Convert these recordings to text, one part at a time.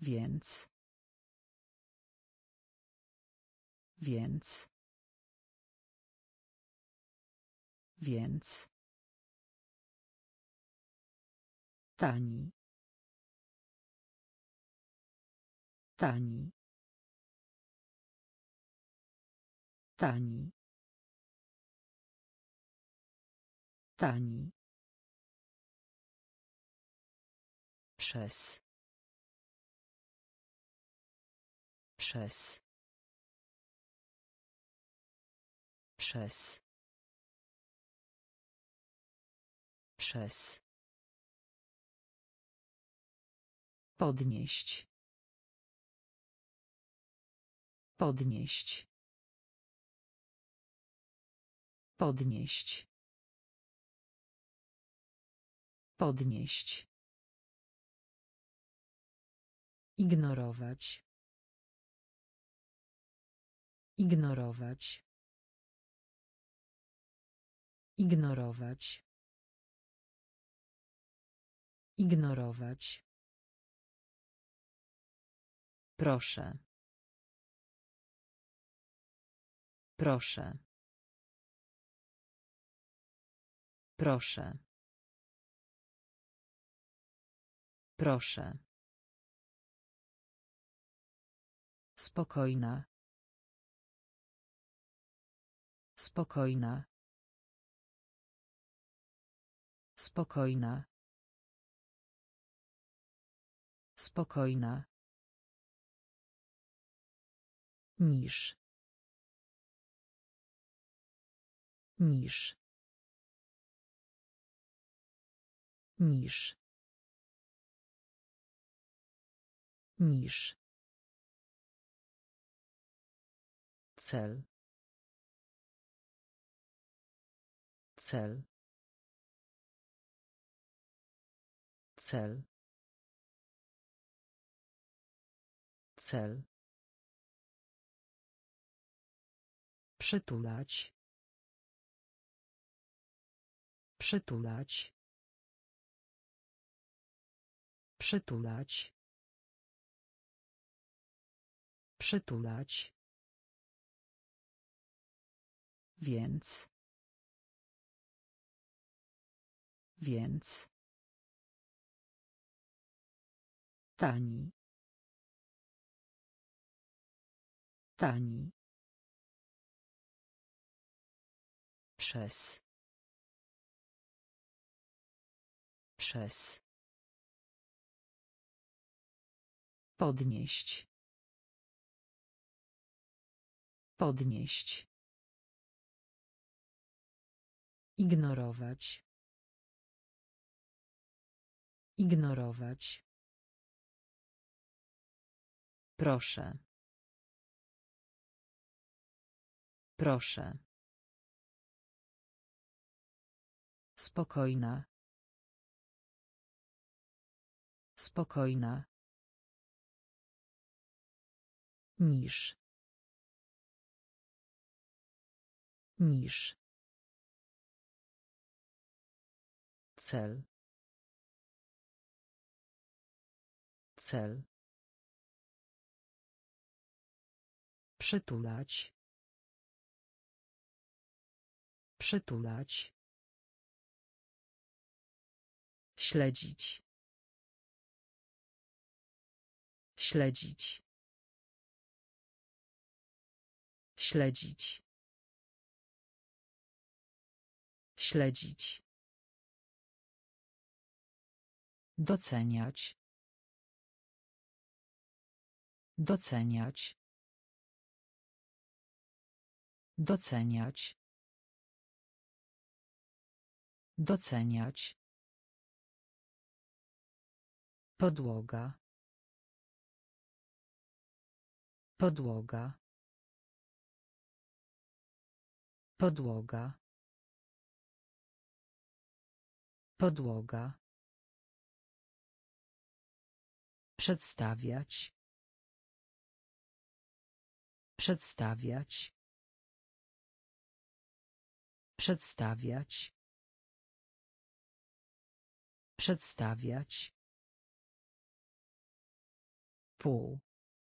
Więc. Więc. Więc. Tani. Tani. Tani. Tani. Przez. Przez. Przez. Przez. Podnieść. Podnieść. Podnieść. Podnieść. Ignorować. Ignorować. Ignorować. Ignorować. Proszę. Proszę. Proszę. Proszę. Spokojna. Spokojna. Spokojna. Spokojna. Niż. Niż. Niż. Niż. Cel. Cel. Cel. Cel. Przytulać. Przytulać. Przytulać. Przytulać. Więc. Więc. Tani. Tani. Przez. Przez. Podnieść. Podnieść. Ignorować. Ignorować. Proszę. Proszę. Spokojna. Spokojna. Niż. Niż. Cel. Cel. Przytulać. Przytulać. Śledzić. Śledzić. Śledzić. Śledzić. Doceniać. Doceniać. Doceniać. Doceniać. Podłoga. Podłoga. Podłoga. Podłoga. Przedstawiać. Przedstawiać. Przedstawiać. Przedstawiać. pół,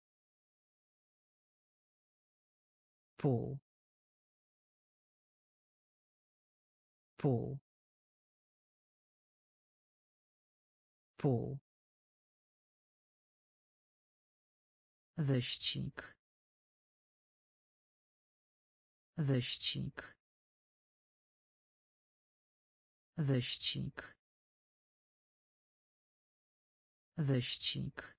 pół, pół, pół. Wyścig. Wyścig. Wyścig. Wyścig.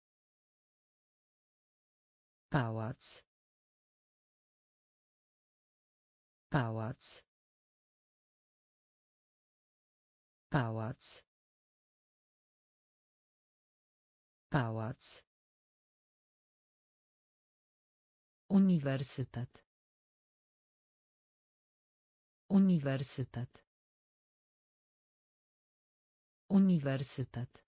Pałac. Pałac. Pałac. Pałac. Uniwersytet. Uniwersytet. Uniwersytet.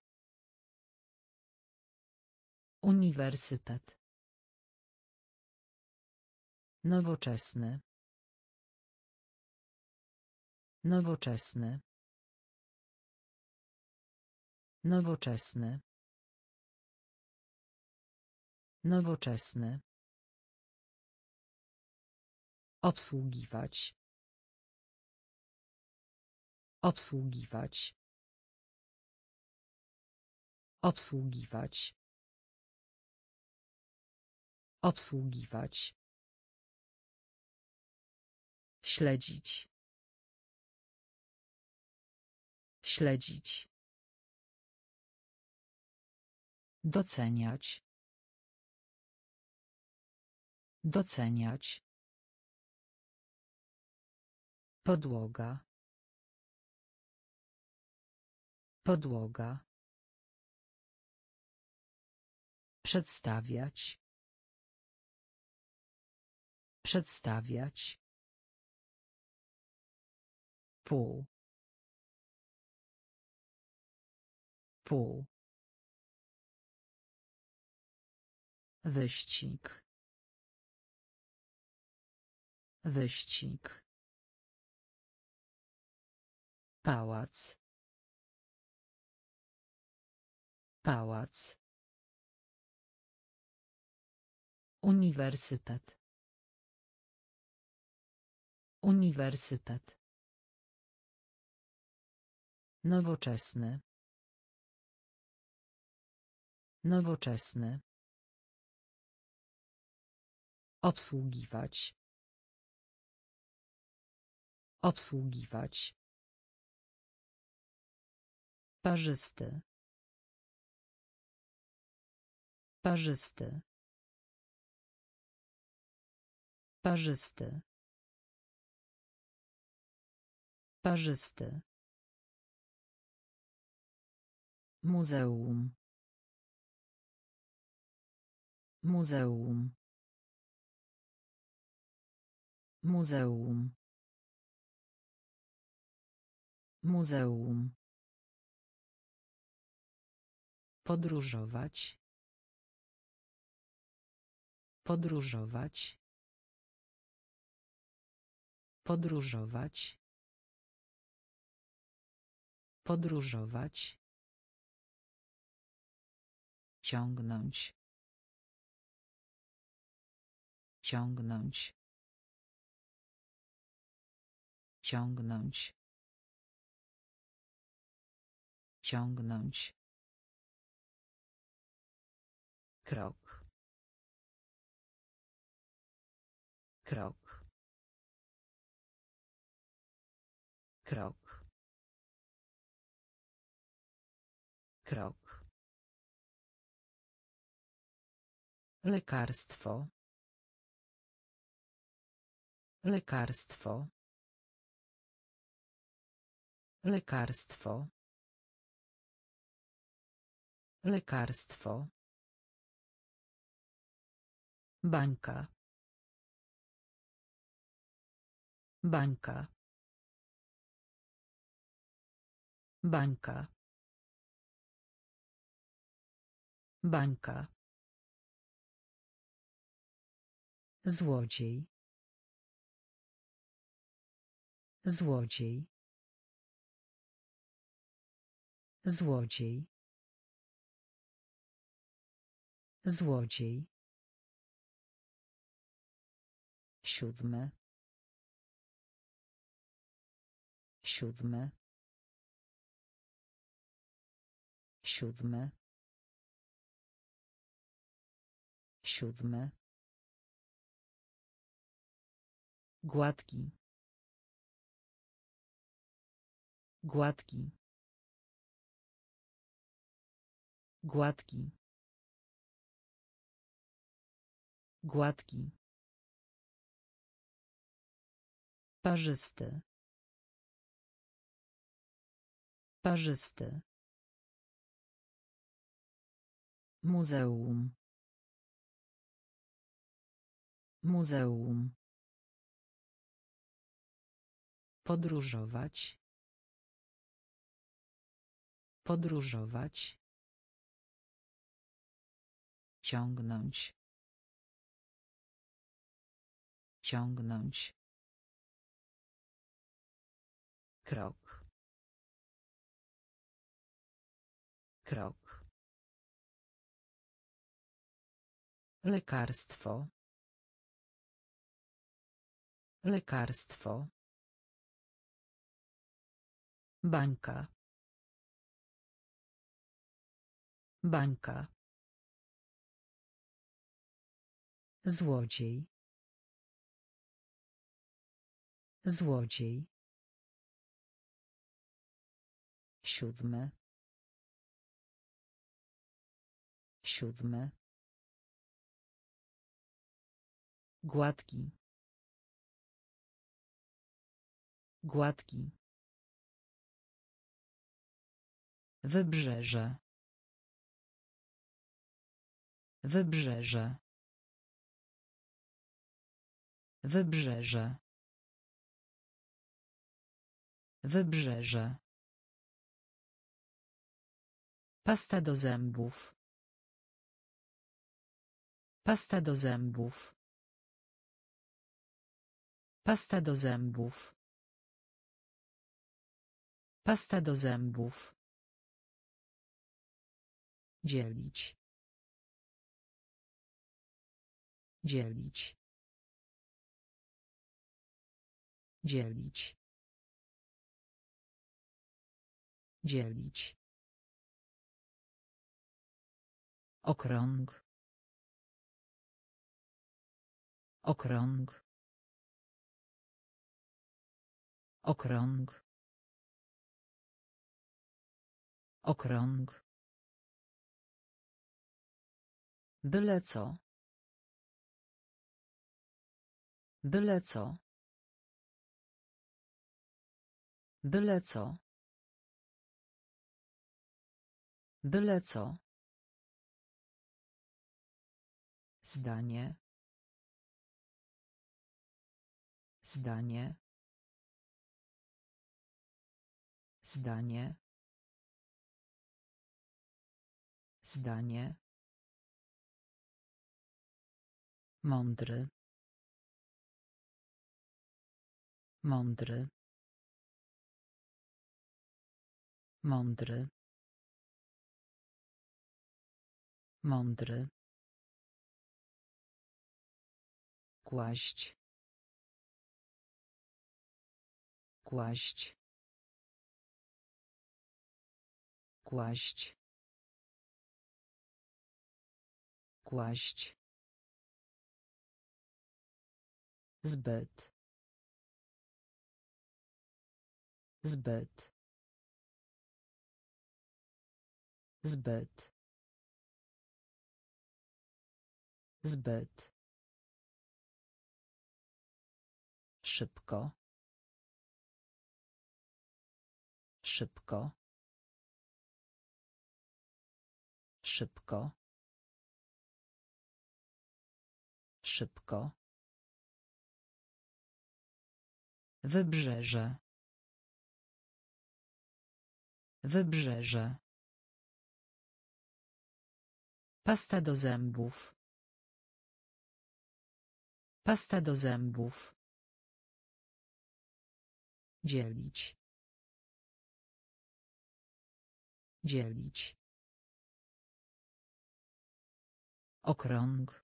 Uniwersytet. Nowoczesny. Nowoczesny. Nowoczesny. Nowoczesny. Obsługiwać. Obsługiwać. Obsługiwać. Obsługiwać. Śledzić. Śledzić. Doceniać. Doceniać. Podłoga. Podłoga. Przedstawiać. Przedstawiać. Pół. Pół. Wyścig. Wyścig. Pałac. Pałac. Uniwersytet. Uniwersytet. Nowoczesny. Nowoczesny. Obsługiwać. Obsługiwać. Parzysty. Parzysty. Parzysty. Parzysty. Muzeum. Muzeum. Muzeum. Muzeum. Podróżować. Podróżować. Podróżować. Podróżować. Ciągnąć. Ciągnąć. Ciągnąć. Ciągnąć. Krok. Krok. Krok. Krok. Lekarstwo. Lekarstwo. Lekarstwo. Lekarstwo. Bańka. Bańka. Bańka. Bańka. Złodziej. Złodziej. Złodziej. Złodziej. Siódmy. Siódmy. Siódmy. Siódmy. Gładki. Gładki. Gładki. Gładki. Parzysty. Parzysty. Muzeum. Muzeum. Podróżować. Podróżować. Ciągnąć. Ciągnąć. Krok. Krok. Lekarstwo. Lekarstwo. Bańka. Bańka. Złodziej. Złodziej. Siódmy. Siódmy. Gładki. Gładki. Wybrzeże. Wybrzeże. Wybrzeże. Wybrzeże. Pasta do zębów. Pasta do zębów. Pasta do zębów. Pasta do zębów. Dzielić. Dzielić. Dzielić. Dzielić. Okrąg. Okrąg. Okrąg. Okrąg. Byle co. Byle co. Byle co. Byle co. Zdanie. Zdanie. Zdanie. Zdanie. Mądry. Mądry. Mądry. Mądry. Kłaść. Kłaść. Kłaść. Kłaść. Zbyt. Zbyt. Zbyt. Zbyt. Szybko. Szybko. Szybko. Szybko. Wybrzeże. Wybrzeże. Pasta do zębów. Pasta do zębów. Dzielić. Dzielić. Okrąg.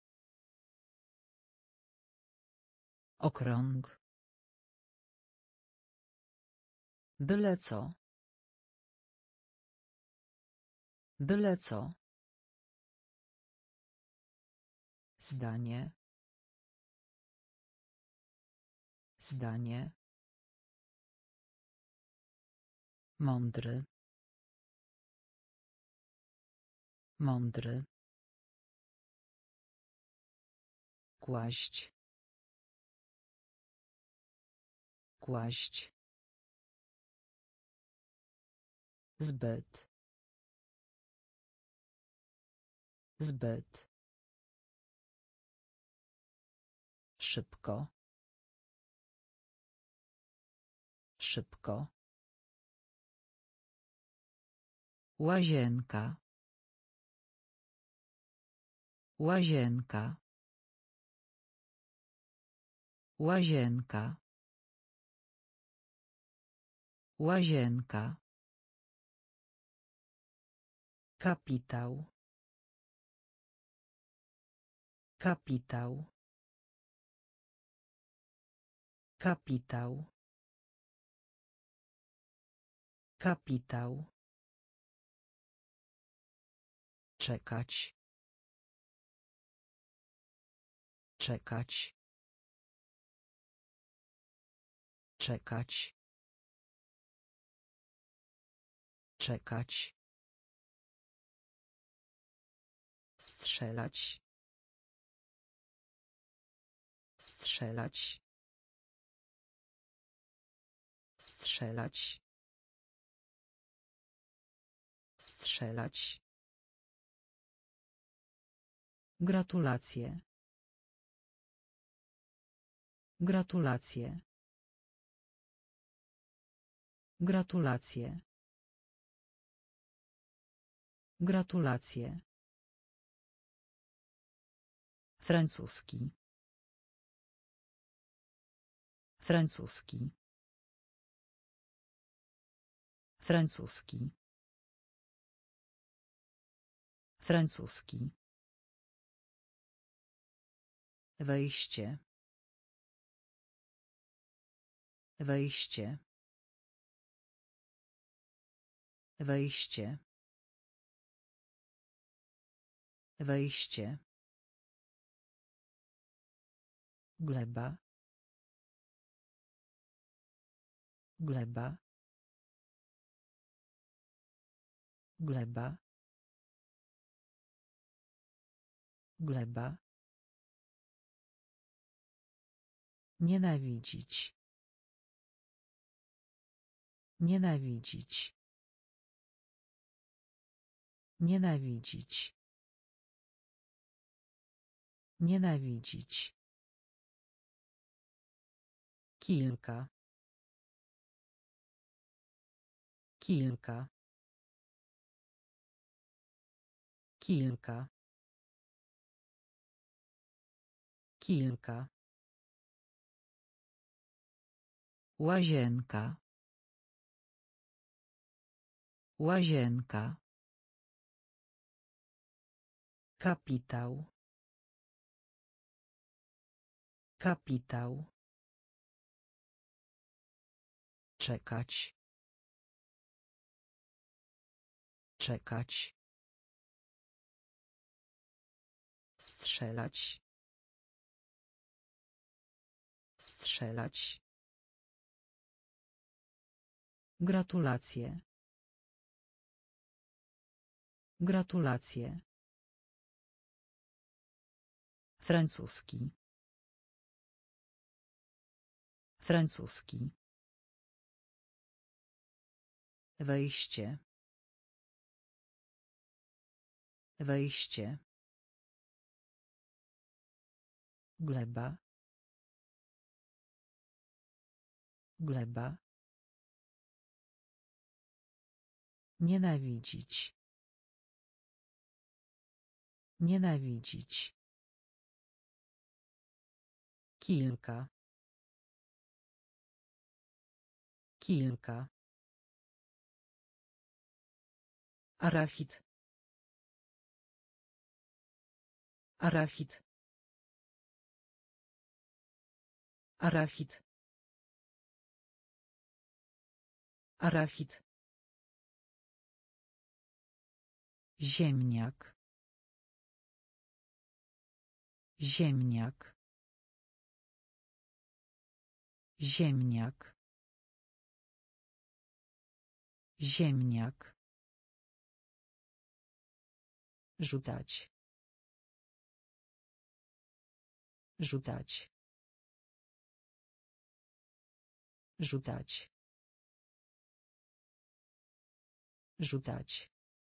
Okrąg. Byle co. Byle co. Zdanie. Zdanie. Mądry. Mądry. Kłaść. Kłaść. Zbyt. Zbyt. Szybko. Szybko. Łazienka. Łazienka. Łazienka. Łazienka. Kapitał. Kapitał. Kapitał. Kapitał. Czekać. Czekać. Czekać. Czekać. Strzelać. Strzelać. Strzelać. Strzelać. Gratulacje. Gratulacje. Gratulacje. Gratulacje. Francuski. Francuski. Francuski. Francuski. Wejście. Wejście. Wejście. Wejście. Gleba. Gleba. Gleba. Gleba. Nienawidzić. Nienawidzić. Nienawidzić. Nienawidzić. Kilka. Kilka. Kilka. Kilka. Łazienka. Łazienka. Kapitał. Kapitał. Czekać. Czekać. Strzelać. Strzelać. Gratulacje. Gratulacje. Francuski. Francuski. Wejście. Wejście. Gleba. Gleba. Nienawidzić. Nienawidzić. Kilka. Kilka. Arachid. Arachid. Arachid. Arachid. Ziemniak. Ziemniak. Ziemniak. Ziemniak. Rzucać. Rzucać. Rzucać. Rzucać.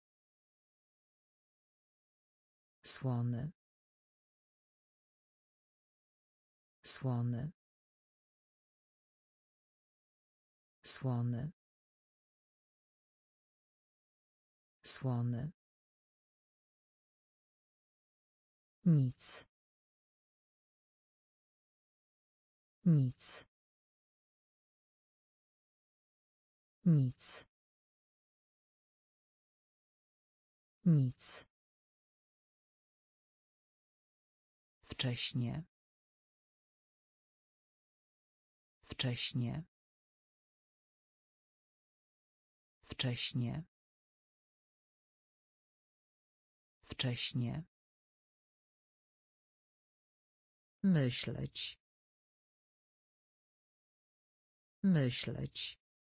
Słony. Słony. Słony. Słony. Nic. Nic. Nic. Nic. Wcześnie. Wcześnie. Wcześnie. Wcześnie. Myśleć. Myśleć.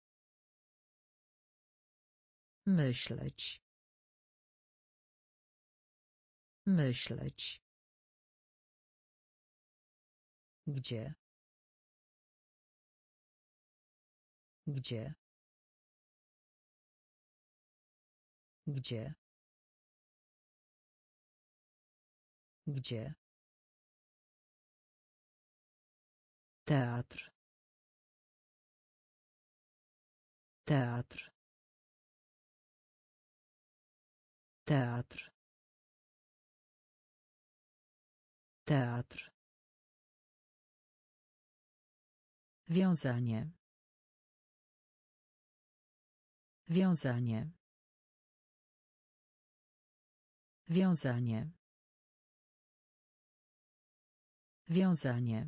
Myśleć. Myśleć. Gdzie? Gdzie? Gdzie? Gdzie? Teatr. Teatr. Teatr. Teatr. Wiązanie. Wiązanie. Wiązanie. Wiązanie.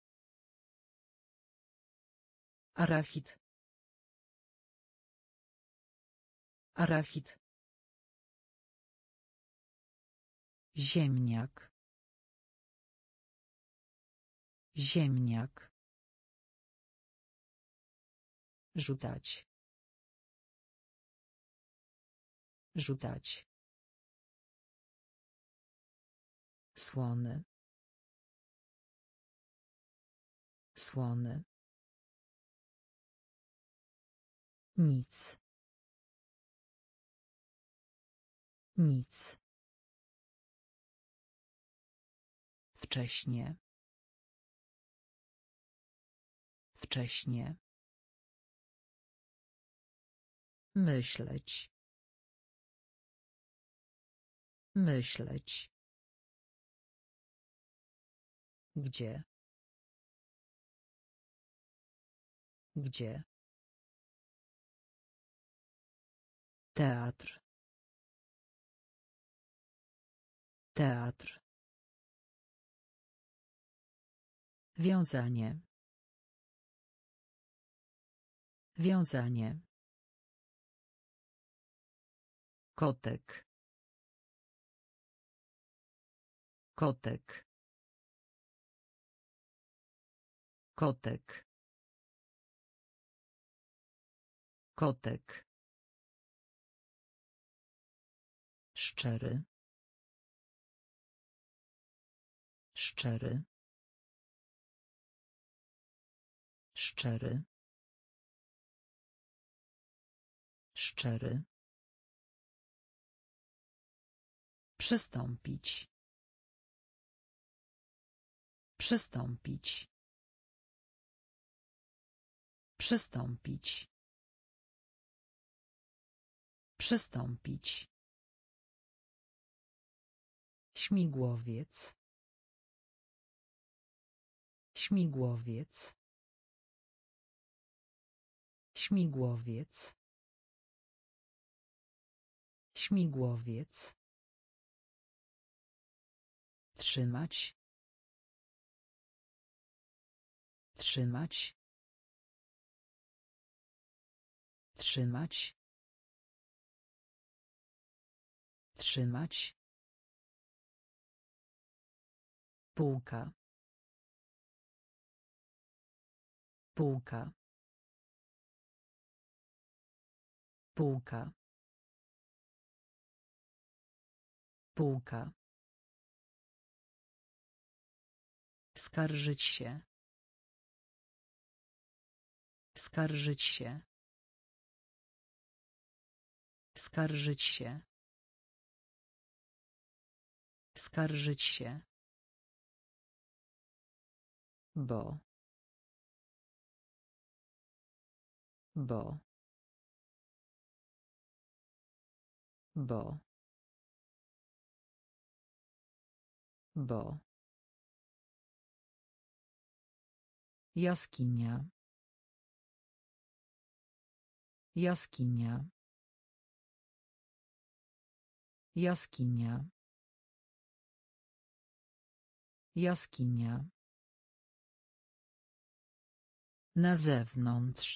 Arachid. Arachid. Ziemniak. Ziemniak. Rzucać. Rzucać. Słony. Słony. Nic. Nic. Wcześnie. Wcześnie. Myśleć. Myśleć. Gdzie? Gdzie? Teatr. Teatr. Wiązanie. Wiązanie. Kotek. Kotek. Kotek. Kotek. Szczery. Szczery. Szczery. Szczery. Przystąpić. Przystąpić. Przystąpić. Przystąpić. Śmigłowiec. Śmigłowiec. Śmigłowiec. Śmigłowiec. Trzymać. Trzymać. Trzymać. Trzymać. Półka. Półka. Półka. Półka. Skarżyć się. Skarżyć się. Skarżyć się. Skarżyć się. Bo. Bo. Bo. Bo. Jaskinia. Jaskinia. Jaskinia. Jaskinia. Na zewnątrz.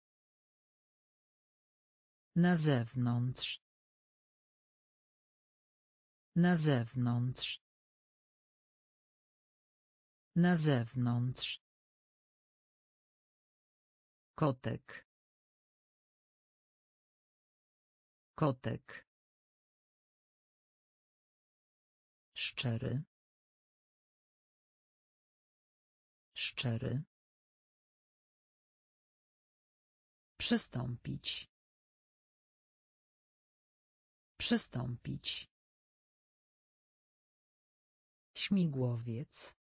Na zewnątrz. Na zewnątrz. Na zewnątrz. Kotek. Kotek. Szczery. Szczery. Przystąpić. Przystąpić. Śmigłowiec.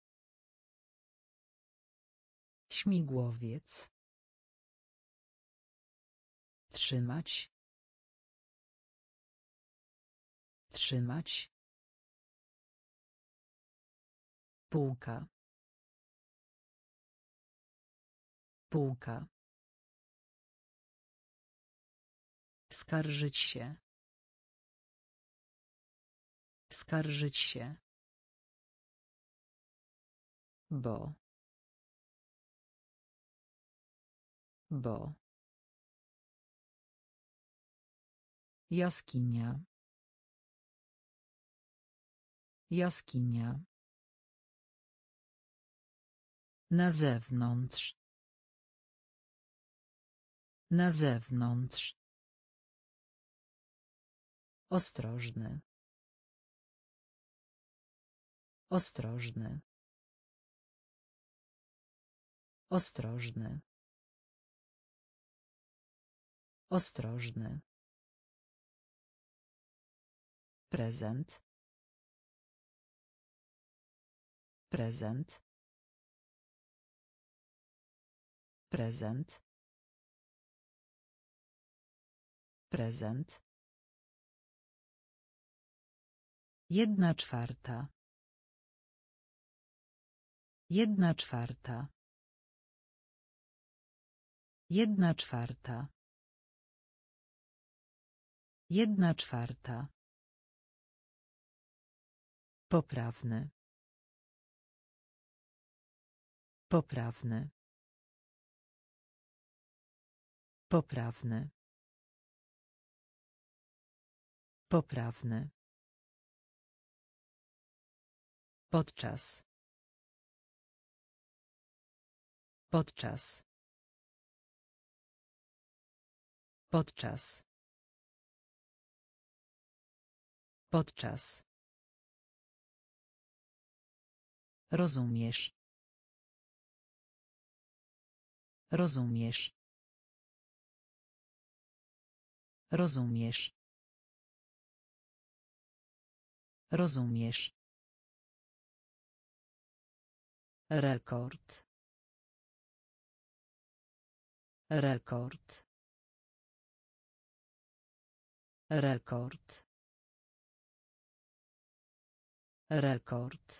Śmigłowiec. Trzymać. Trzymać. Półka. Półka. Skarżyć się. Skarżyć się. Bo. Bo. Jaskinia. Jaskinia. Na zewnątrz. Na zewnątrz. Ostrożny. Ostrożny. Ostrożny. Ostrożny. Prezent. Prezent. Prezent. Prezent. 1/4. 1/4. 1/4. 1/4. Poprawny. Poprawny. Poprawny. Poprawny. Podczas. Podczas. Podczas. Podczas. Rozumiesz. Rozumiesz. Rozumiesz. Rozumiesz. Rekord. Rekord. Rekord. Rekord.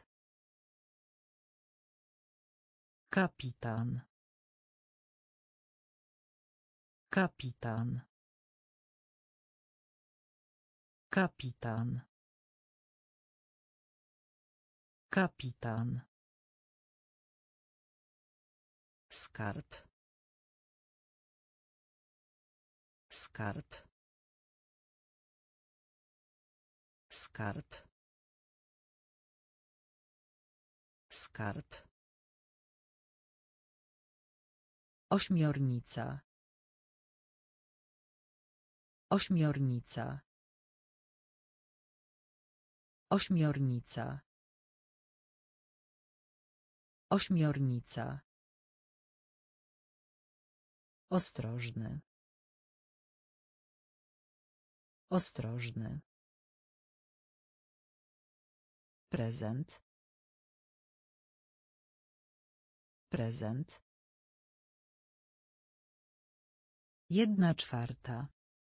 Kapitan. Kapitan. Kapitan. Kapitan. Skarb. Skarb. Skarb. Skarb. Ośmiornica. Ośmiornica. Ośmiornica. Ośmiornica. Ostrożny. Ostrożny. Prezent. Prezent. 1/4.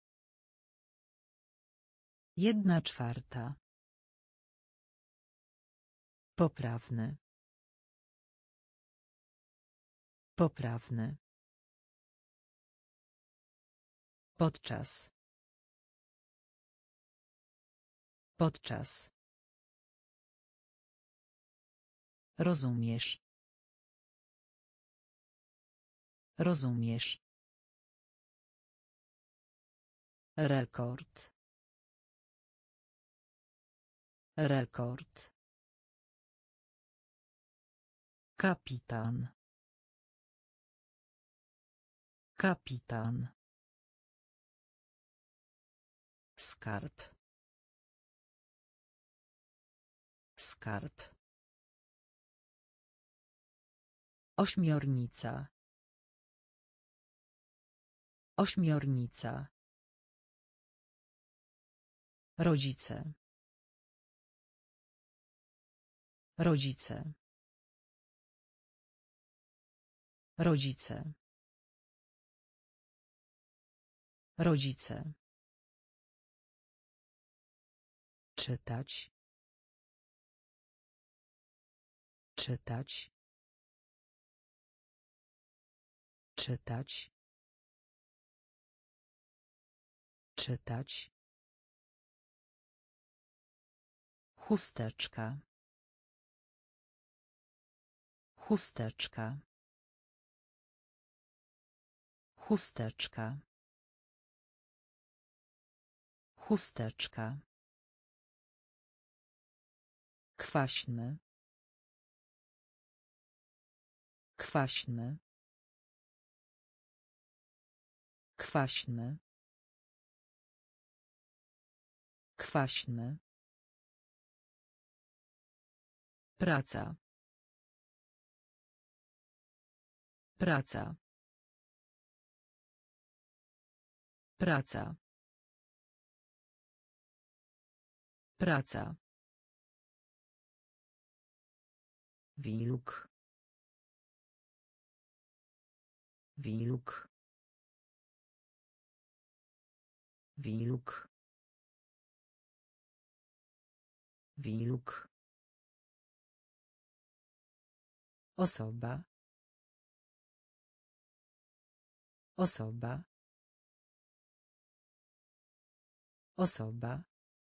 1/4. Poprawny. Poprawny. Podczas. Podczas. Rozumiesz. Rozumiesz. Rekord. Rekord. Kapitan. Kapitan. Skarb. Skarb. Ośmiornica. Ośmiornica. Rodzice. Rodzice. Rodzice. Rodzice. Czytać. Czytać. Czytać. Czytać. Chusteczka. Chusteczka. Chusteczka. Chusteczka. Kwaśny. Kwaśny. Kwaśny. Kwaśny. Praca. Praca. Praca. Praca. Wilk. Wilk. Wilk. Wilk. Osoba. Osoba. Osoba.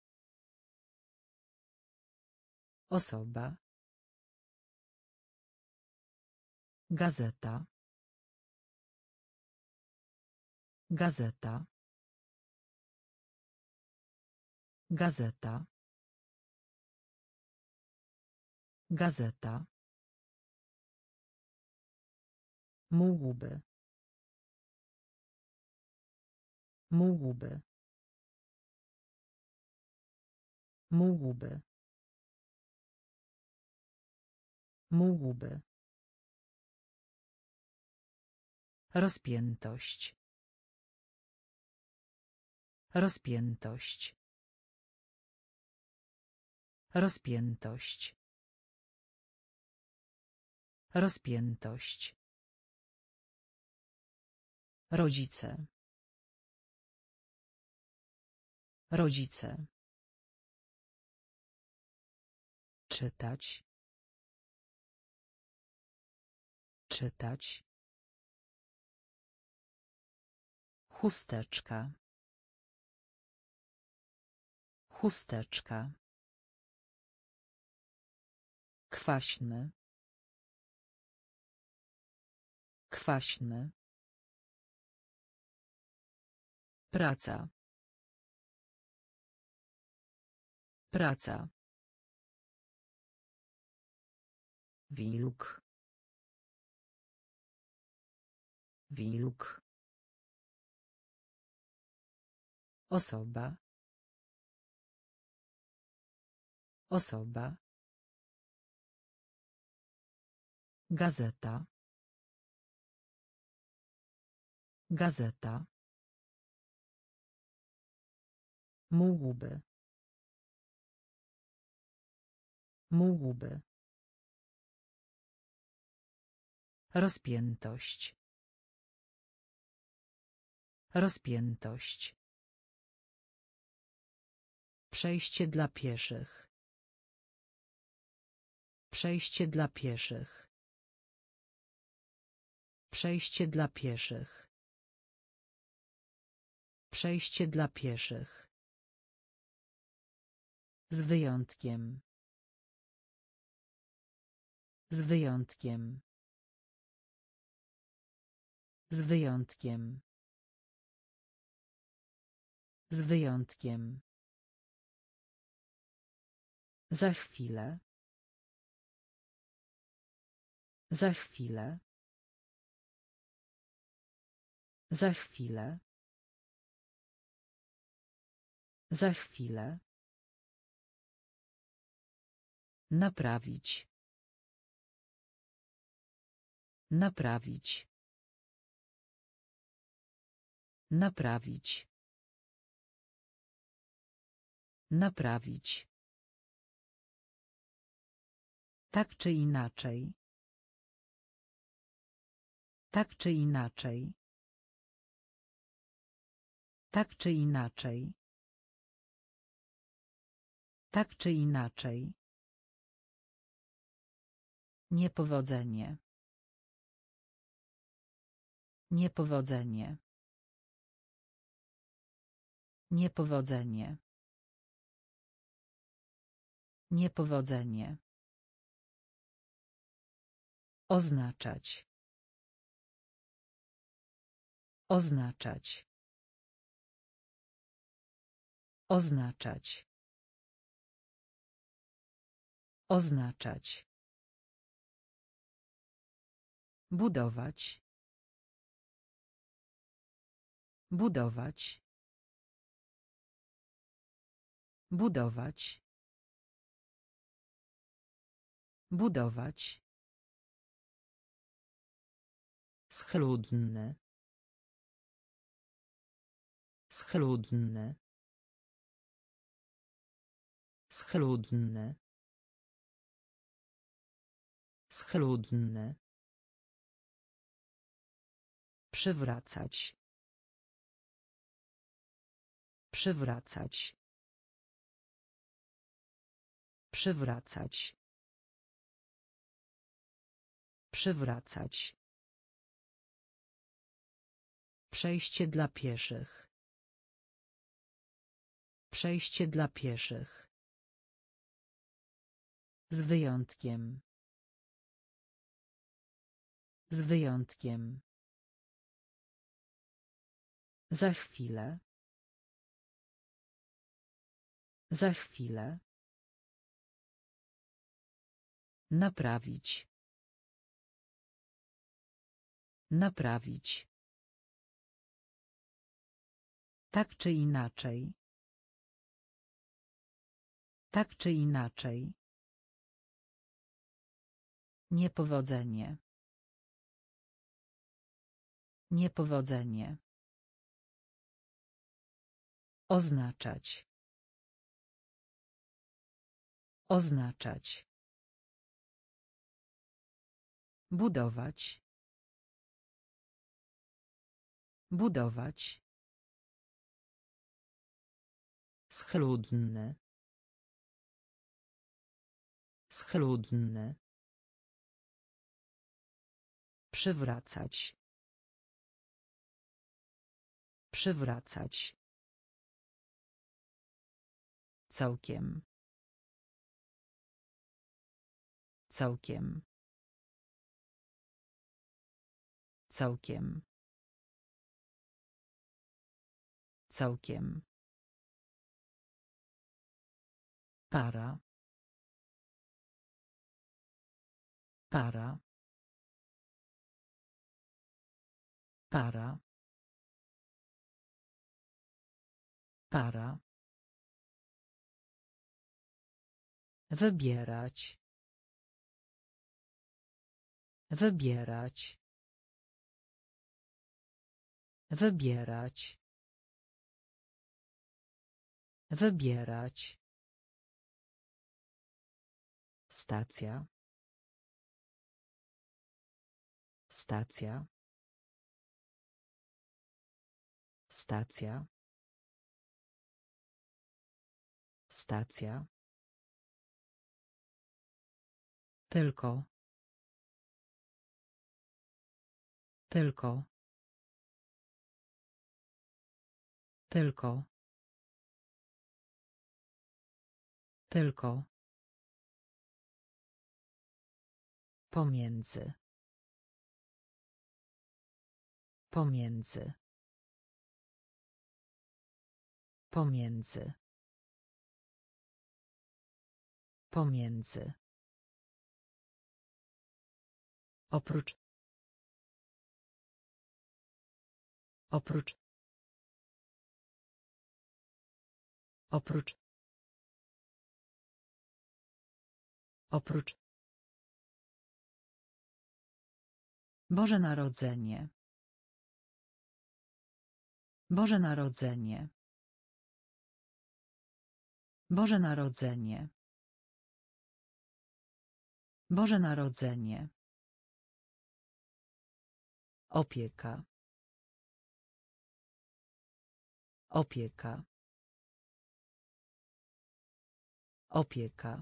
Osoba. Gazeta. Gazeta. Gazeta. Gazeta. Mógłby. Mógłby. Mógłby. Mógłby. Rozpiętość. Rozpiętość. Rozpiętość. Rozpiętość. Rodzice. Rodzice. Czytać. Czytać. Chusteczka. Chusteczka. Kwaśny. Kwaśny. Praca. Praca. Wilk. Wilk. Osoba. Osoba. Gazeta. Gazeta. Mógłby. Mógłby. Rozpiętość. Rozpiętość. Przejście dla pieszych. Przejście dla pieszych. Przejście dla pieszych. Przejście dla pieszych. Z wyjątkiem. Z wyjątkiem. Z wyjątkiem. Z wyjątkiem. Za chwilę. Za chwilę. Za chwilę. Za chwilę. Naprawić. Naprawić. Naprawić. Naprawić. Tak czy inaczej. Tak czy inaczej. Tak czy inaczej. Tak czy inaczej. Niepowodzenie. Niepowodzenie. Niepowodzenie. Niepowodzenie. Oznaczać. Oznaczać. Oznaczać. Oznaczać. Budować. Budować. Budować. Budować. Schludny. Schludny. Schludny. Schludny. Przywracać. Przywracać. Przywracać. Przywracać. Przejście dla pieszych. Przejście dla pieszych. Z wyjątkiem. Z wyjątkiem. Za chwilę. Za chwilę. Naprawić. Naprawić. Tak czy inaczej. Tak czy inaczej. Niepowodzenie. Niepowodzenie. Oznaczać. Oznaczać. Budować. Budować. Schludny. Schludny. Przywracać. Przywracać. Całkiem. Całkiem. Całkiem. Całkiem. Para. Para. Para. Para. Wybierać. Wybierać. Wybierać. Wybierać. Stacja. Stacja. Stacja. Stacja. Tylko. Tylko. Tylko. Tylko. Pomiędzy. Pomiędzy. Pomiędzy. Pomiędzy. Oprócz. Oprócz. Oprócz. Oprócz. Boże Narodzenie. Boże Narodzenie. Boże Narodzenie. Boże Narodzenie. Opieka. Opieka. Opieka.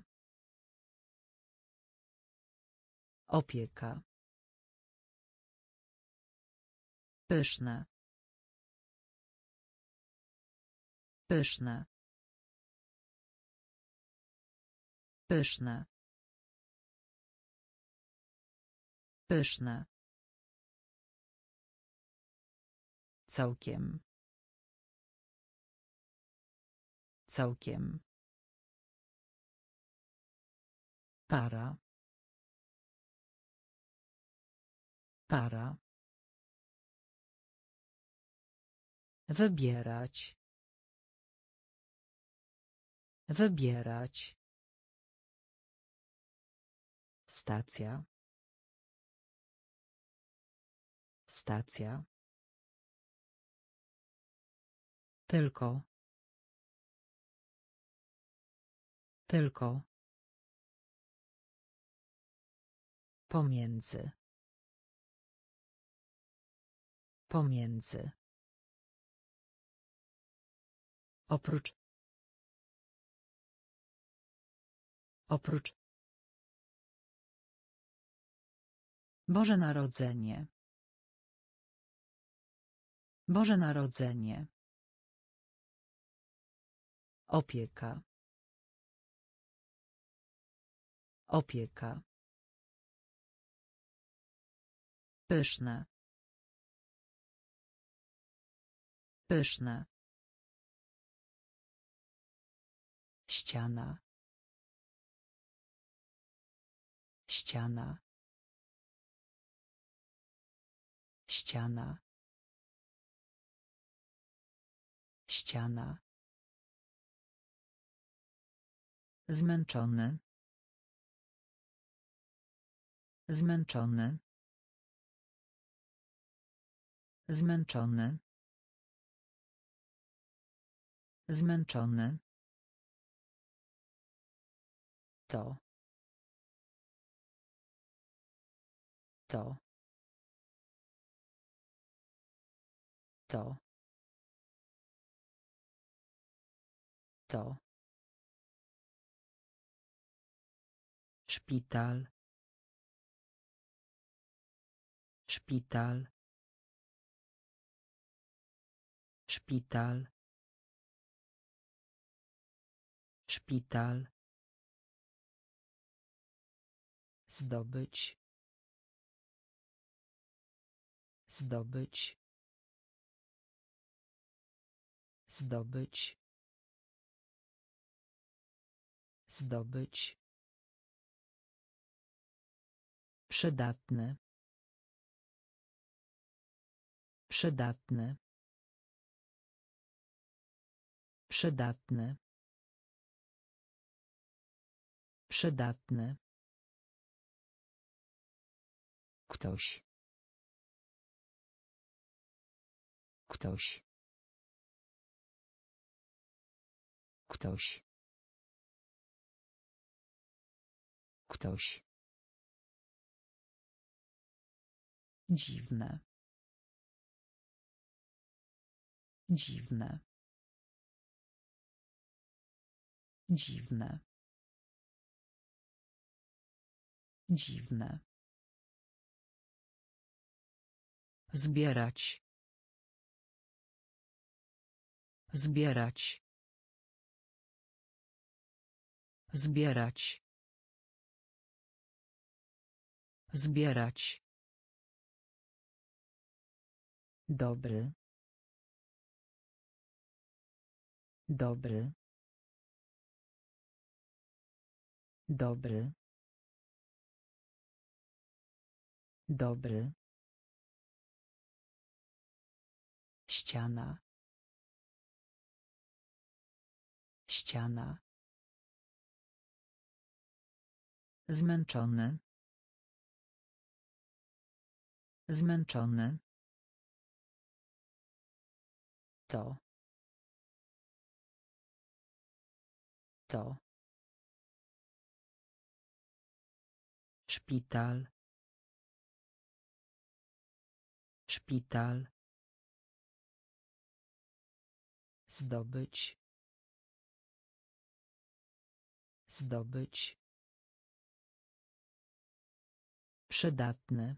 Opieka. Pyszne. Pyszne. Pyszne. Pyszne. Całkiem. Całkiem. Para. Para. Wybierać. Wybierać. Stacja. Stacja. Tylko. Tylko. Pomiędzy. Pomiędzy. Oprócz. Oprócz. Boże Narodzenie. Boże Narodzenie. Opieka. Opieka. Pyszne. Pyszne. Ściana. Ściana. Ściana. Ściana. Zmęczony. Zmęczony. Zmęczony. Zmęczony. To. To. To. To. Szpital. Szpital. Szpital. Szpital. Zdobyć. Zdobyć. Zdobyć. Zdobyć. Przydatny. Przydatny. Przydatny. Przydatny. Ktoś. Ktoś. Ktoś. Ktoś. Dziwne. Dziwne. Dziwne. Dziwne. Zbierać. Zbierać. Zbierać. Zbierać. Dobry. Dobry. Dobry. Dobry. Ściana. Ściana. Zmęczony. Zmęczony. To. To. Szpital. Szpital. Zdobyć. Zdobyć. Przydatny.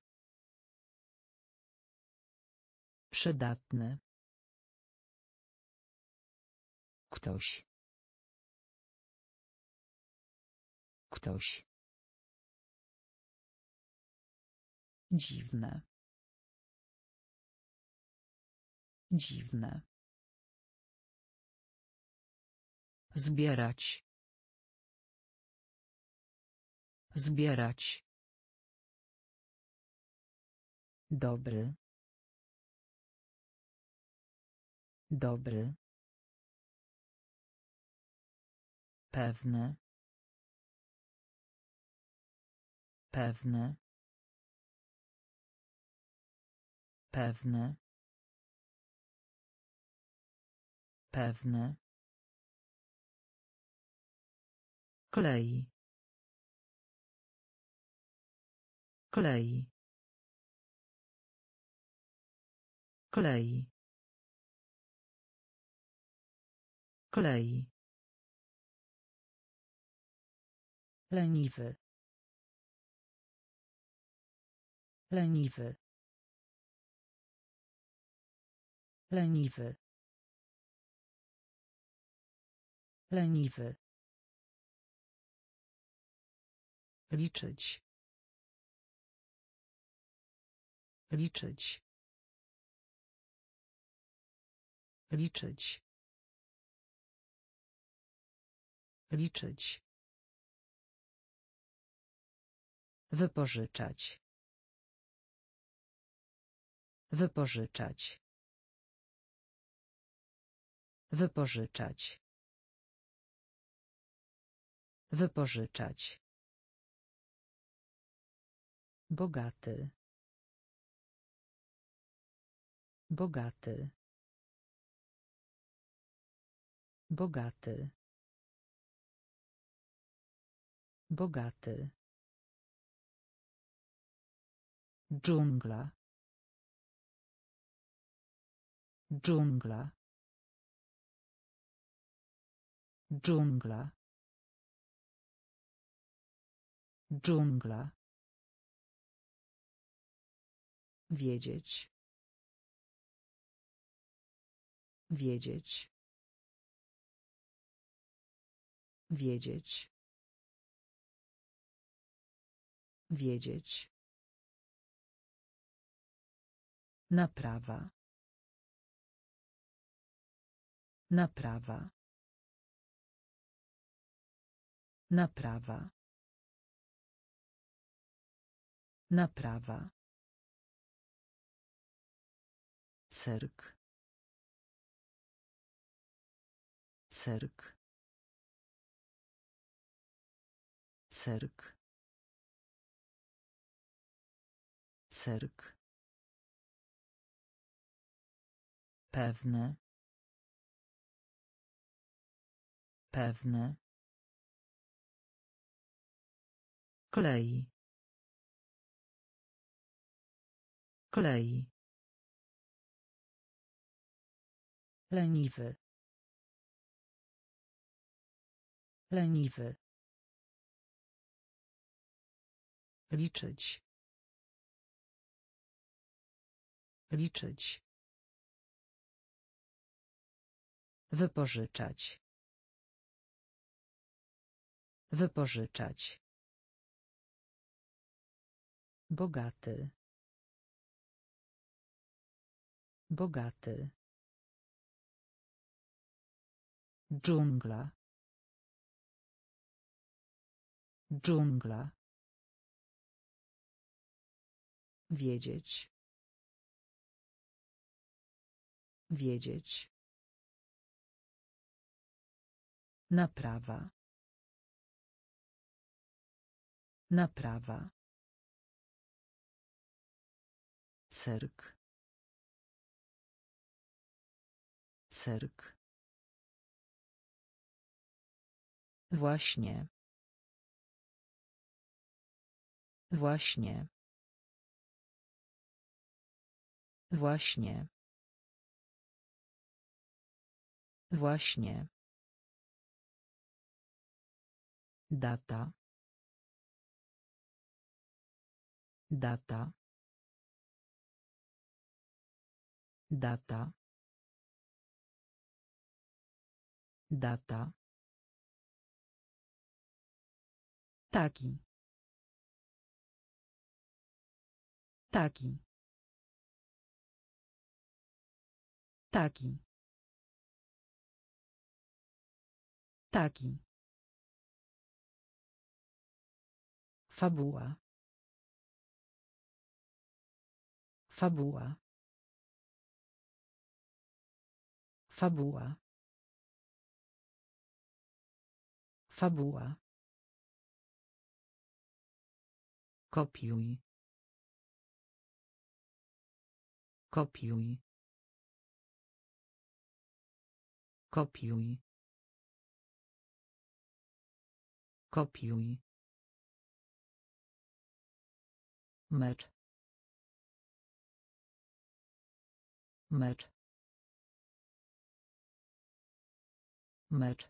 Przydatny. Ktoś. Ktoś. Dziwne. Dziwne. Zbierać. Zbierać. Dobry. Dobry. Pewne. Pewne. Pewne. Pewne. Klei. Klei. Klei. Klei. Leniwy. Leniwy. Leniwy. Leniwy. Liczyć. Liczyć. Liczyć. Liczyć. Wypożyczać. Wypożyczać. Wypożyczać. Wypożyczać. Bogaty. Bogaty. Bogaty. Bogaty. Dżungla. Dżungla. Dżungla. Dżungla. Wiedzieć. Wiedzieć. Wiedzieć. Wiedzieć. Naprawa. Naprawa. Naprawa. Naprawa. Cyrk. Cyrk. Cyrk. Cyrk. Pewne. Pewne. Klei. Klei. Leniwy. Leniwy. Liczyć. Liczyć. Wypożyczać. Wypożyczać. Bogaty. Bogaty. Dżungla. Dżungla. Wiedzieć. Wiedzieć. Naprawa. Naprawa. Cyrk. Cyrk. Właśnie. Właśnie. Właśnie. Właśnie. Data. Data. Data. Data. Taki. Taki. Taki. Taki. Fabuła. Fabuła. Fabuła. Fabuła. Kopiuj. Kopiuj. Kopiuj. Kopiuj. Mecz. Mecz. Mecz.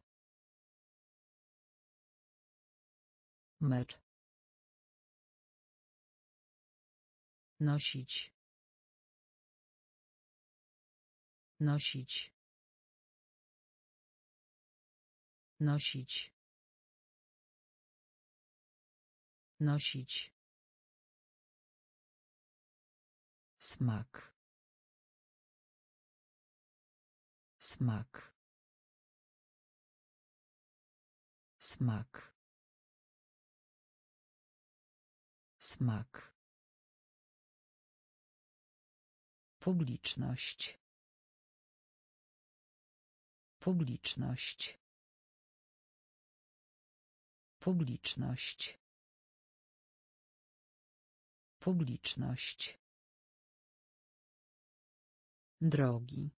Mecz. Nosić. Nosić. Nosić. Nosić. Smak. Smak. Smak. Smak. Publiczność. Publiczność. Publiczność. Publiczność. Drogi.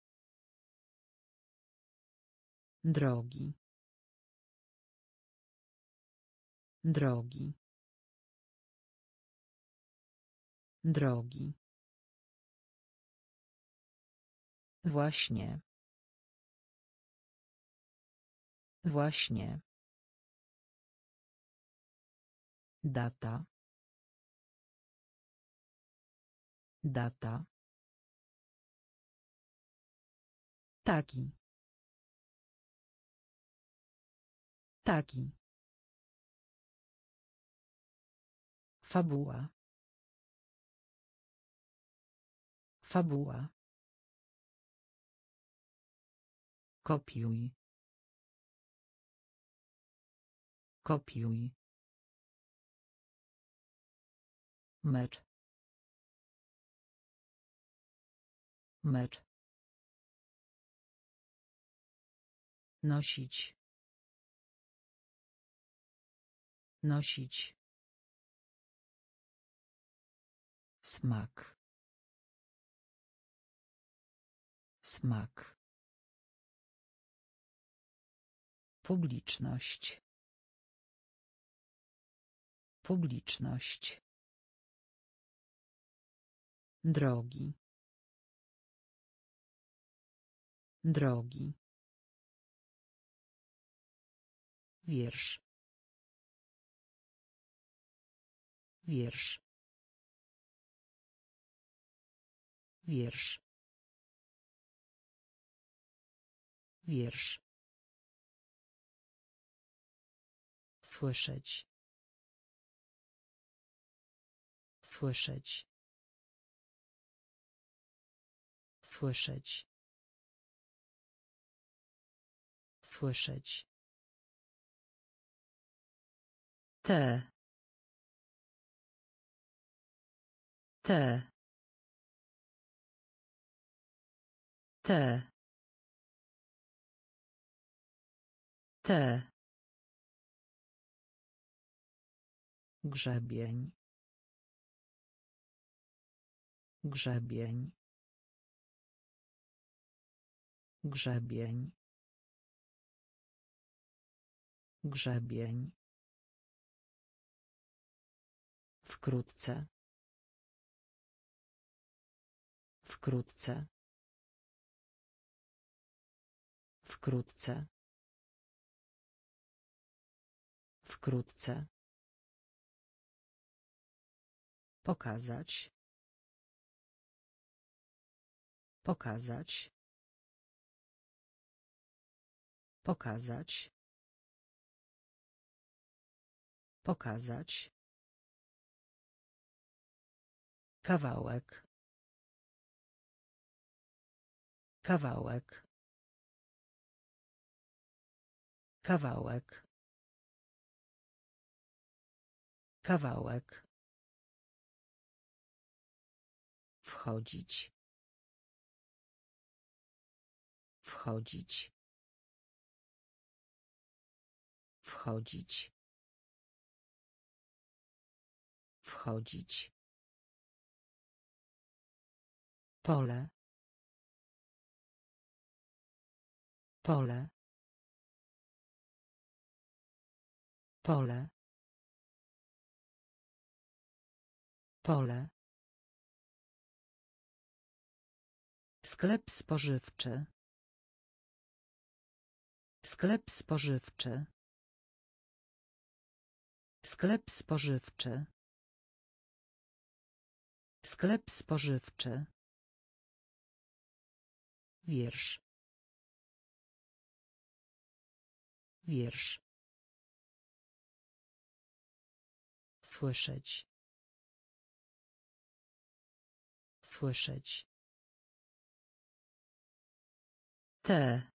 Drogi. Drogi. Drogi. Właśnie. Właśnie. Data. Data. Taki. Taki. Fabuła. Fabuła. Kopiuj. Kopiuj. Mecz. Mecz. Nosić. Nosić. Smak. Smak. Publiczność. Publiczność. Drogi. Drogi. Wiersz. Wiersz. Wiersz. Wiersz. Słyszeć. Słyszeć. Słyszeć. Słyszeć. Te. Te. Te. Te. Grzebień. Grzebień. Grzebień. Grzebień. Wkrótce. Wkrótce. Wkrótce. Wkrótce. Pokazać. Pokazać. Pokazać. Pokazać. Kawałek. Kawałek. Kawałek. Kawałek. Wchodzić. Wchodzić. Wchodzić. Wchodzić. Pole. Pole. Pole. Pole. Sklep spożywczy. Sklep spożywczy. Sklep spożywczy. Sklep spożywczy. Wiersz. Wiersz. Słyszeć. Słyszeć. Te.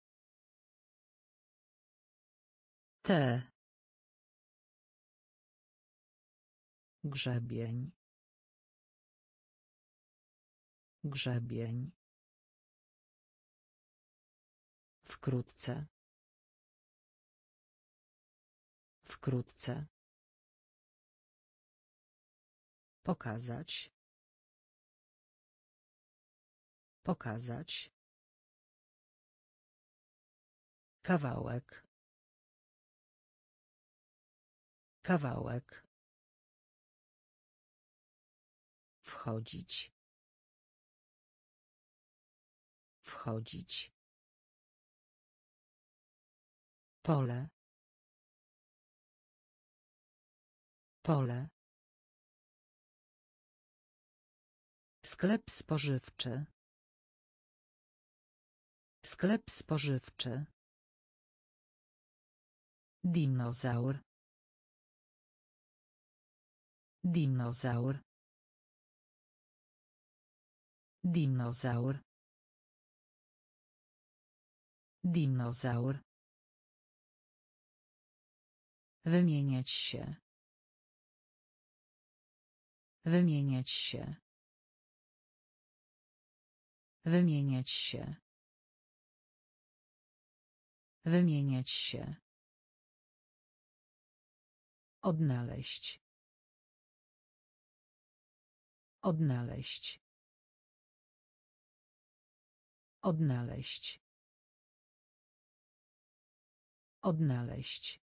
Te. Grzebień. Grzebień. Wkrótce. Wkrótce. Pokazać. Pokazać. Kawałek. Kawałek. Wchodzić. Wchodzić. Pole. Pole. Sklep spożywczy. Sklep spożywczy. Dinozaur. Dinozaur. Dinozaur. Dinozaur. Wymieniać się. Wymieniać się. Wymieniać się. Wymieniać się. Odnaleźć. Odnaleźć. Odnaleźć. Odnaleźć.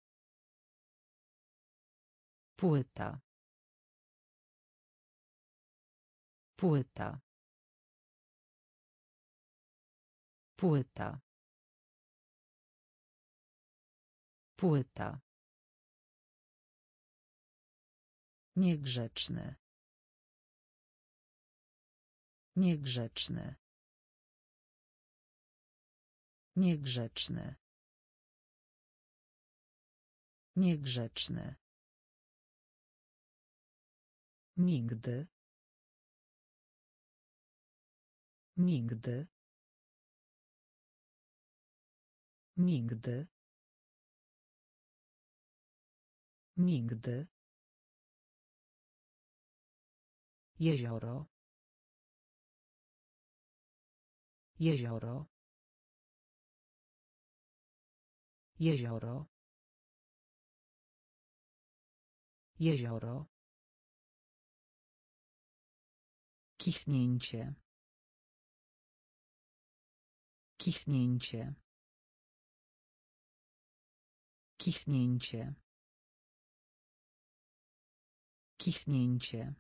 Płyta. Płyta. Płyta. Płyta. Niegrzeczny. Niegrzeczny. Niegrzeczny. Niegrzeczny. Nigdy. Nigdy. Nigdy. Nigdy. Jezioro. Jezioro. Jezioro. Jezioro. Kichnięcie. Kichnięcie. Kichnięcie. Kichnięcie.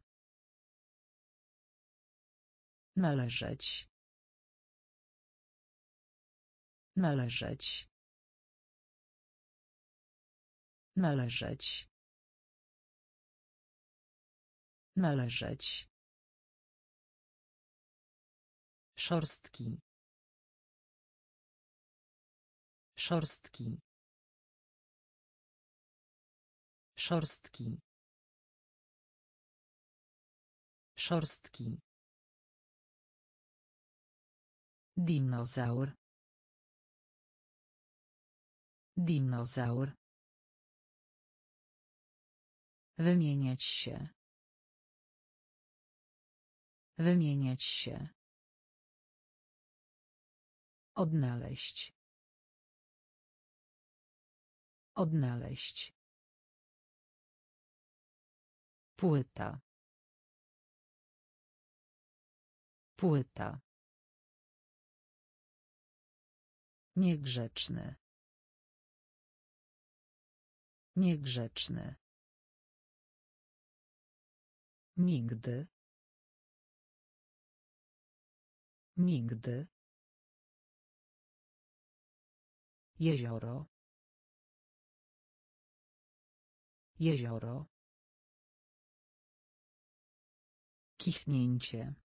Należeć. Należeć. Należeć. Należeć. Szorstki. Szorstki. Szorstki. Szorstki. Dinozaur. Dinozaur. Wymieniać się. Wymieniać się. Odnaleźć. Odnaleźć. Płyta. Płyta. Niegrzeczny. Niegrzeczny. Nigdy. Nigdy. Jezioro. Jezioro. Kichnięcie.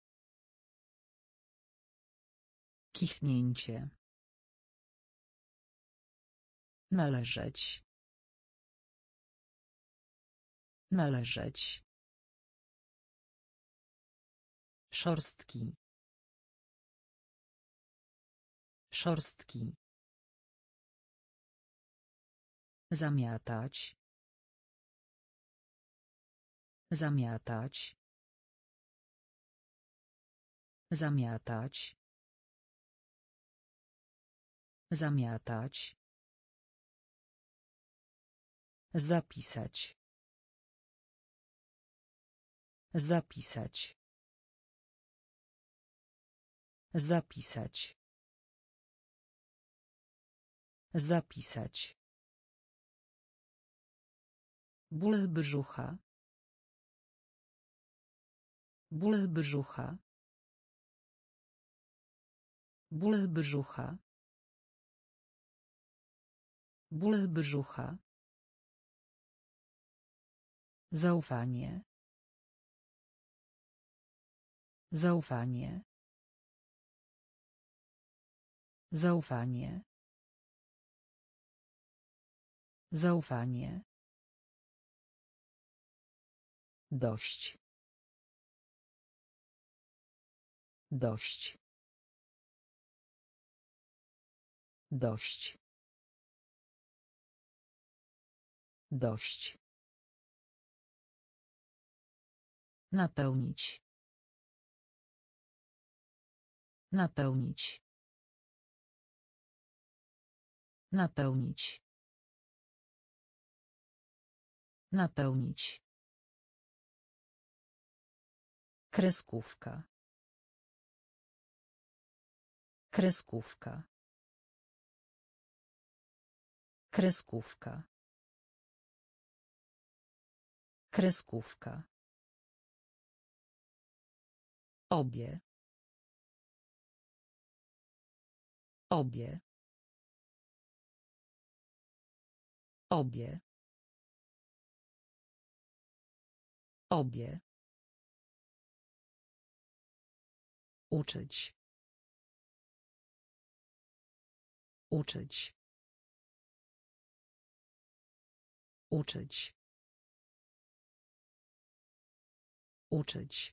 Kichnięcie. Należeć. Należeć. Szorstki. Szorstki. Zamiatać. Zamiatać. Zamiatać. Zamiatać. Zapisać. Zapisać. Zapisać. Zapisać. Ból brzucha. Ból brzucha. Ból brzucha. Ból brzucha. Zaufanie. Zaufanie. Zaufanie. Zaufanie. Dość. Dość. Dość. Dość. Napełnić. Napełnić. Napełnić. Napełnić. Kreskówka. Kreskówka. Kreskówka. Kreskówka. Obie. Obie. Obie. Obie. Uczyć. Uczyć. Uczyć. Uczyć.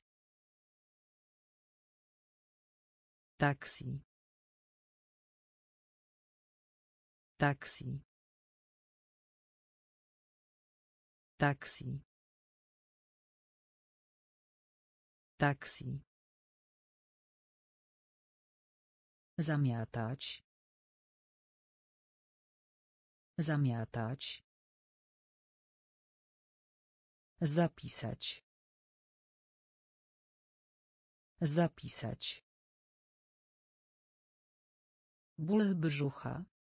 Taksi. Taksi. Taksi. Taksi. Zamiatać. Zamiatać. Zapisać. Zapisać. Ból brzucha.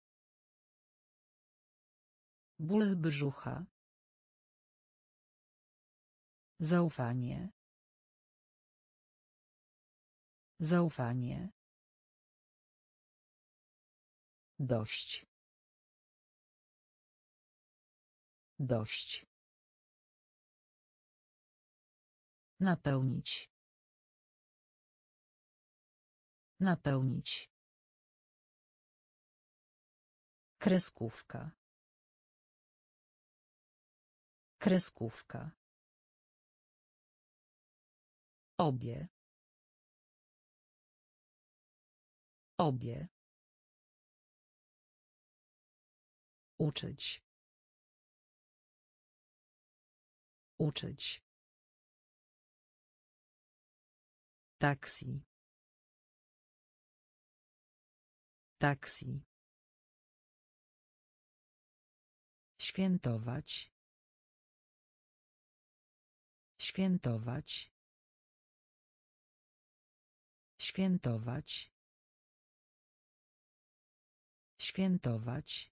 Ból brzucha. Zaufanie. Zaufanie. Dość. Dość. Napełnić. Napełnić. Kreskówka. Kreskówka. Obie. Obie. Uczyć. Uczyć. Taksi. Taksi. Świętować. Świętować. Świętować. Świętować.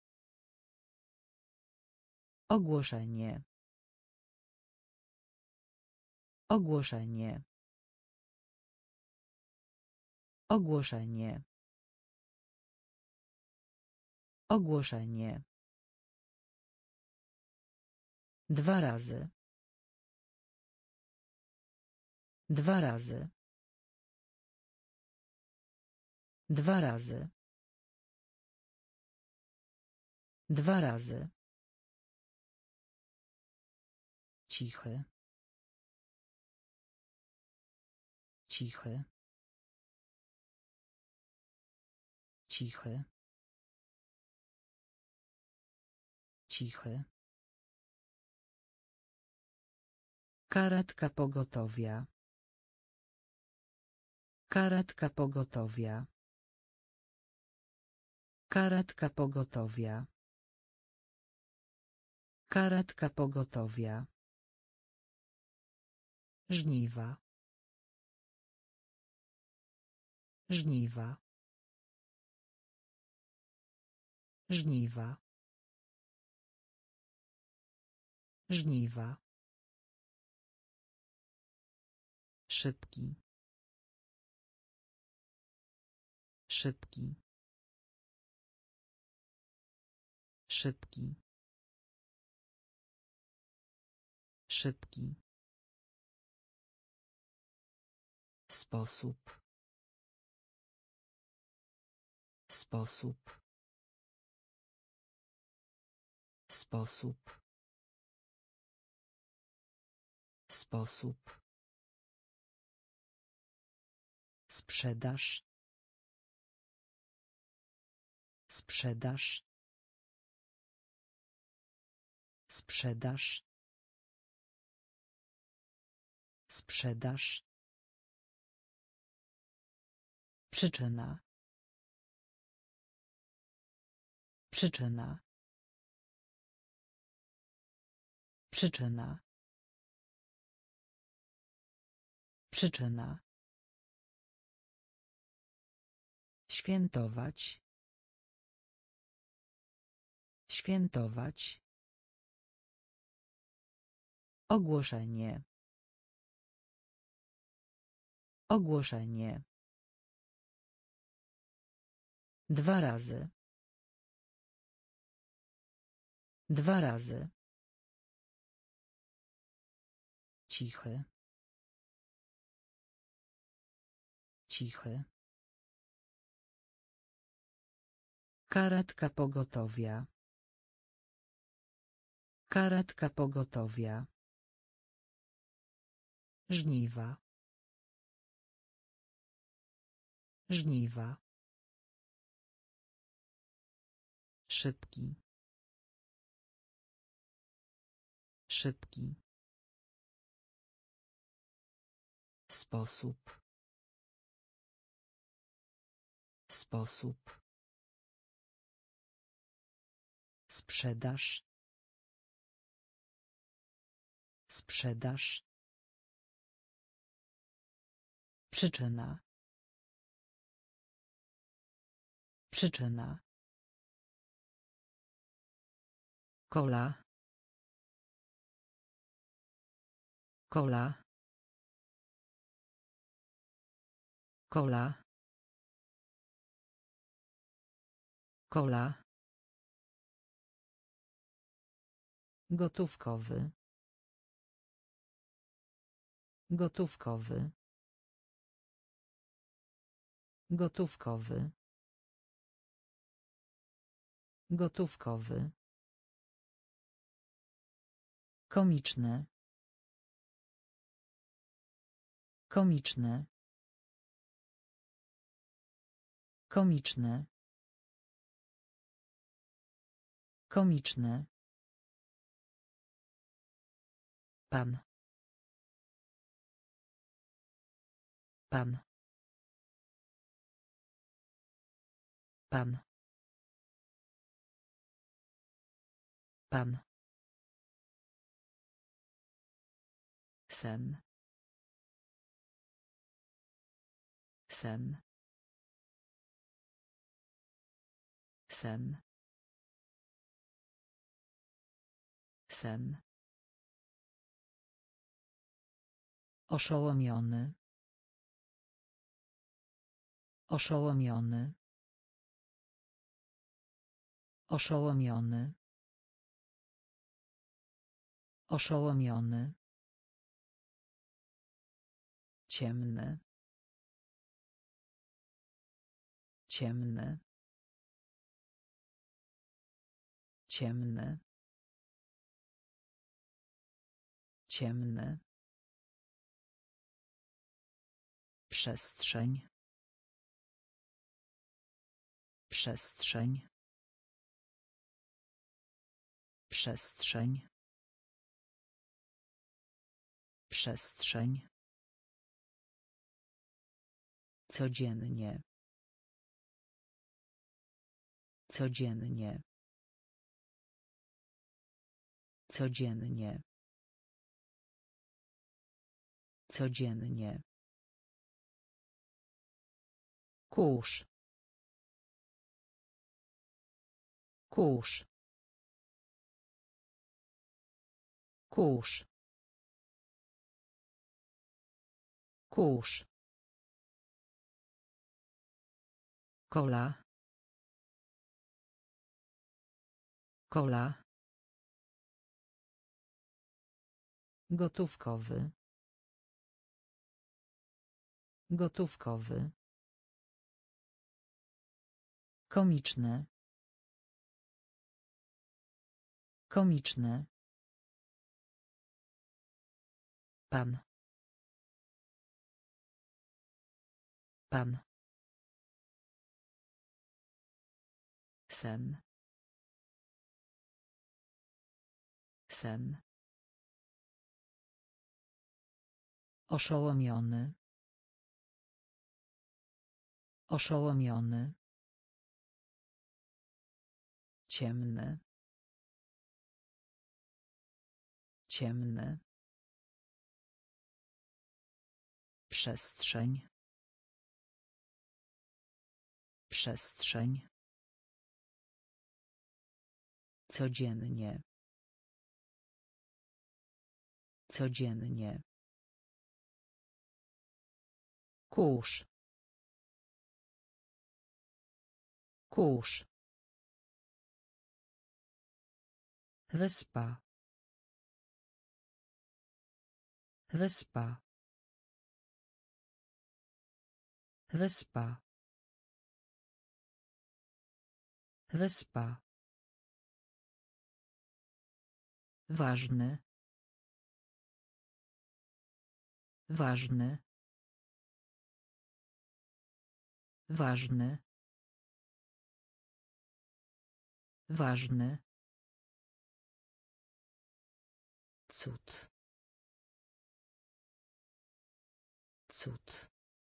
Ogłoszenie. Ogłoszenie. Ogłoszenie. Ogłoszenie. Dwa razy. Dwa razy. Dwa razy. Dwa razy. Cichy. Cichy. Cichy. Cichy. Karetka pogotowia. Karetka pogotowia. Karetka pogotowia. Karetka pogotowia. Żniwa. Żniwa. Żniwa. Żniwa. Szybki. Szybki. Szybki. Szybki. Sposób. Sposób. Sposób. Sposób. Sprzedaż. Sprzedaż. Sprzedaż. Sprzedaż. Przyczyna. Przyczyna. Przyczyna. Przyczyna. Świętować. Świętować. Ogłoszenie. Ogłoszenie. Dwa razy. Dwa razy. Cichy. Cichy. Karetka pogotowia. Karetka pogotowia. Żniwa. Żniwa. Szybki. Szybki. Sposób. Sposób. Sprzedaż. Sprzedaż. Przyczyna. Przyczyna. Kola. Kola. Kola. Kola. Gotówkowy. Gotówkowy. Gotówkowy. Gotówkowy. Komiczne. Komiczne. Komiczne. Komiczne. Pan. Pan. Pan. Pan. Sen. Sen. Sen. Sen. Oszołomiony. Oszołomiony. Oszołomiony. Oszołomiony. Ciemny. Ciemny. Ciemny. Ciemny. Przestrzeń. Przestrzeń. Przestrzeń. Przestrzeń. Codziennie. Codziennie. Codziennie. Codziennie. Kurz. Kurz. Kurz. Kurz. Kola. Kola. Gotówkowy. Gotówkowy. Komiczne. Komiczne. Pan. Pan. Sen. Sen. Oszołomiony. Oszołomiony. Ciemny. Ciemny. Przestrzeń. Przestrzeń. Codziennie. Codziennie. Kurz. Kurz. Wyspa. Wyspa. Wyspa. Wyspa. Ważny. Ważny. Ważny. Ważny. Cud. Cud.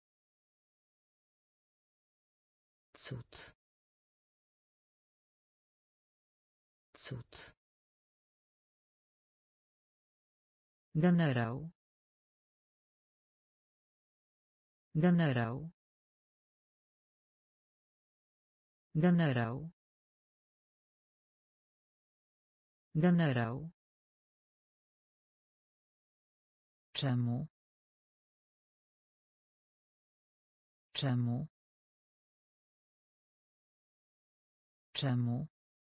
Cud. Cud. Generał. Generał. Generał. Generał. Czemu? Czemu? Czemu?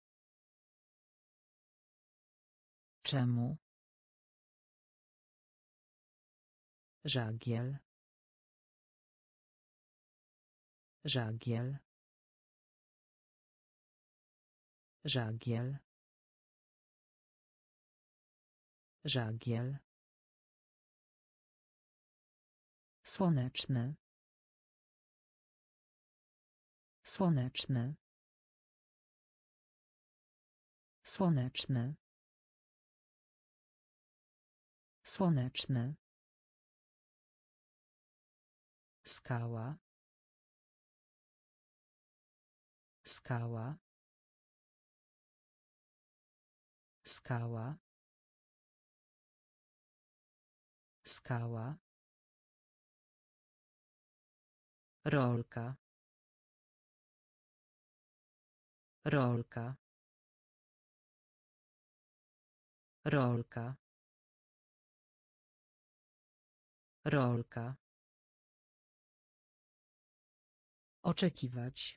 Czemu? Żagiel. Żagiel. Żagiel. Żagiel. Słoneczny. Słoneczny. Słoneczny. Słoneczny. Skała. Skała. Skała. Skała. Rolka. Rolka. Rolka. Rolka. Oczekiwać.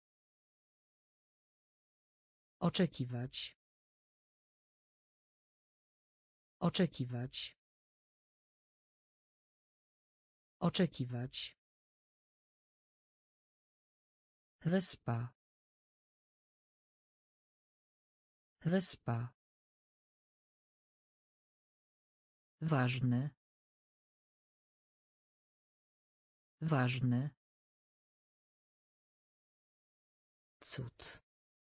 Oczekiwać. Oczekiwać. Oczekiwać. Wyspa. Wyspa. Ważny. Ważny. Cud.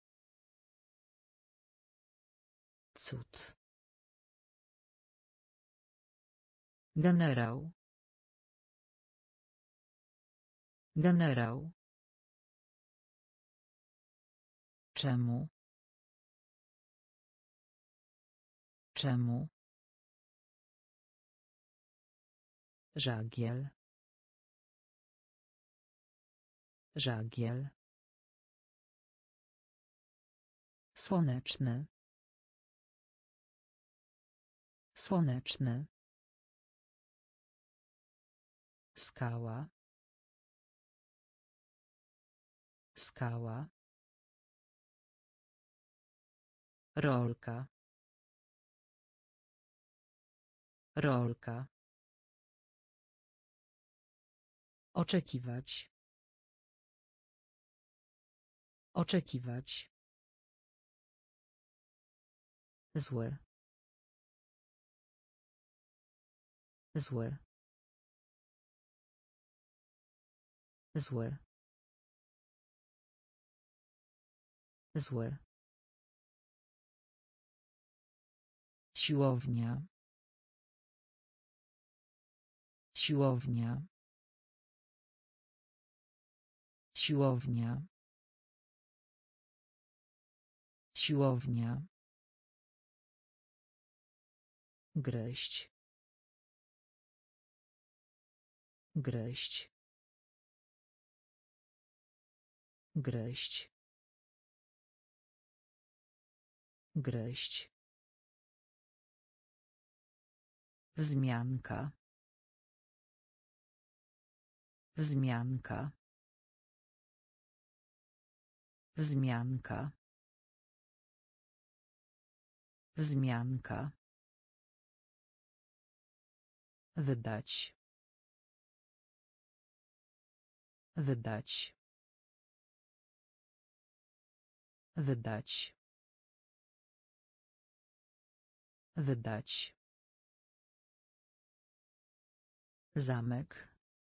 Cud. Generał. Generał. Czemu? Czemu? Żagiel. Żagiel. Słoneczny. Słoneczny. Skała. Skała. Rolka. Rolka. Oczekiwać. Oczekiwać. Zły. Zły. Zły. Zły. Siłownia. Siłownia. Siłownia. Siłownia. Gryźć. Gryźć. Gryźć. Gryźć. Wzmianka. Wzmianka. Wzmianka. Wzmianka. Wydać. Wydać. Wydać. Wydać. Zamek.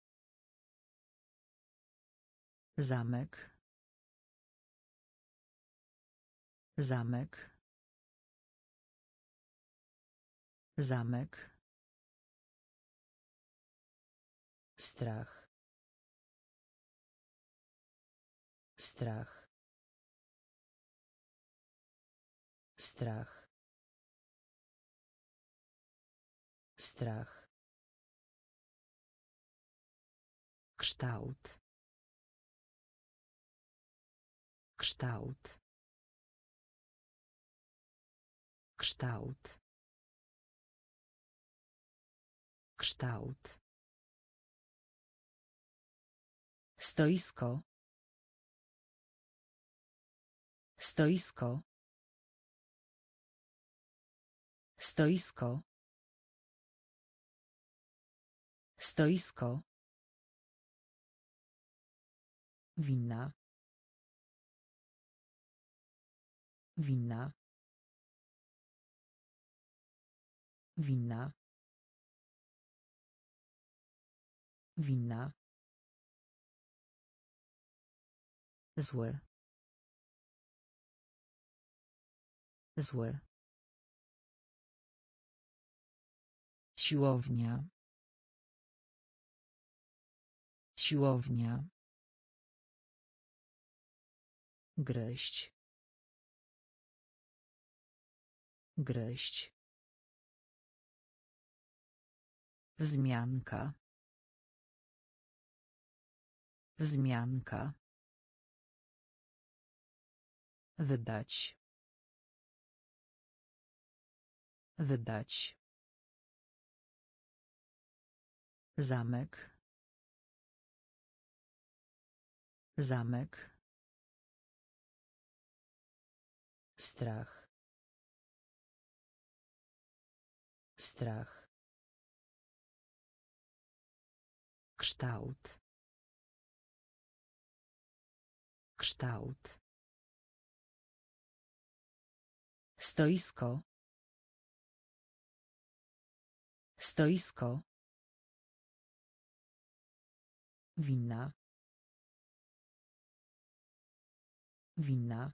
Zamek. Zamek. Zamek. Strach. Strach. Strach. Strach. Kształt. Kształt. Kształt. Kształt. Stoisko. Stoisko. Stoisko. Stoisko. Winna. Winna. Winna. Winna. Zły. Zły. Siłownia. Siłownia. Gryźć. Gryźć. Wzmianka. Wzmianka. Wydać. Wydać. Zamek. Zamek. Strach. Strach. Kształt. Kształt. Stoisko. Stoisko. Winna. Winna.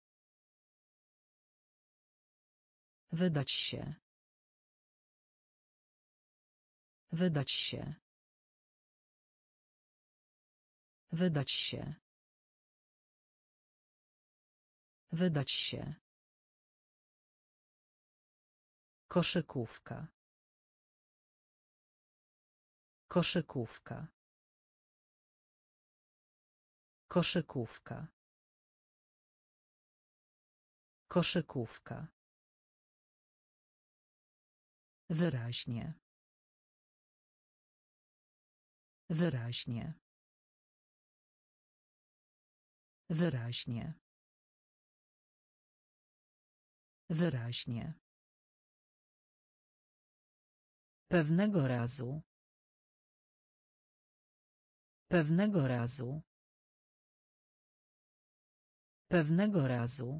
Wydać się. Wydać się. Wydać się. Wydać się. Koszykówka. Koszykówka. Koszykówka. Koszykówka. Wyraźnie. Wyraźnie. Wyraźnie. Wyraźnie. Pewnego razu. Pewnego razu. Pewnego razu.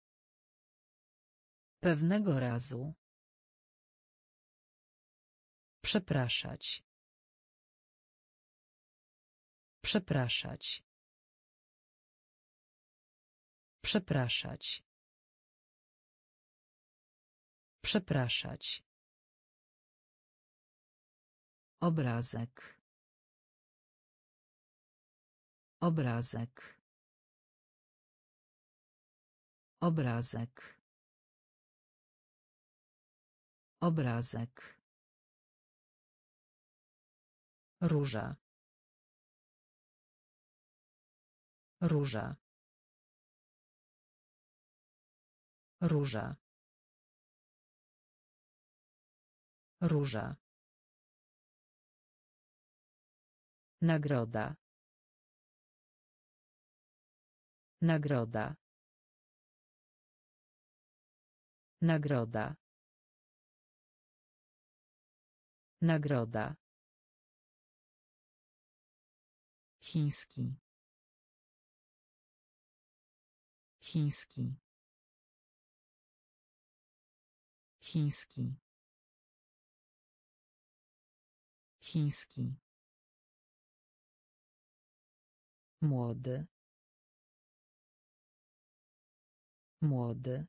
Pewnego razu. Przepraszać. Przepraszać. Przepraszać. Przepraszać. Obrazek. Obrazek. Obrazek. Obrazek. Róża. Róża. Róża. Róża. Nagroda. Nagroda. Nagroda. Nagroda. Chiński. Chiński. Chiński. Chiński. Młody. Młody.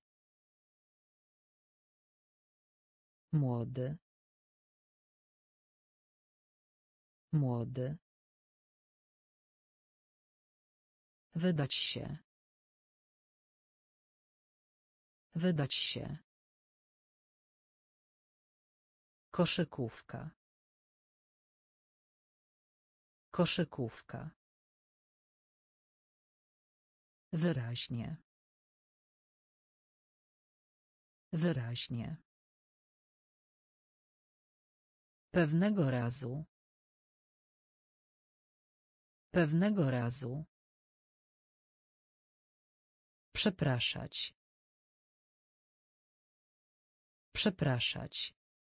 Młody. Młody. Wydać się. Wydać się. Koszykówka. Koszykówka. Wyraźnie. Wyraźnie. Pewnego razu. Pewnego razu. Przepraszać. Przepraszać.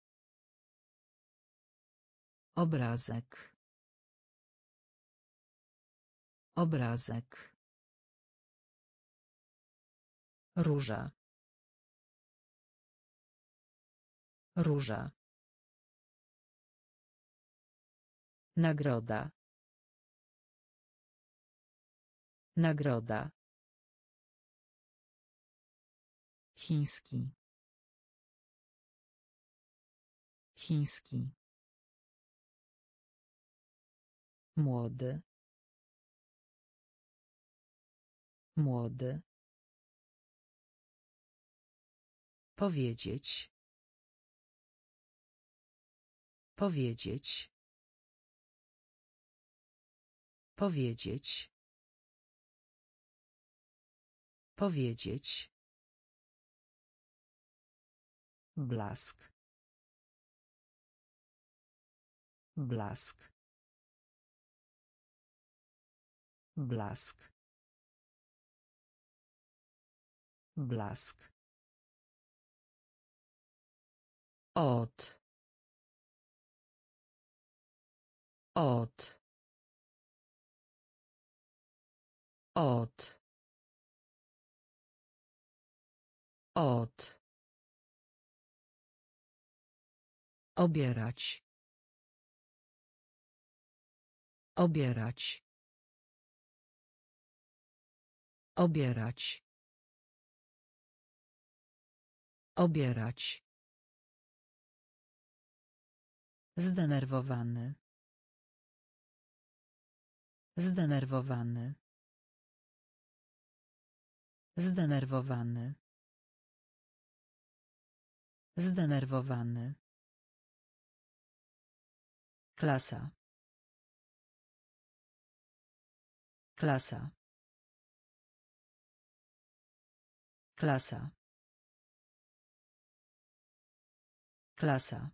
Obrazek. Obrazek. Róża. Róża. Nagroda. Nagroda. Chiński. Chiński. Młody. Młody. Powiedzieć. Powiedzieć. Powiedzieć. Powiedzieć. Blask. Blask. Blask. Blask. Od. Od. Od. Od. Obierać. Obierać. Obierać. Obierać. Zdenerwowany. Zdenerwowany. Zdenerwowany. Zdenerwowany. Klasa. Klasa. Klasa. Klasa.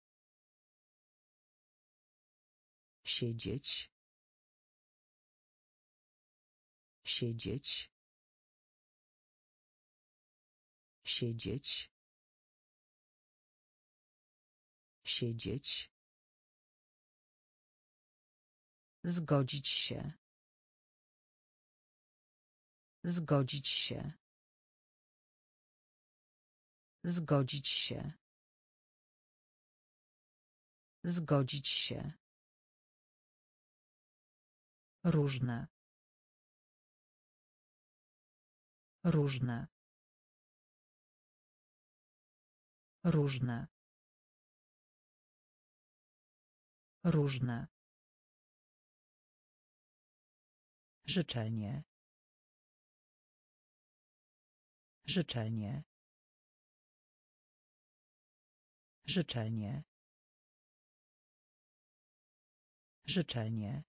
Siedzieć. Siedzieć. Siedzieć. Siedzieć. Zgodzić się. Zgodzić się. Zgodzić się. Zgodzić się. Różne. Różne. Różne. Różne. Życzenie. Życzenie. Życzenie. Życzenie.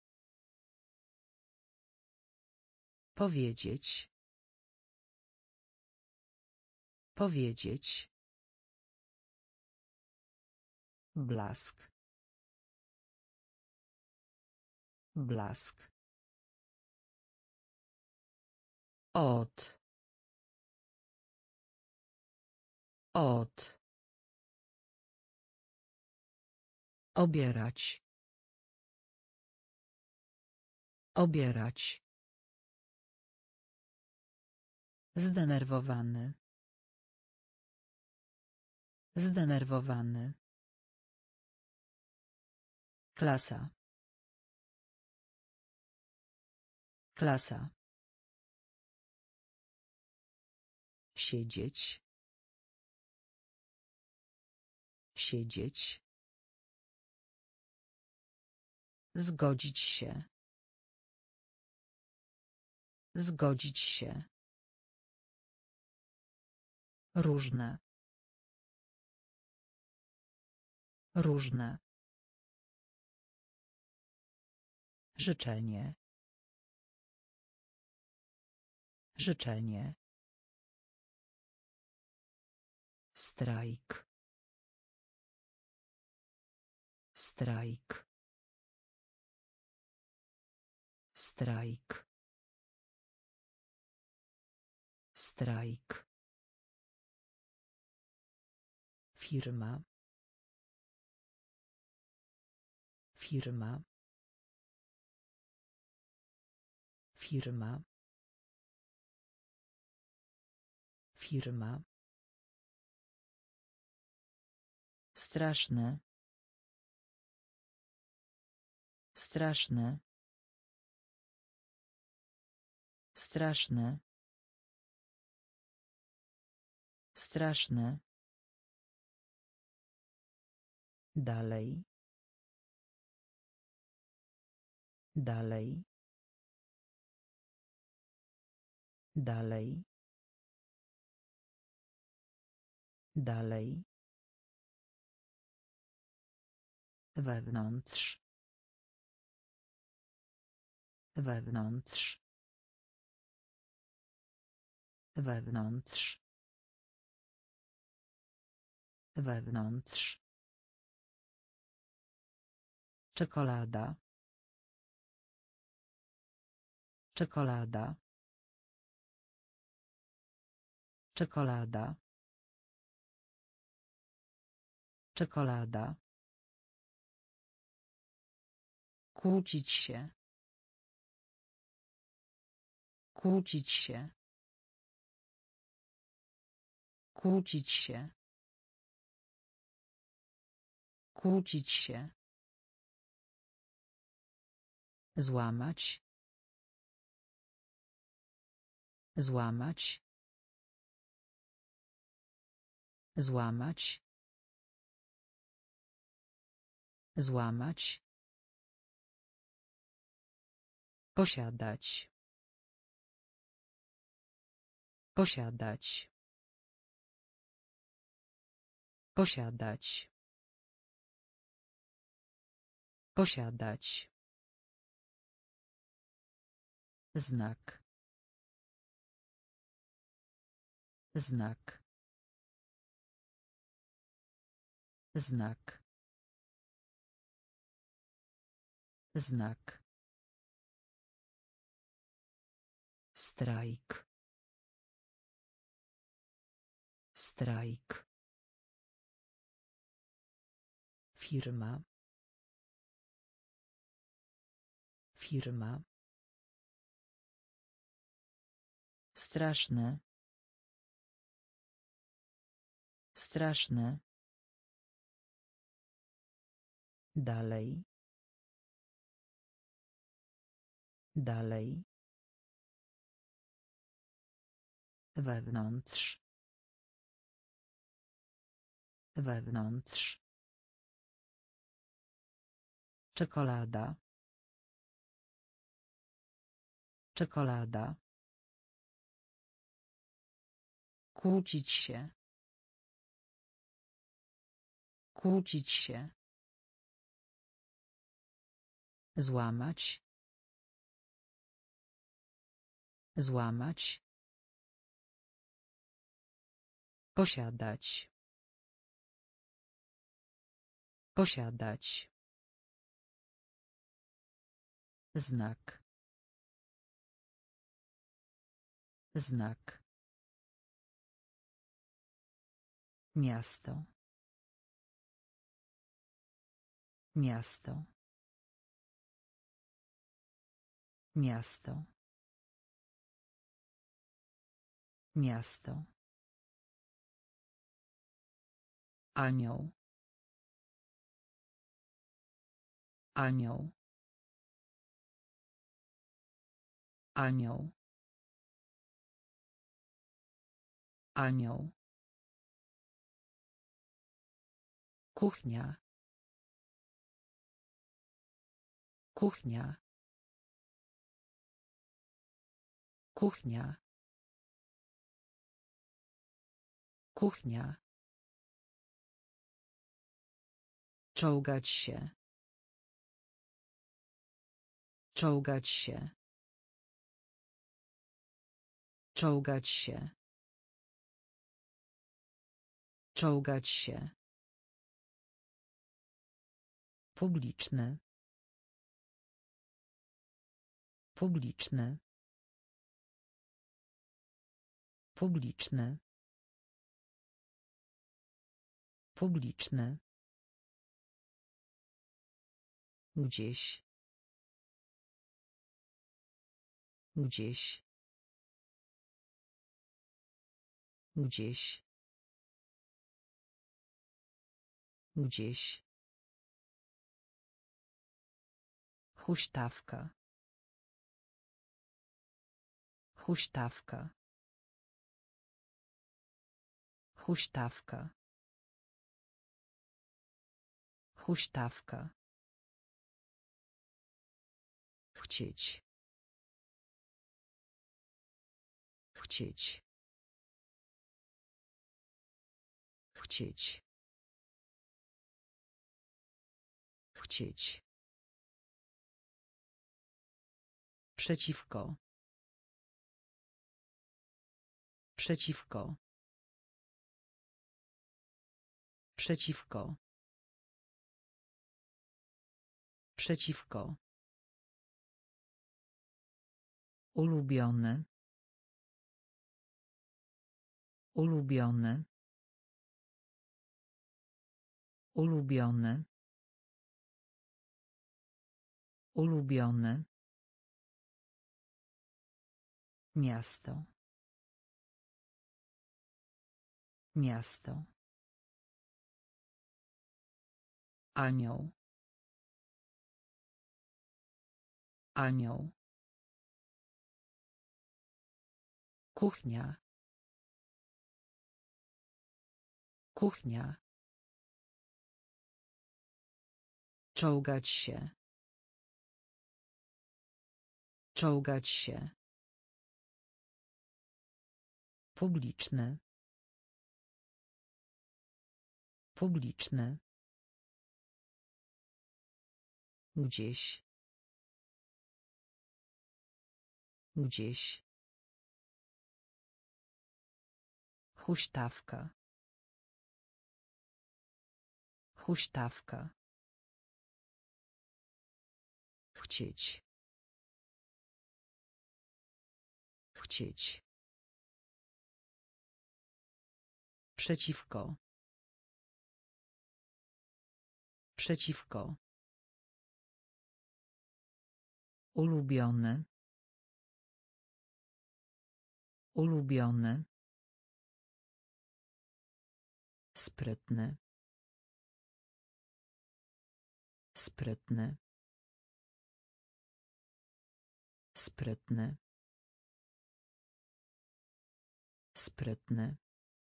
Powiedzieć. Powiedzieć. Blask. Blask. Od. Od. Obierać. Obierać. Zdenerwowany. Zdenerwowany. Klasa. Klasa. Siedzieć. Siedzieć. Zgodzić się. Zgodzić się. Różne. Różne. Życzenie. Życzenie. Strajk. Strajk. Strajk. Strajk. Firma. Firma. Firma. Firma. Straszne. Straszne. Straszne. Straszne. Dalej. Dalej. Dalej. Dalej. Wewnątrz. Wewnątrz. Wewnątrz. Wewnątrz. Czekolada. Czekolada. Czekolada. Czekolada. Kłócić się. Kłócić się. Kłócić się. Kłócić się. Złamać. Złamać. Złamać. Złamać. Posiadać. Posiadać. Posiadać. Posiadać. Znak. Znak. Znak. Znak. Strajk. Strajk. Firma. Firma. Straszne. Straszne. Dalej. Dalej. Wewnątrz. Wewnątrz. Czekolada. Czekolada. Kłócić się. Kłócić się. Złamać. Złamać. Posiadać. Posiadać. Znak. Znak. Miasto. Miasto. Miasto. Miasto. Anioł. Anioł. Anioł. Anioł. Kuchnia. Kuchnia. Kuchnia. Kuchnia. Czołgać się. Czołgać się. Czołgać się. Czołgać się. Publiczny. Publiczny. Publiczny. Publiczny. Gdzieś. Gdzieś. Gdzieś. Gdzieś. Huśtawka. Huśtawka. Huśtawka. Huśtawka. Chcieć. Chcieć. Chcieć. Chcieć. Przeciwko. Przeciwko. Przeciwko. Przeciwko. Ulubiony. Ulubiony. Ulubiony. Ulubiony. Miasto. Miasto. Anioł. Anioł. Kuchnia. Kuchnia. Czołgać się. Czołgać się. Publiczny. Publiczny. Gdzieś. Gdzieś. Huśtawka. Huśtawka. Chcieć. Chcieć. Przeciwko. Przeciwko. Ulubiony. Ulubiony. Sprytny. Sprytny. Sprytny. Sprytny.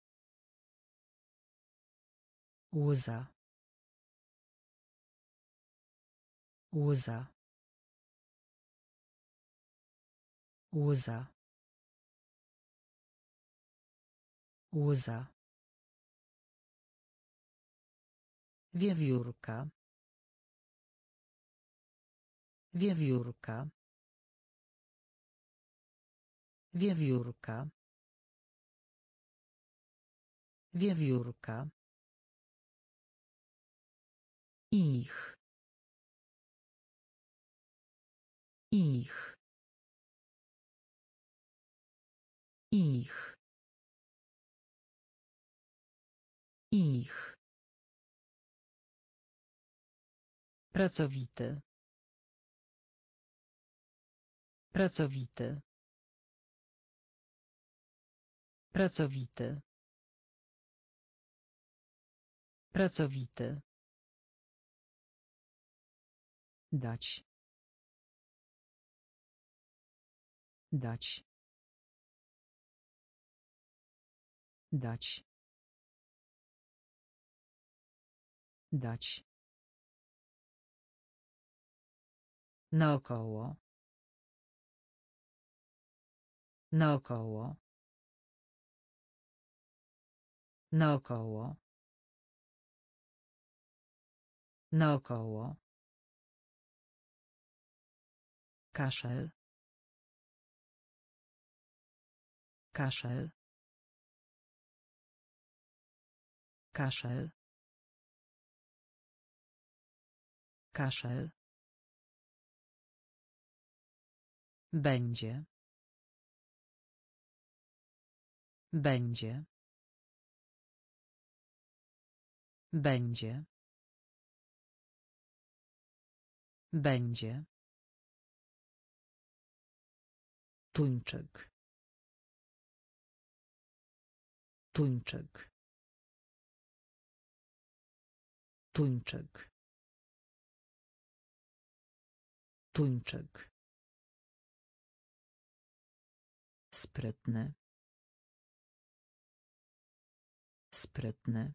Łza. Łza. Łza. Łza. Wiewiórka. Wiewiórka. Wiewiórka. Wiewiórka. Ich. Ich. Ich. Ich. Pracowity. Pracowity. Pracowity. Pracowity. Dać. Dać. Dać. Dać. Naokoło. Naokoło. Naokoło. Naokoło. Kaszel. Kaszel. Kaszel. Kaszel. Będzie. Będzie. Będzie. Będzie. Tuńczyk. Tuńczyk. Tuńczyk. Tuńczyk. Sprytny. Sprytny.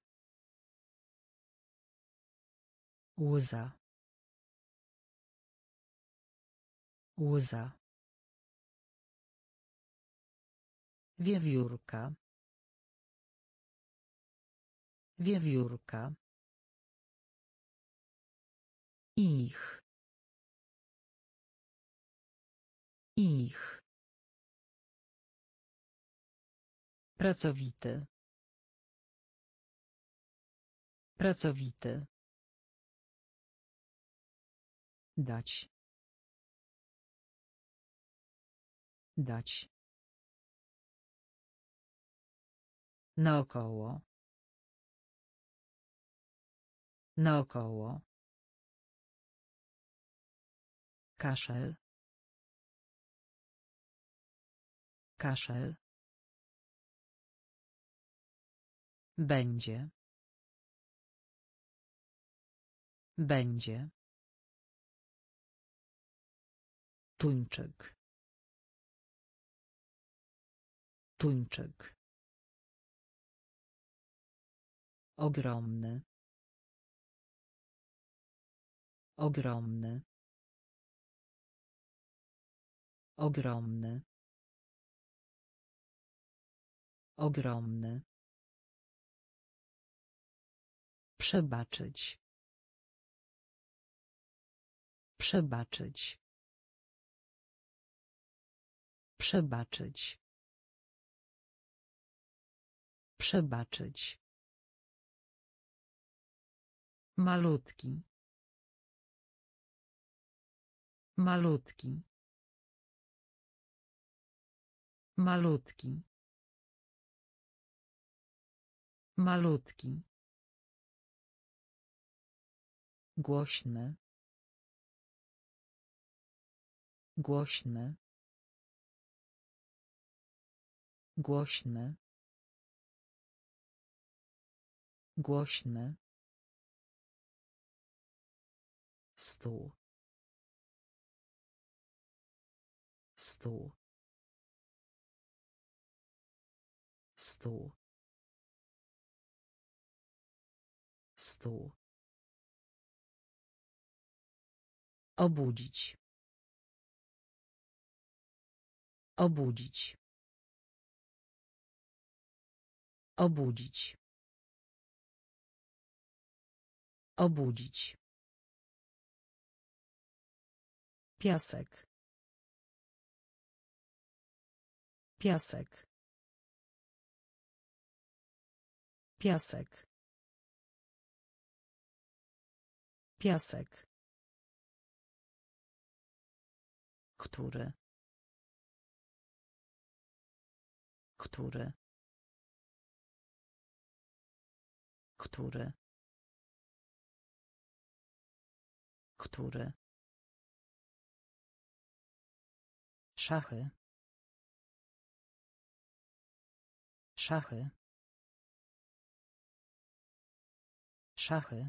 Łza. Łza. Wiewiórka. Wiewiórka. Ich. Ich. Pracowity. Pracowity. Dać. Dać. Naokoło. Naokoło. Kaszel. Kaszel. Będzie. Będzie. Tuńczyk. Tuńczyk. Ogromny. Ogromny. Ogromny. Ogromny. Przebaczyć. Przebaczyć. Przebaczyć. Przebaczyć. Malutki. Malutki. Malutki. Malutki. Głośny. Głośny. Głośny. Głośny. Stół. Stół. Stół. Stół. Obudzić. Obudzić. Obudzić. Obudzić. Piasek. Piasek. Piasek. Piasek. Który. Który. Który. Który. Szachy. Szachy. Szachy.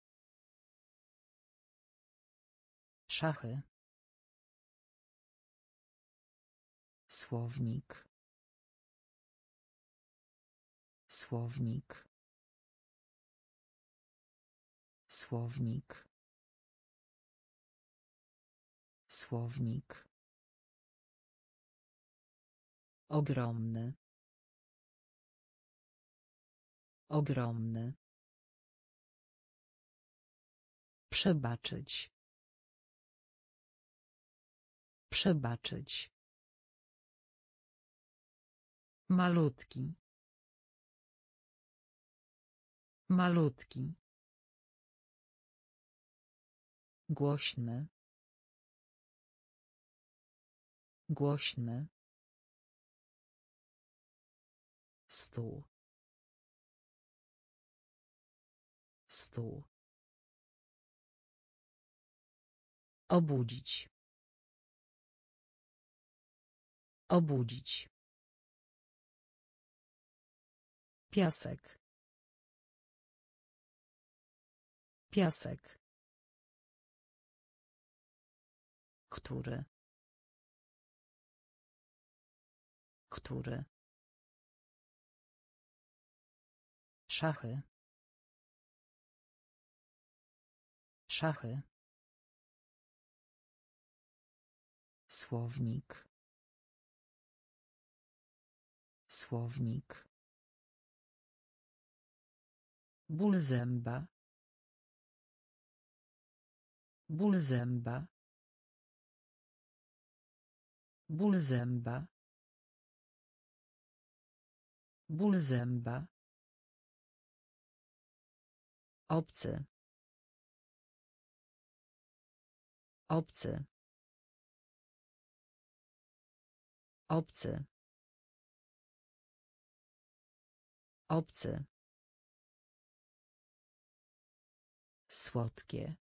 Szachy. Słownik. Słownik. Słownik. Słownik. Ogromny. Ogromny. Przebaczyć. Przebaczyć. Malutki. Malutki. Głośny. Głośny. Stół. Stół. Obudzić. Obudzić. Piasek. Piasek. Który. Który. Szachy. Szachy. Słownik. Słownik. Ból zęba. Ból zęba. Ból zęba. Ból zęba. Obcy. Obcy. Obcy. Obcy. Słodkie.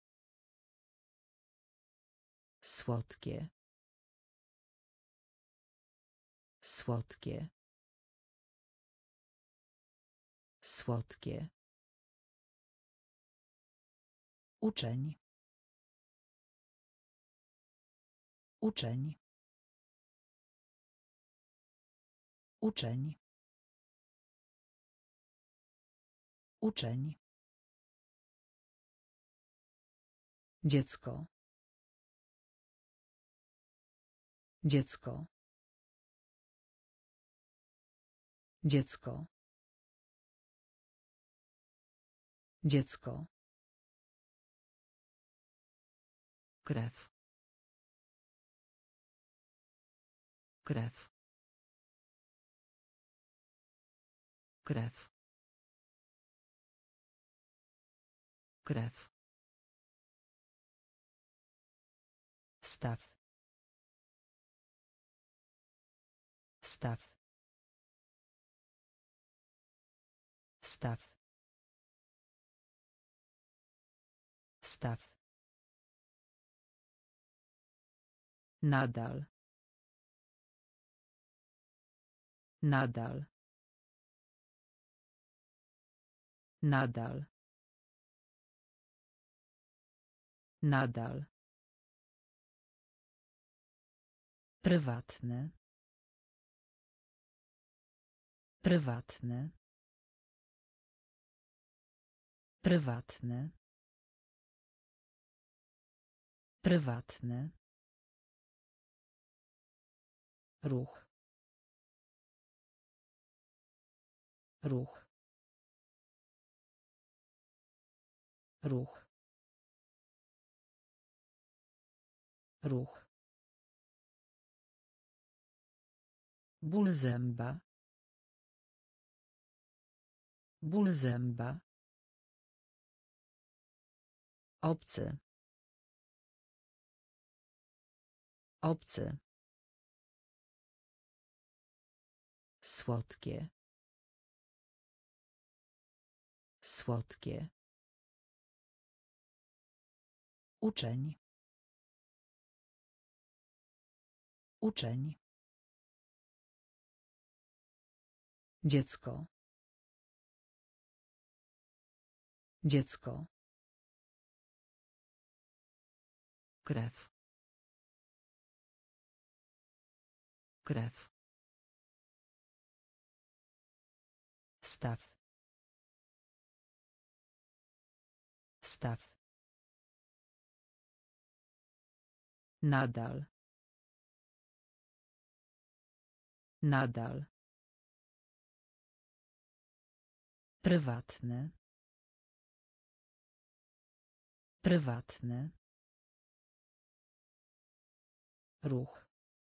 Słodkie. Słodkie. Słodkie. Uczeń. Uczeń. Uczeń. Uczeń. Dziecko. Dziecko. Dziecko. Dziecko. Krew. Krew. Krew. Krew. Staw. Staw. Staw. Staw. Nadal. Nadal. Nadal. Nadal. Prywatny. Prywatny. Prywatny. Prywatny. Ruch. Ruch. Ruch. Ruch. Ból zęba. Ból zęba. Obcy. Obcy. Słodkie. Słodkie. Uczeń. Uczeń. Dziecko. Dziecko. Krew. Krew. Staw. Staw. Nadal. Nadal. Prywatny. Prywatny. Ruch.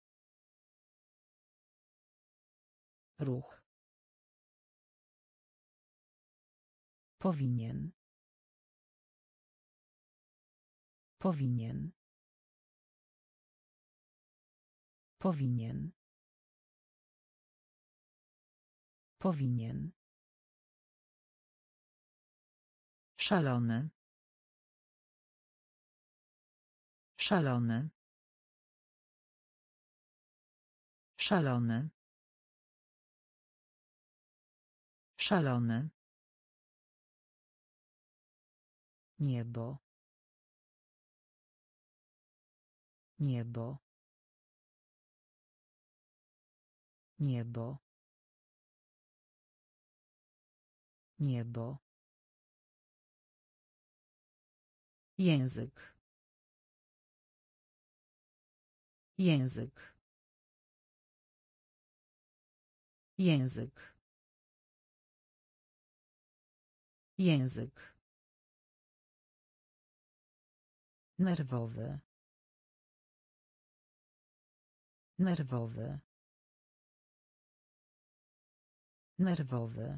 Ruch. Powinien. Powinien. Powinien. Powinien. Szalony. Szalony. Szalony. Szalony. Niebo. Niebo. Niebo. Niebo. Język. Język. Język. Język. Nerwowy. Nerwowy. Nerwowy.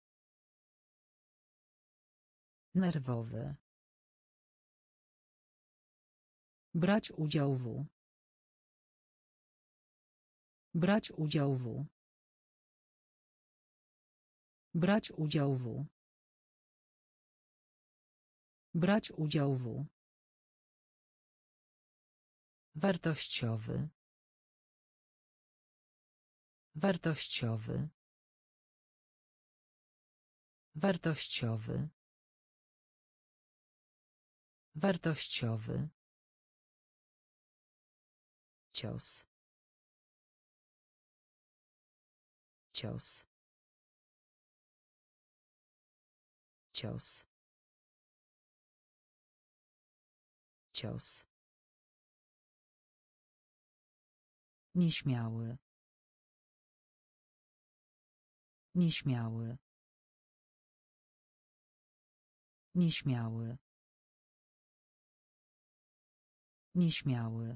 Nerwowy. Brać udział w. Brać udział w. Brać udział w. Brać udział w. Wartościowy. Wartościowy. Wartościowy. Wartościowy. Cios. Cios. Cios. Cios. Nieśmiały. Nieśmiały. Nieśmiały. Nieśmiały.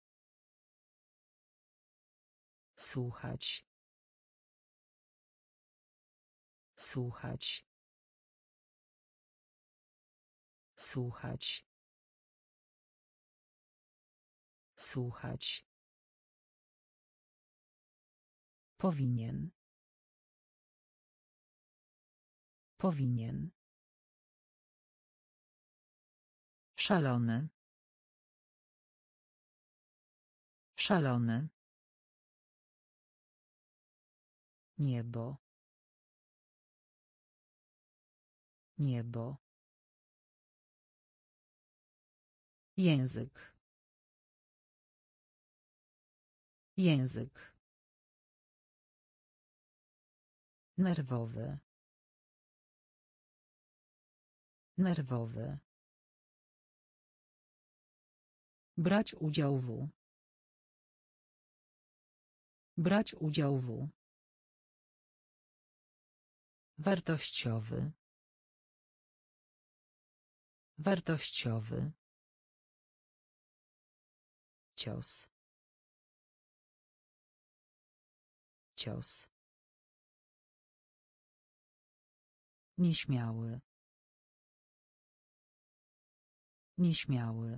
Słuchać. Słuchać. Słuchać. Słuchać. Powinien. Powinien. Szalony. Szalony. Niebo. Niebo. Język. Język. Nerwowy. Nerwowy. Brać udział w. Brać udział w. Wartościowy. Wartościowy. Cios. Cios. Nieśmiały. Nieśmiały.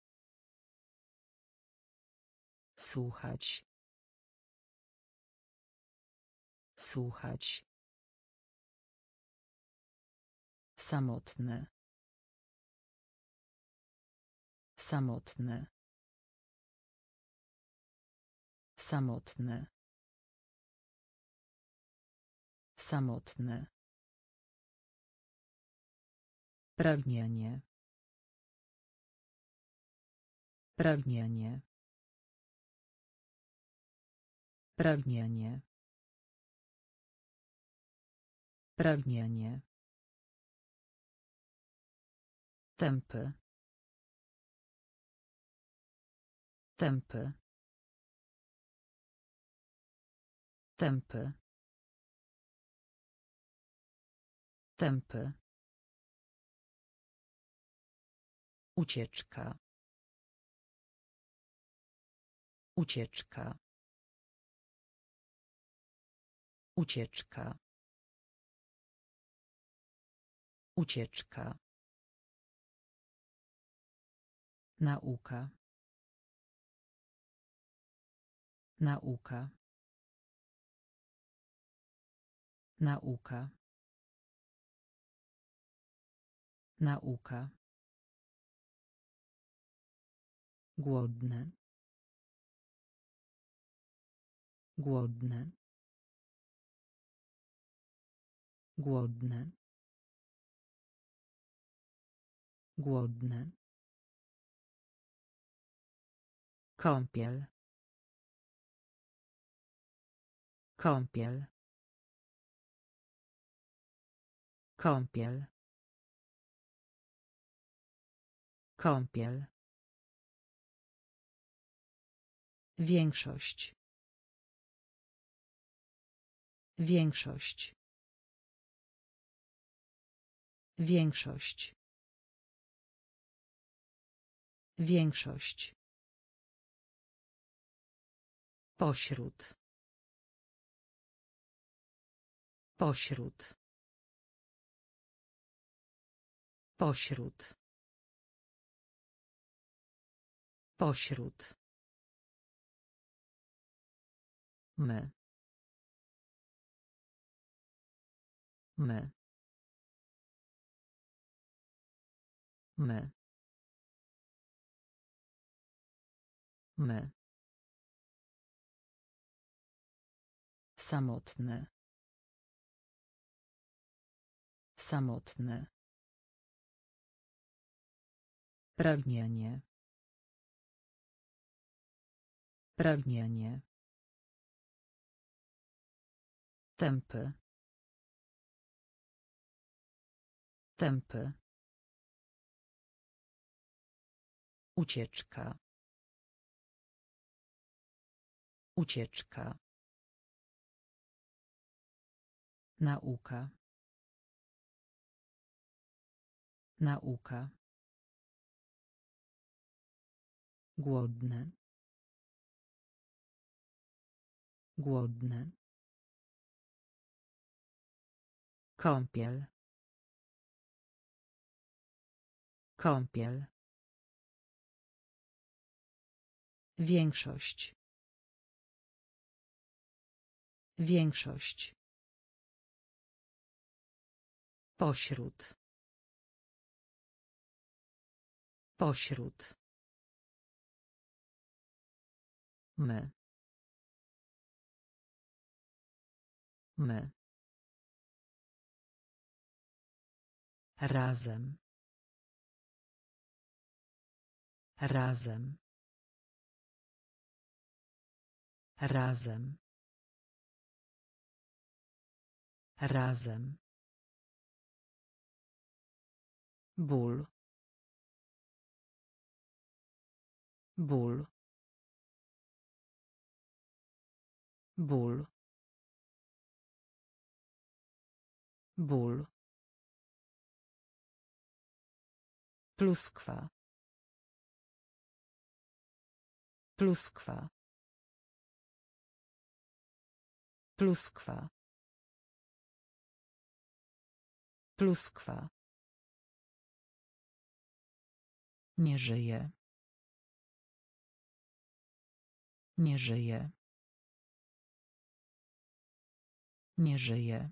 Słuchać. Słuchać. Samotny. Samotny. Samotny. Samotny. Pragnienie. Pragnienie. Pragnienie. Pragnienie. Tępy. Tępy. Tępy. Tępy. Ucieczka. Ucieczka. Ucieczka. Ucieczka. Nauka. Nauka. Nauka. Nauka. Głodny. Głodny. Głodny. Głodny. Kąpiel. Kąpiel. Kąpiel. Kąpiel. Większość. Większość. Większość. Większość. Pośród. Pośród. Pośród. Pośród. My. My. My. My. Samotny. Samotny. Pragnienie. Pragnienie. Tępy. Tępy. Ucieczka. Ucieczka. Nauka. Nauka. Głodny. Głodny. Kąpiel. Kąpiel. Większość. Większość. Pośród. Pośród. My. My. Razem. Razem. Razem. Razem. Ból. Ból. Ból. Ból. Pluskwa. Pluskwa. Pluskwa. Pluskwa. Nie żyje. Nie żyje. Nie żyje.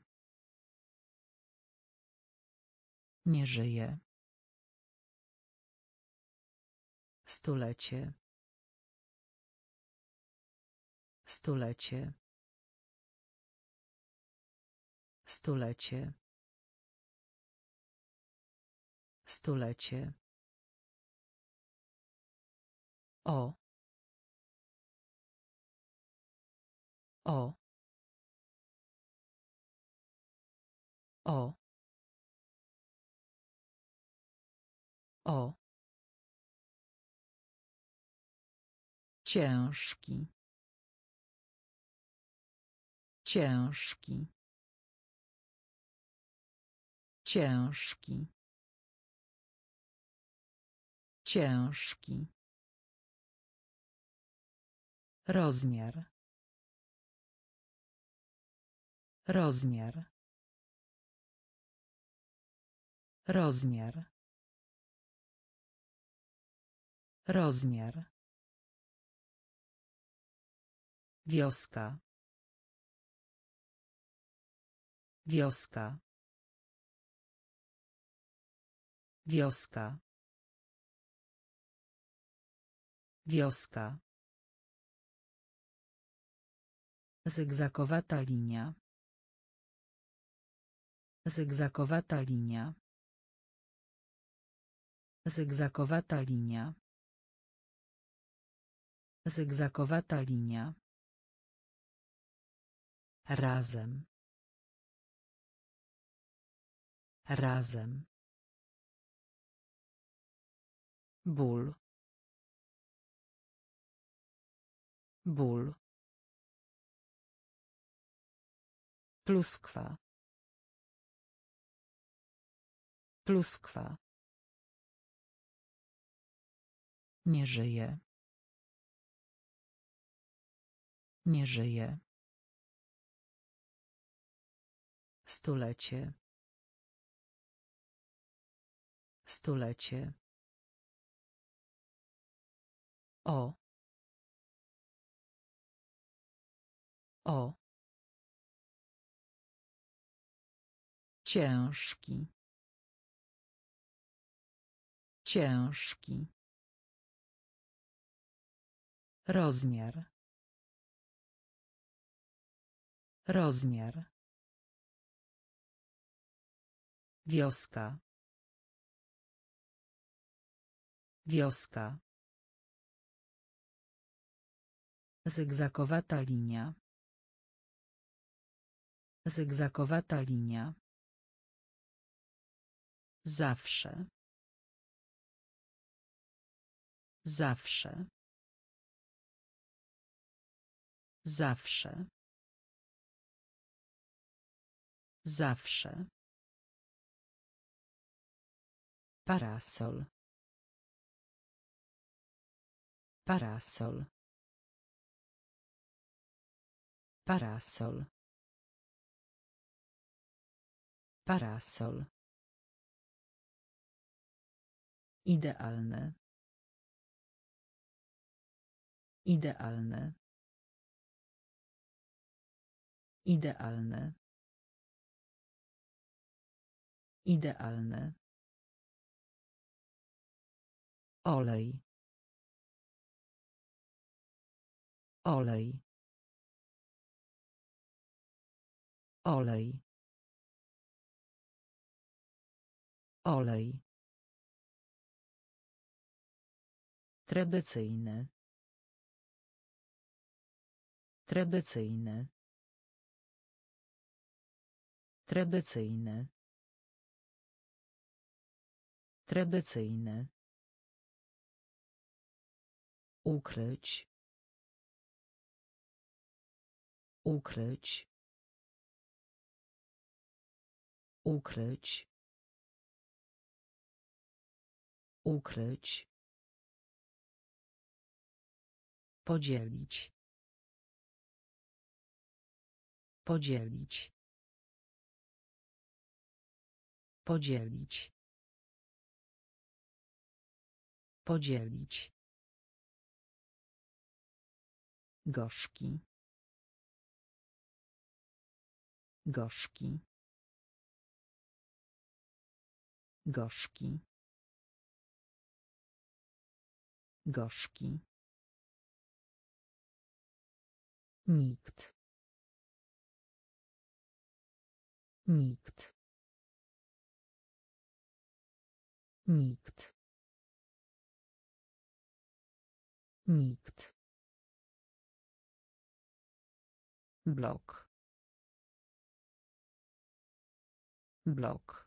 Nie żyje. Stulecie. Stulecie. Stulecie. Stulecie. O. O. O. O. Ciężki. Ciężki. Ciężki. Ciężki. Rozmiar. Rozmiar. Rozmiar. Rozmiar. Wioska. Wioska. Wioska. Wioska. Zygzakowata linia. Zygzakowata linia. Zygzakowata linia. Zygzakowata linia. Razem. Razem. Ból. Ból. Pluskwa. Pluskwa. Nie żyje. Nie żyje. Stulecie. Stulecie. O. O. Ciężki. Ciężki. Rozmiar. Rozmiar. Wioska. Wioska. Zygzakowata linia. Zygzakowata linia. Zawsze. Zawsze. Zawsze. Zawsze. Parasol. Parasol. Parasol. Parasol. Idealne. Idealne. Idealne. Idealne. Olej. Olej. Olej. Olej. Tradycyjny. Tradycyjny. Tradycyjny. Tradycyjny. Ukryć. Ukryć. Ukryć. Ukryć. Podzielić. Podzielić. Podzielić. Podzielić. Gorzki. Gorzki. Gorzki. Gorzki. Nikt. Nikt. Nikt. Nikt. Blok. Blok.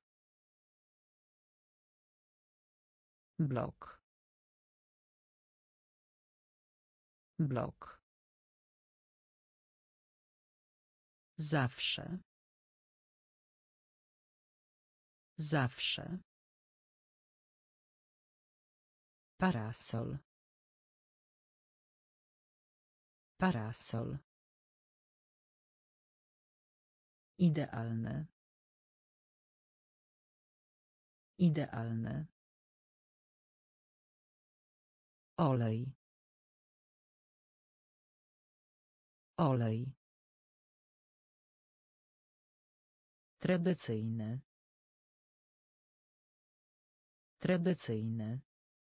Blok. Blok. Zawsze. Zawsze. Parasol. Parasol. Idealne. Idealne. Olej. Olej. Tradycyjny. Tradycyjny.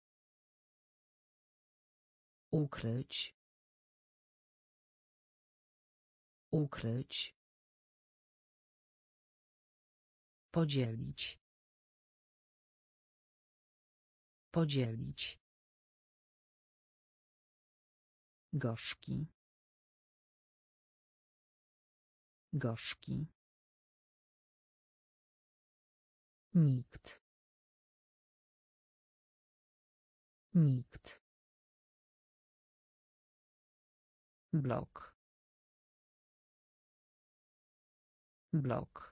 Ukryć. Ukryć. Podzielić. Podzielić. Gorzki. Gorzki. Nikt. Nikt. Blok. Blok.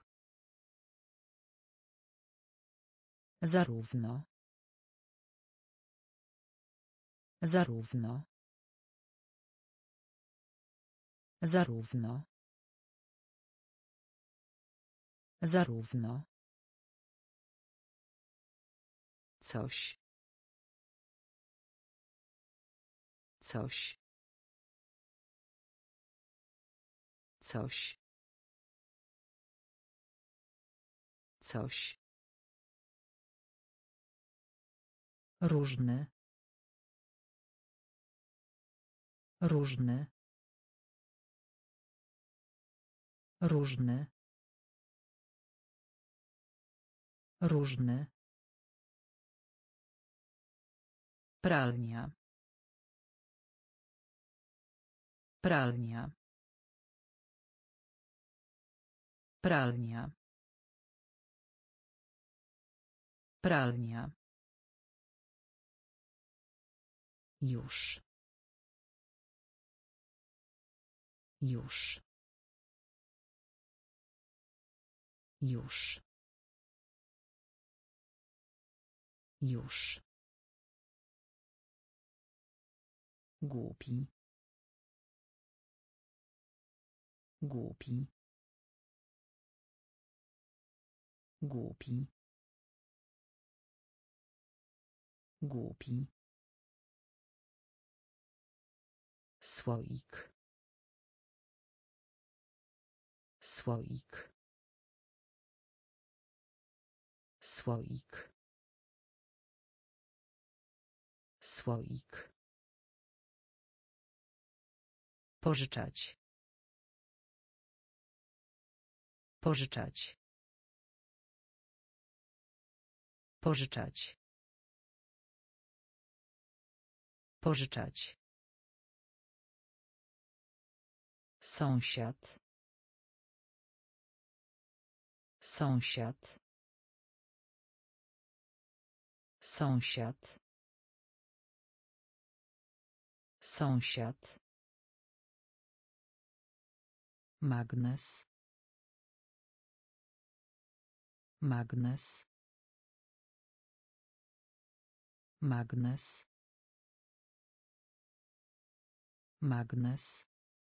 Zarówno. Zarówno. Zarówno. Zarówno. Coś. Coś. Coś. Coś. Różny. Różny. Różny. Różny. Pralnia. Pralnia. Pralnia. Pralnia. Już. Już. Już. Już. Głupi. Głupi. Głupi. Głupi. Słoik. Słoik. Słoik. Słoik. Pożyczać. Pożyczać. Pożyczać. Pożyczać. Sąsiad. Sąsiad. Sąsiad. Sąsiad. Magnes. Magnes. Magnes. Magnes.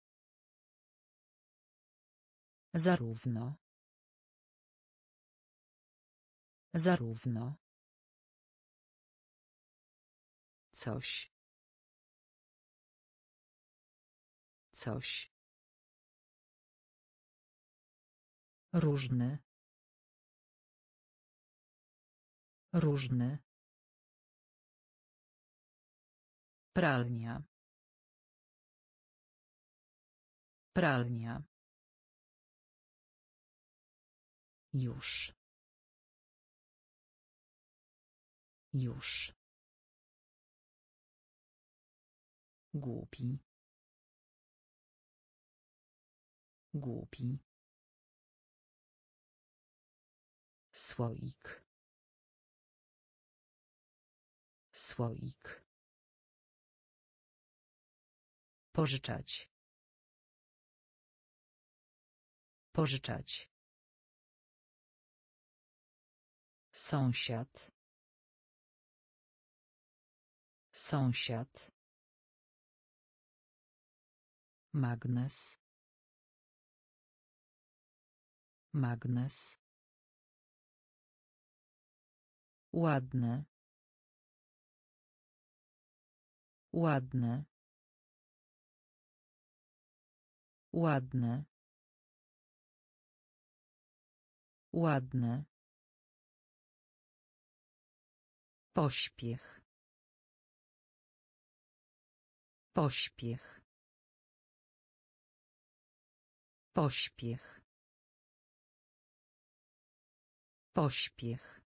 Zarówno. Zarówno. Coś. Coś. Różny. Różny. Pralnia. Pralnia. Już. Już. Głupi. Głupi. Słoik. Słoik. Pożyczać. Pożyczać. Sąsiad. Sąsiad. Magnes. Magnes. Ładne. Ładne. Ładne. Ładne. Pośpiech. Pośpiech. Pośpiech. Pośpiech.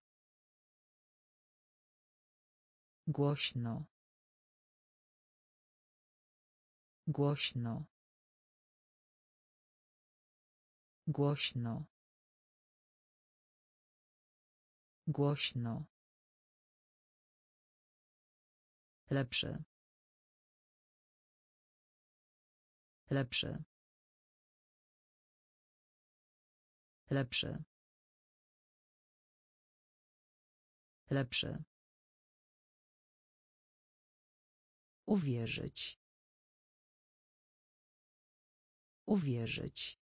Głośno. Głośno. Głośno. Głośno. Lepszy. Lepszy. Lepszy. Lepszy. Uwierzyć. Uwierzyć.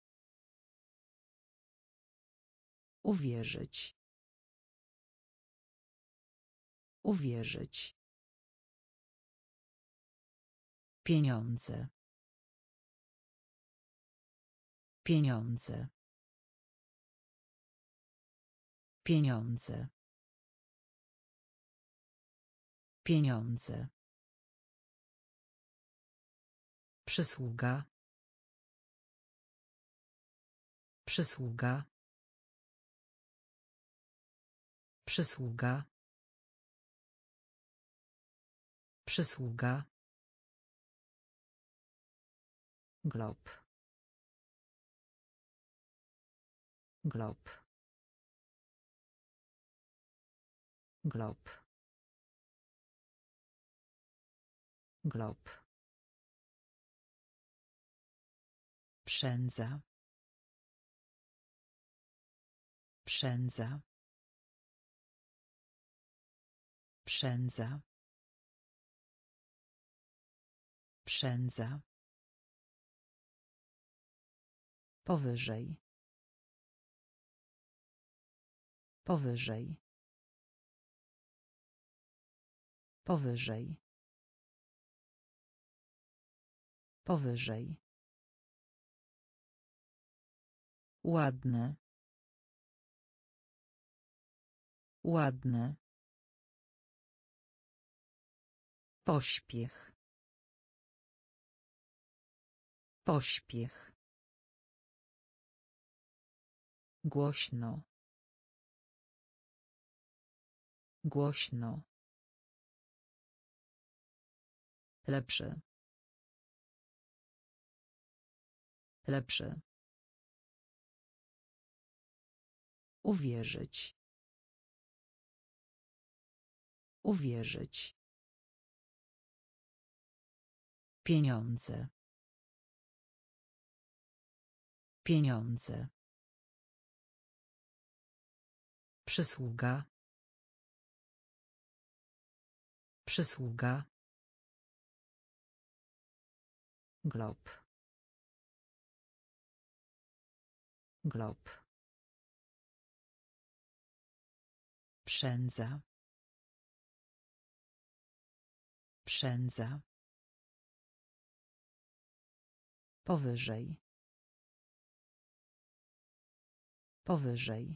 Uwierzyć. Uwierzyć. Pieniądze. Pieniądze. Pieniądze. Pieniądze. Przysługa. Przysługa. Przysługa. Przysługa. Glob. Glob. Glob. Glob. Przędza. Przędza. Przędza. Przędza. Powyżej. Powyżej. Powyżej. Powyżej. Ładne. Ładne. Pośpiech. Pośpiech. Głośno. Głośno. Lepszy. Lepszy. Uwierzyć. Uwierzyć. Pieniądze. Pieniądze. Przysługa. Przysługa. Glob. Glob. Przędza. Przędza. Powyżej. Powyżej.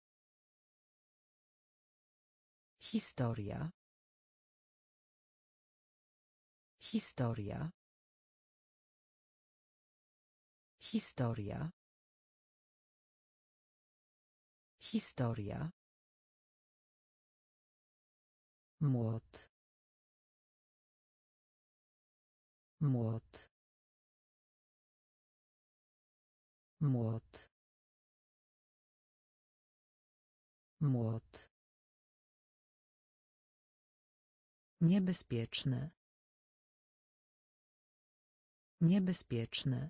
Historia. Historia. Historia. Historia. Młot. Młot. Młot. Młot. Niebezpieczne. Niebezpieczne.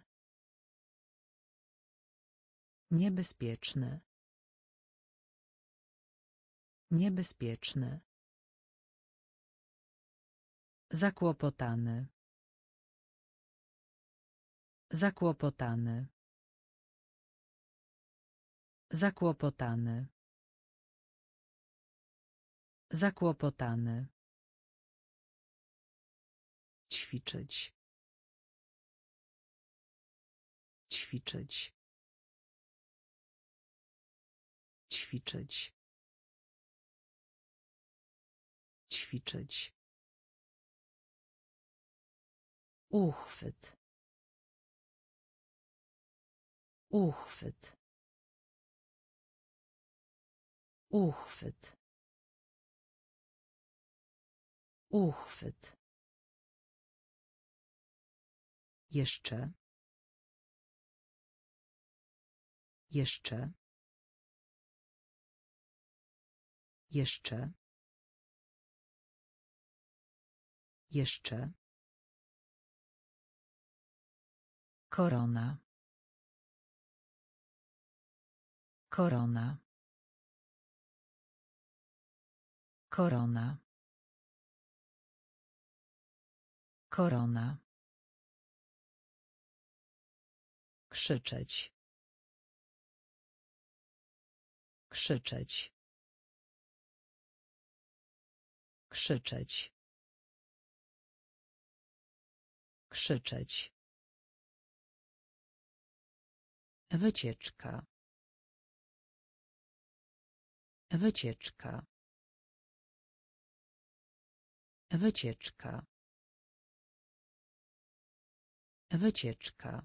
Niebezpieczne. Niebezpieczne. Zakłopotany. Zakłopotany. Zakłopotany. Zakłopotany. Ćwiczyć. Ćwiczyć. Ćwiczyć. Ćwiczyć. Uchwyt. Uchwyt. Uchwyt. Uchwyt. Jeszcze. Jeszcze. Jeszcze. Jeszcze. Korona. Korona. Korona. Korona. Krzyczeć. Krzyczeć. Krzyczeć. Krzyczeć. Wycieczka. Wycieczka. Wycieczka. Wycieczka.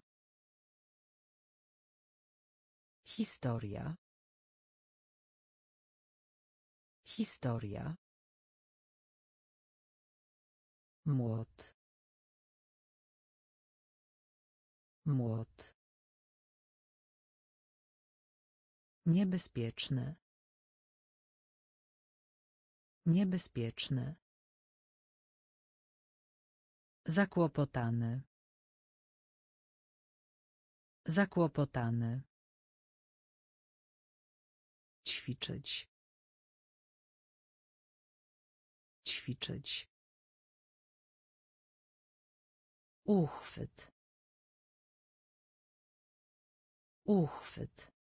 Historia. Historia. Młot. Młot. Niebezpieczne. Niebezpieczne. Zakłopotany. Zakłopotany. Ćwiczyć. Ćwiczyć. Uchwyt. Uchwyt.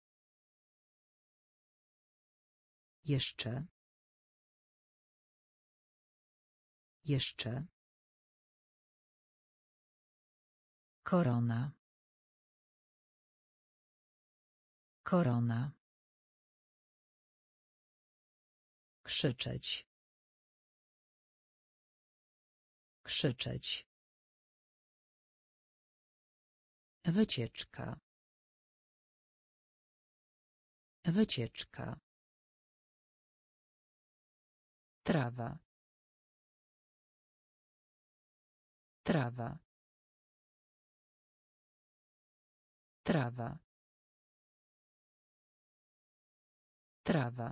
Jeszcze. Jeszcze. Korona. Korona. Krzyczeć. Krzyczeć. Wycieczka. Wycieczka. Trawa. Trawa. Trawa. Trawa.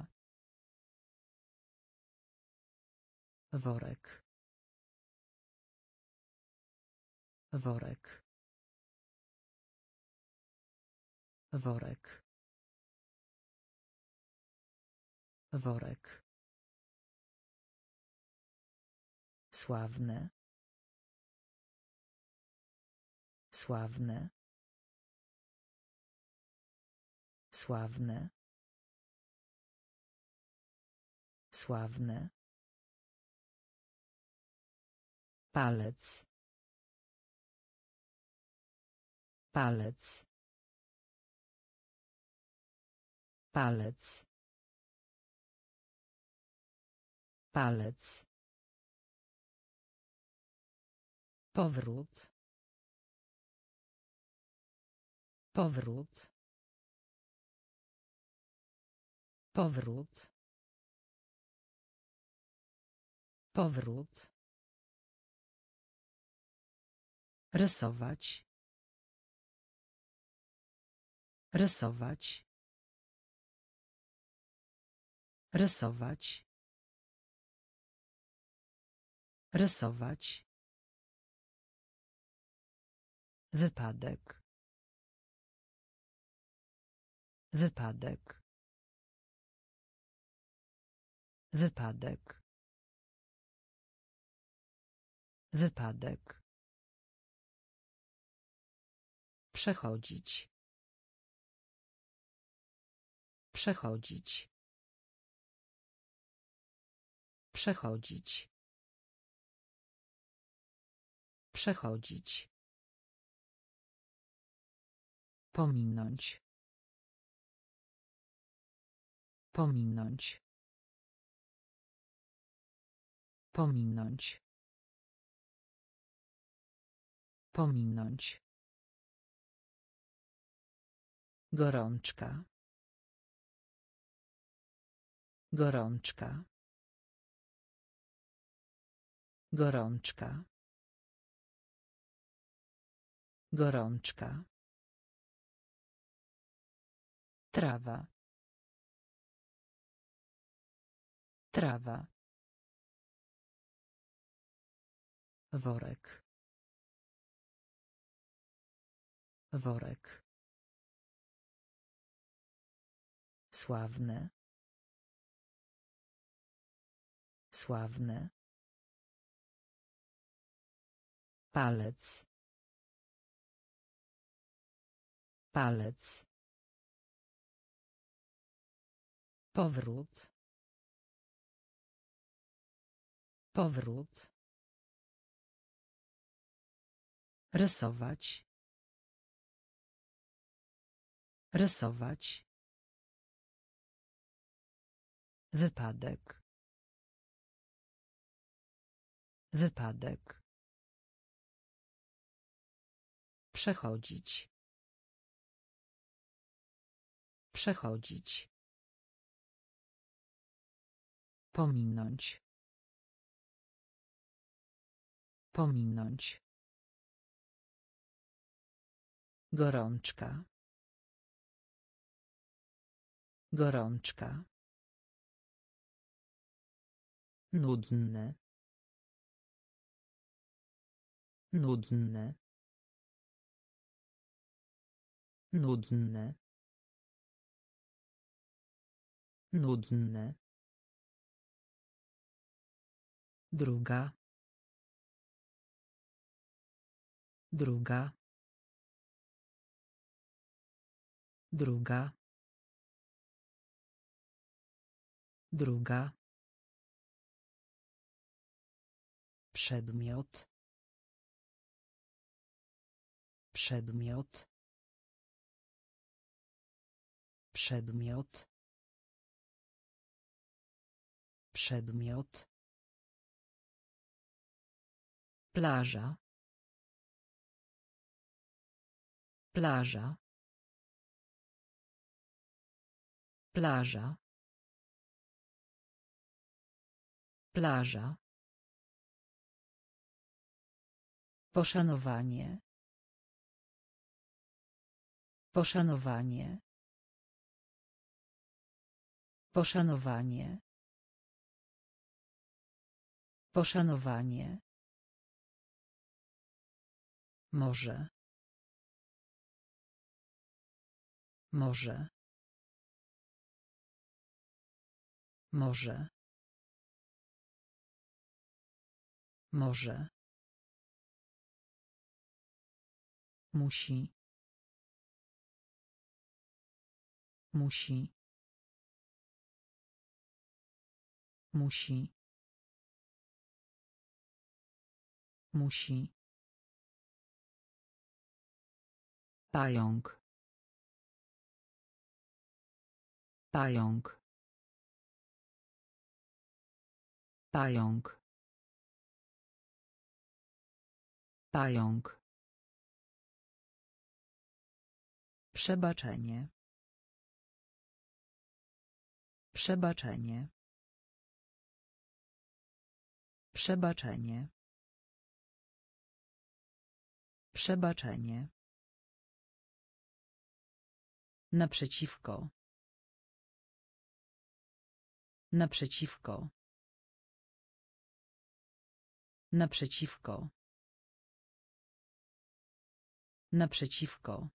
Worek. Worek. Worek. Worek. Sławne. Sławne. Sławne. Sławne. Palec. Palec. Palec. Palec. Powrót. Powrót. Powrót. Powrót. Rysować. Rysować. Rysować. Rysować. Wypadek. Wypadek. Wypadek. Wypadek. Przechodzić. Przechodzić. Przechodzić. Przechodzić. Pominąć. Pominąć. Pominąć. Pominąć. Gorączka. Gorączka. Gorączka. Gorączka. Trawa. Trawa. Worek. Worek. Sławne. Sławne. Palec. Palec. Powrót. Powrót. Rysować. Rysować. Wypadek. Wypadek. Przechodzić. Przechodzić. Pominąć. Pominąć. Gorączka. Gorączka. Nudne. Nudne. Nudne. Nudne. Druga. Druga. Druga. Druga. Przedmiot. Przedmiot. Przedmiot. Przedmiot. Plaża. Plaża. Plaża. Plaża. Poszanowanie. Poszanowanie. Poszanowanie. Poszanowanie. Może. Może. Może. Może. Musi. Musi. Musi. Musi. Pająk. Pająk. Pająk. Pająk. Przebaczenie. Przebaczenie. Przebaczenie. Przebaczenie. Naprzeciwko. Naprzeciwko. Naprzeciwko. Naprzeciwko.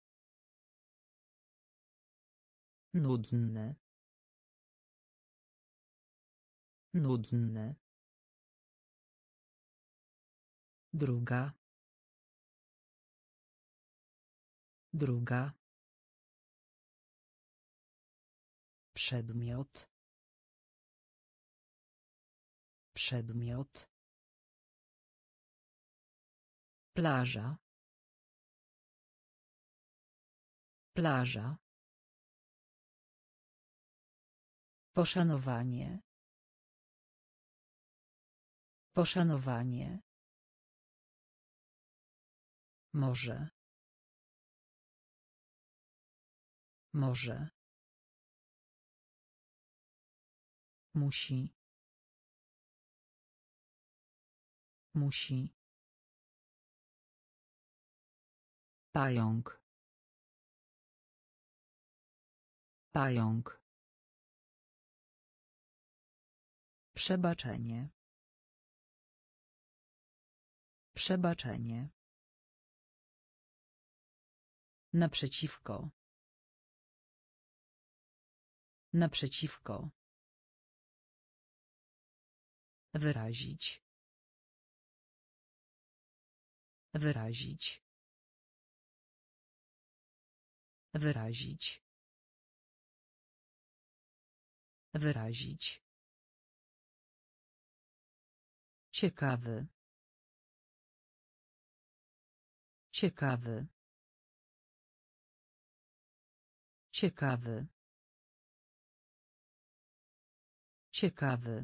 Nudny. Nudny. Druga. Druga. Przedmiot. Przedmiot. Plaża. Plaża. Poszanowanie. Poszanowanie. Może. Może. Musi. Musi. Pająk. Pająk. Przebaczenie. Przebaczenie. Naprzeciwko. Naprzeciwko. Wyrazić. Wyrazić. Wyrazić. Wyrazić. Ciekawy. Ciekawy. Ciekawy. Ciekawy.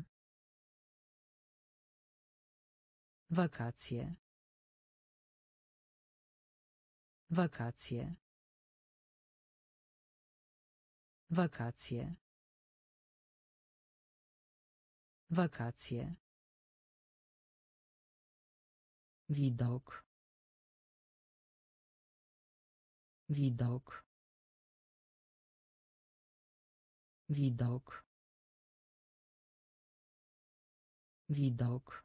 Wakacje. Wakacje. Wakacje. Wakacje. Widok. Widok. Widok. Widok.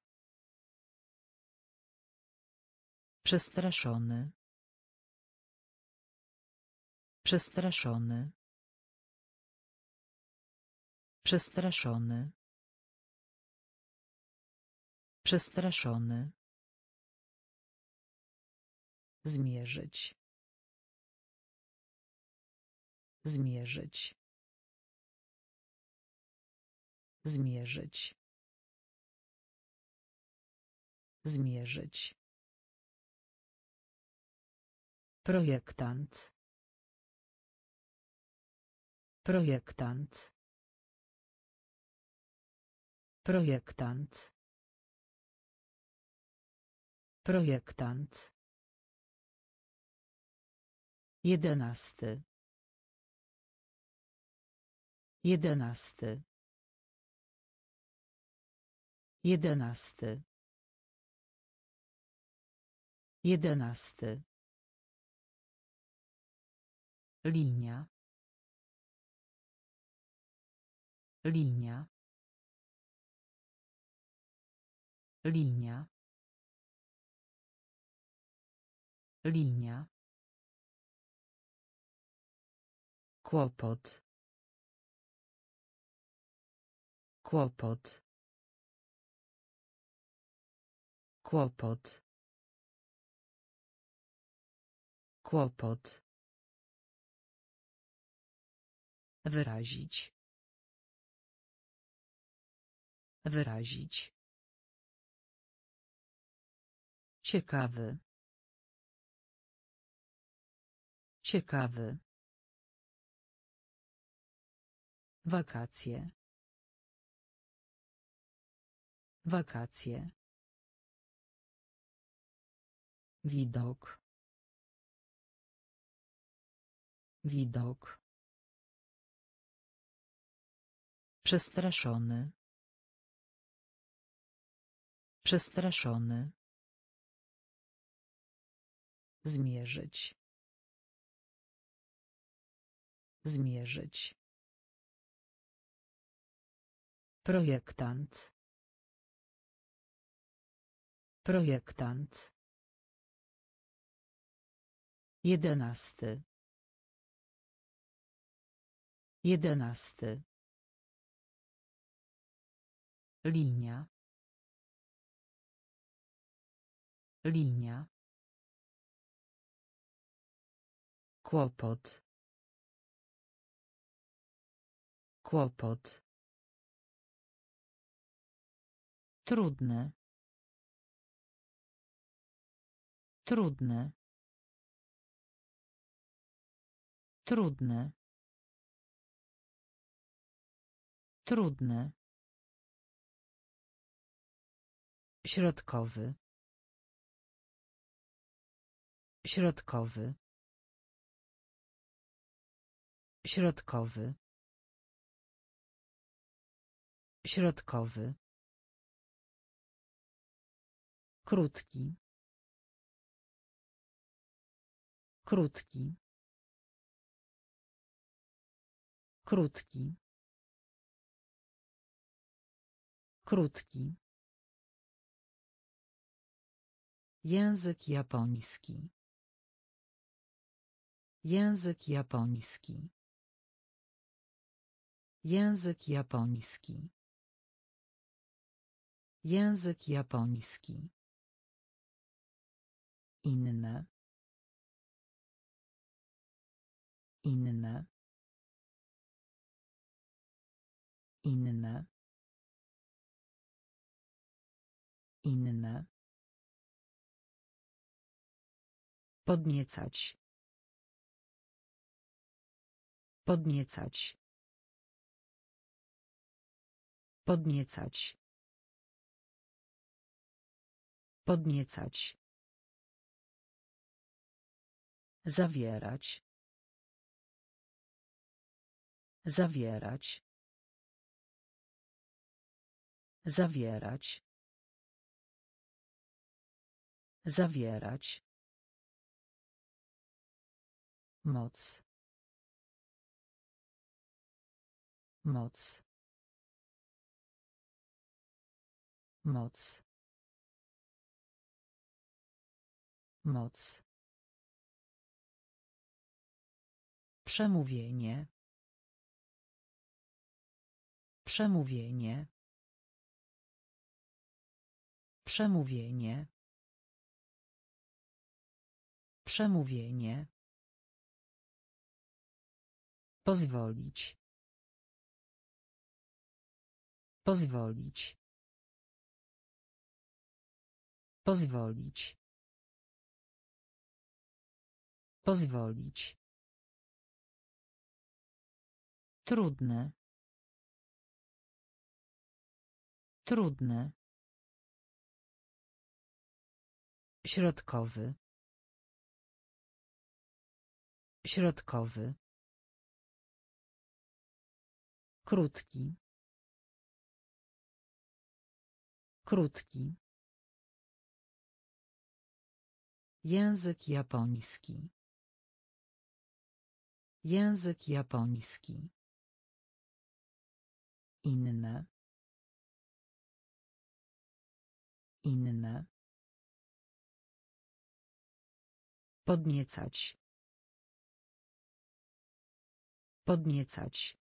Przestraszony. Przestraszony. Przestraszony. Przestraszony. Zmierzyć. Zmierzyć. Zmierzyć. Zmierzyć. Projektant. Projektant. Projektant. Projektant. 11. 11. 11. 11. Linia. Linia. Linia. Linia. Kłopot. Kłopot. Kłopot. Kłopot. Wyrazić. Wyrazić. Ciekawy. Ciekawy. Wakacje. Wakacje. Widok. Widok. Przestraszony. Przestraszony. Zmierzyć. Zmierzyć. Projektant. Projektant. 11. 11. Linia. Linia. Kłopot. Kłopot. Trudne. Trudne. Trudne. Trudne. Środkowy. Środkowy. Środkowy. Środkowy. Krótki. Krótki. Krótki. Krótki. Język japoński. Język japoński. Język japoński. Język japoński. Inne. Inne. Inne. Inne. Podniecać. Podniecać. Podniecać. Podniecać. Zawierać. Zawierać. Zawierać. Zawierać. Moc. Moc. Moc. Moc. Przemówienie. Przemówienie. Przemówienie. Przemówienie. Pozwolić. Pozwolić. Pozwolić. Pozwolić. Trudne. Trudne. Środkowy. Środkowy. Krótki. Krótki. Język japoński. Język japoński. Inne. Inne. Podniecać. Podniecać.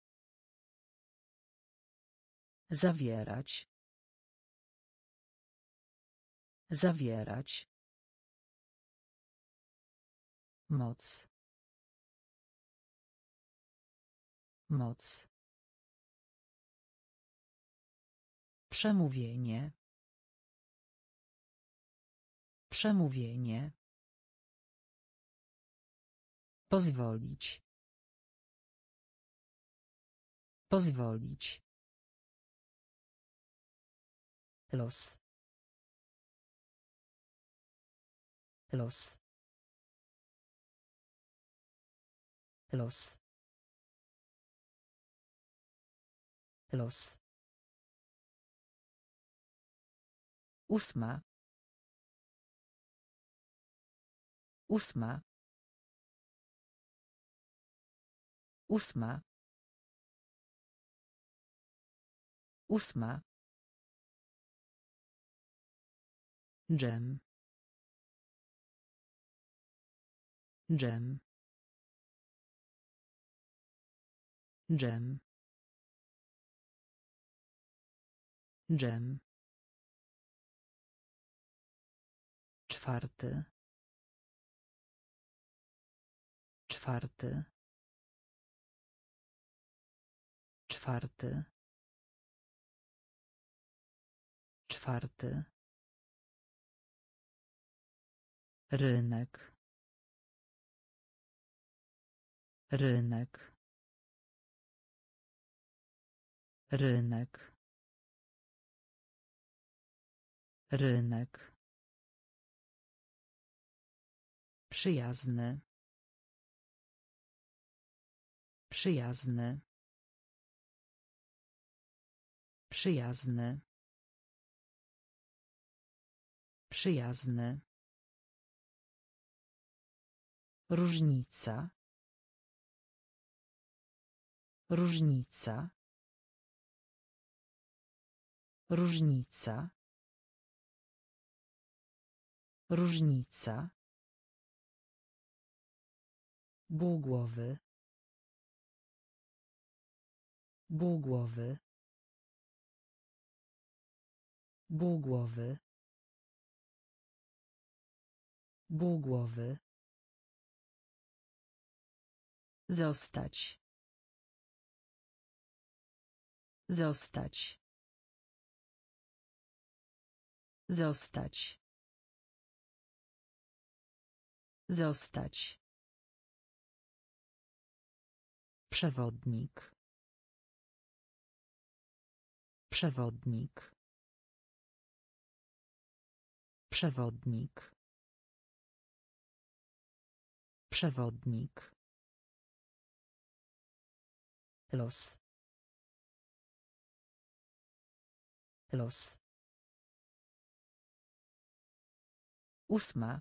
Zawierać. Zawierać. Moc. Moc. Przemówienie. Przemówienie. Pozwolić. Pozwolić. Los. Los. Los. Los. 8. 8. 8. 8. Dżem. Dżem. Dżem. Dżem. 4. 4. 4. 4. Rynek. Rynek. Rynek. Rynek. Przyjazny. Przyjazny. Przyjazny. Przyjazny. Różnica. Różnica. Różnica. Różnica. Półgłowy. Półgłowy. Półgłowy. Półgłowy. Zostać. Zostać. Zostać. Zostać. Przewodnik. Przewodnik. Przewodnik. Przewodnik. Los. Los. 8.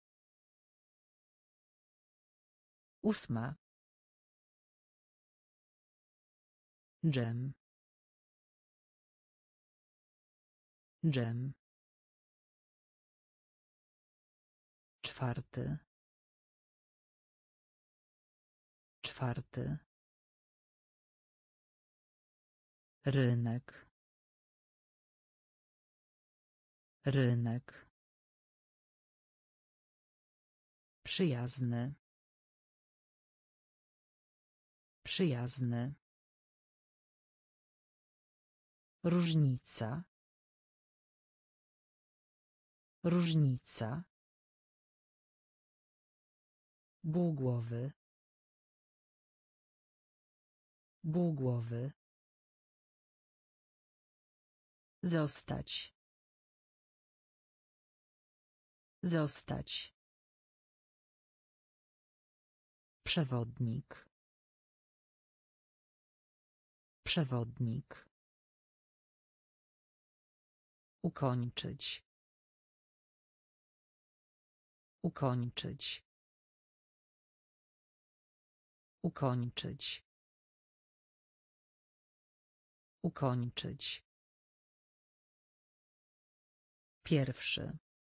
8. Dżem. Dżem. 4. 4. Rynek. Rynek. Przyjazny. Przyjazny. Różnica. Różnica. Półgłowy. Półgłowy. Zostać. Zostać. Przewodnik. Przewodnik. Ukończyć. Ukończyć. Ukończyć. Ukończyć. Pierwszy.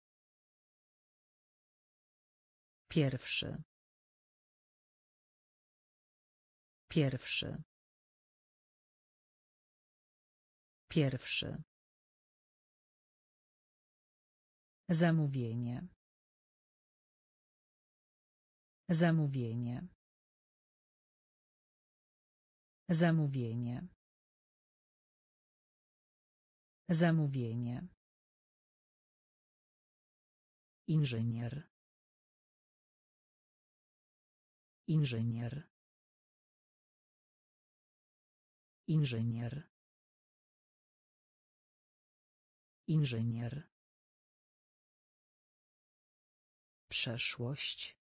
Pierwszy. Pierwszy. Pierwszy. Zamówienie. Zamówienie. Zamówienie. Zamówienie. Inżynier. Inżynier. Inżynier. Inżynier. Przeszłość.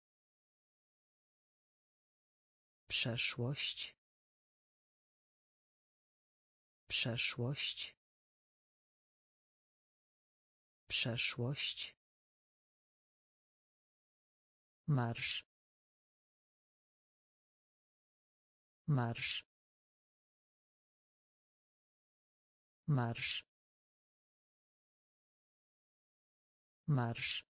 Przeszłość. Przeszłość. Przeszłość. Marsz. Marsz. Marsz. Marsz.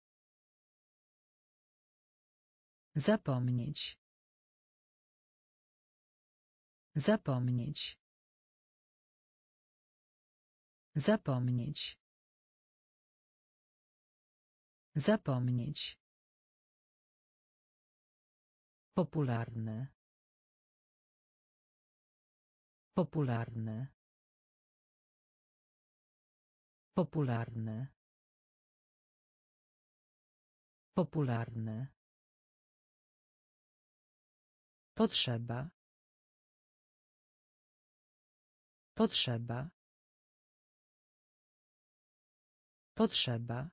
Zapomnieć. Zapomnieć. Zapomnieć. Zapomnieć. Popularny. Popularny. Popularny. Popularny. Potrzeba. Potrzeba. Potrzeba.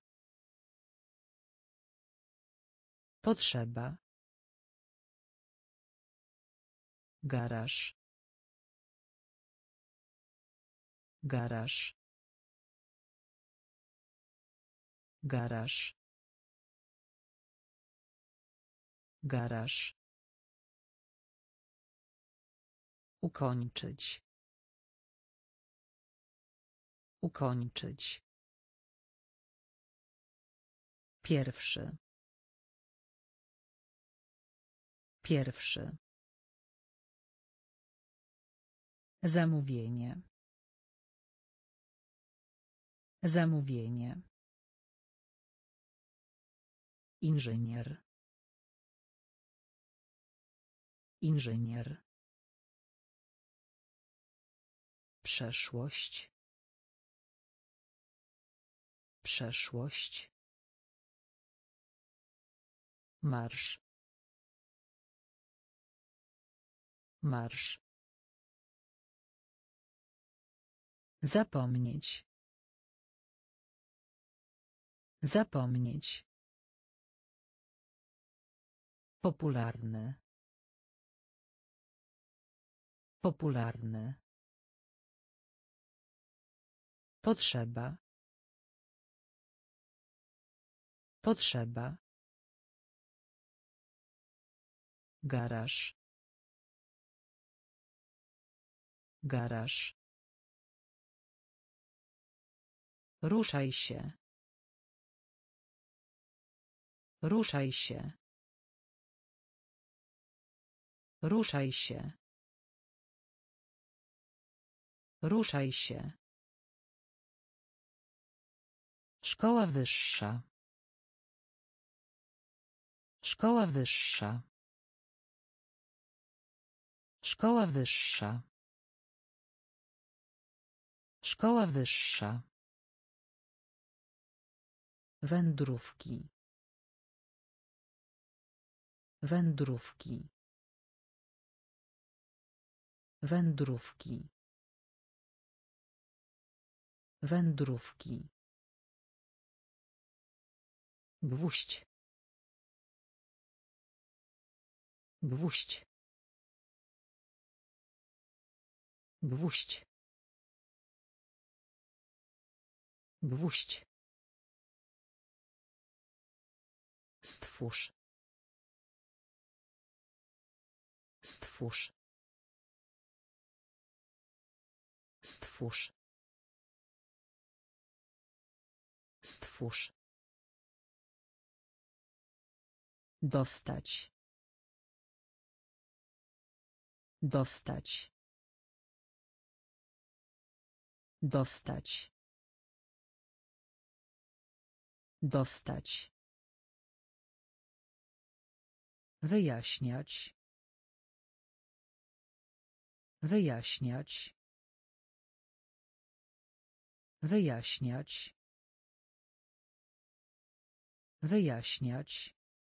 Potrzeba. Garaż. Garaż. Garaż. Garaż. Ukończyć. Ukończyć. Pierwszy. Pierwszy. Zamówienie. Zamówienie. Inżynier. Inżynier. Przeszłość. Przeszłość. Marsz. Marsz. Zapomnieć. Zapomnieć. Popularny. Popularny. Potrzeba. Potrzeba. Garaż. Garaż. Ruszaj się. Ruszaj się. Ruszaj się. Ruszaj się. Szkoła wyższa. Szkoła wyższa. Szkoła wyższa. Szkoła wyższa. Wędrówki. Wędrówki. Wędrówki. Wędrówki. Gwóźdź. Gwóźdź. Gwóźdź. Gwóźdź. Stwórz. Stwórz. Stwórz. Stwórz. Dostać. Dostać. Dostać. Dostać. Wyjaśniać. Wyjaśniać. Wyjaśniać. Wyjaśniać.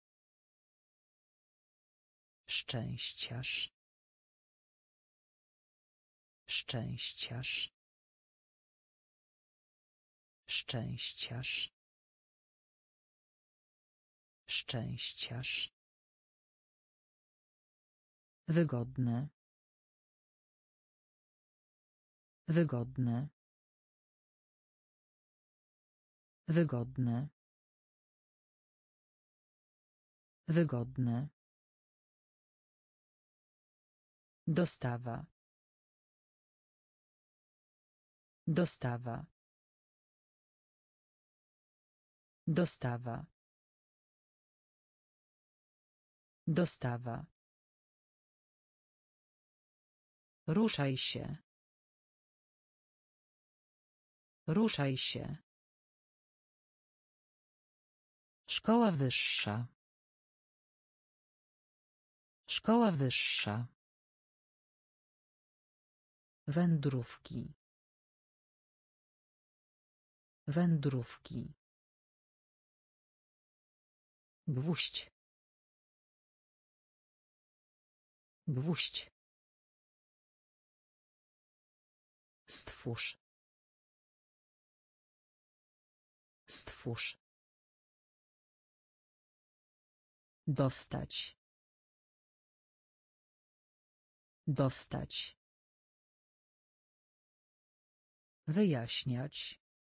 Szczęściarz. Szczęściarz. Szczęściarz. Szczęściarz. Wygodne. Wygodne. Wygodne. Wygodne. Dostawa. Dostawa. Dostawa. Dostawa. Ruszaj się. Ruszaj się. Szkoła wyższa. Szkoła wyższa. Wędrówki. Wędrówki. Gwóźdź. Gwóźdź. Stwórz. Stwórz. Dostać. Dostać. Wyjaśniać.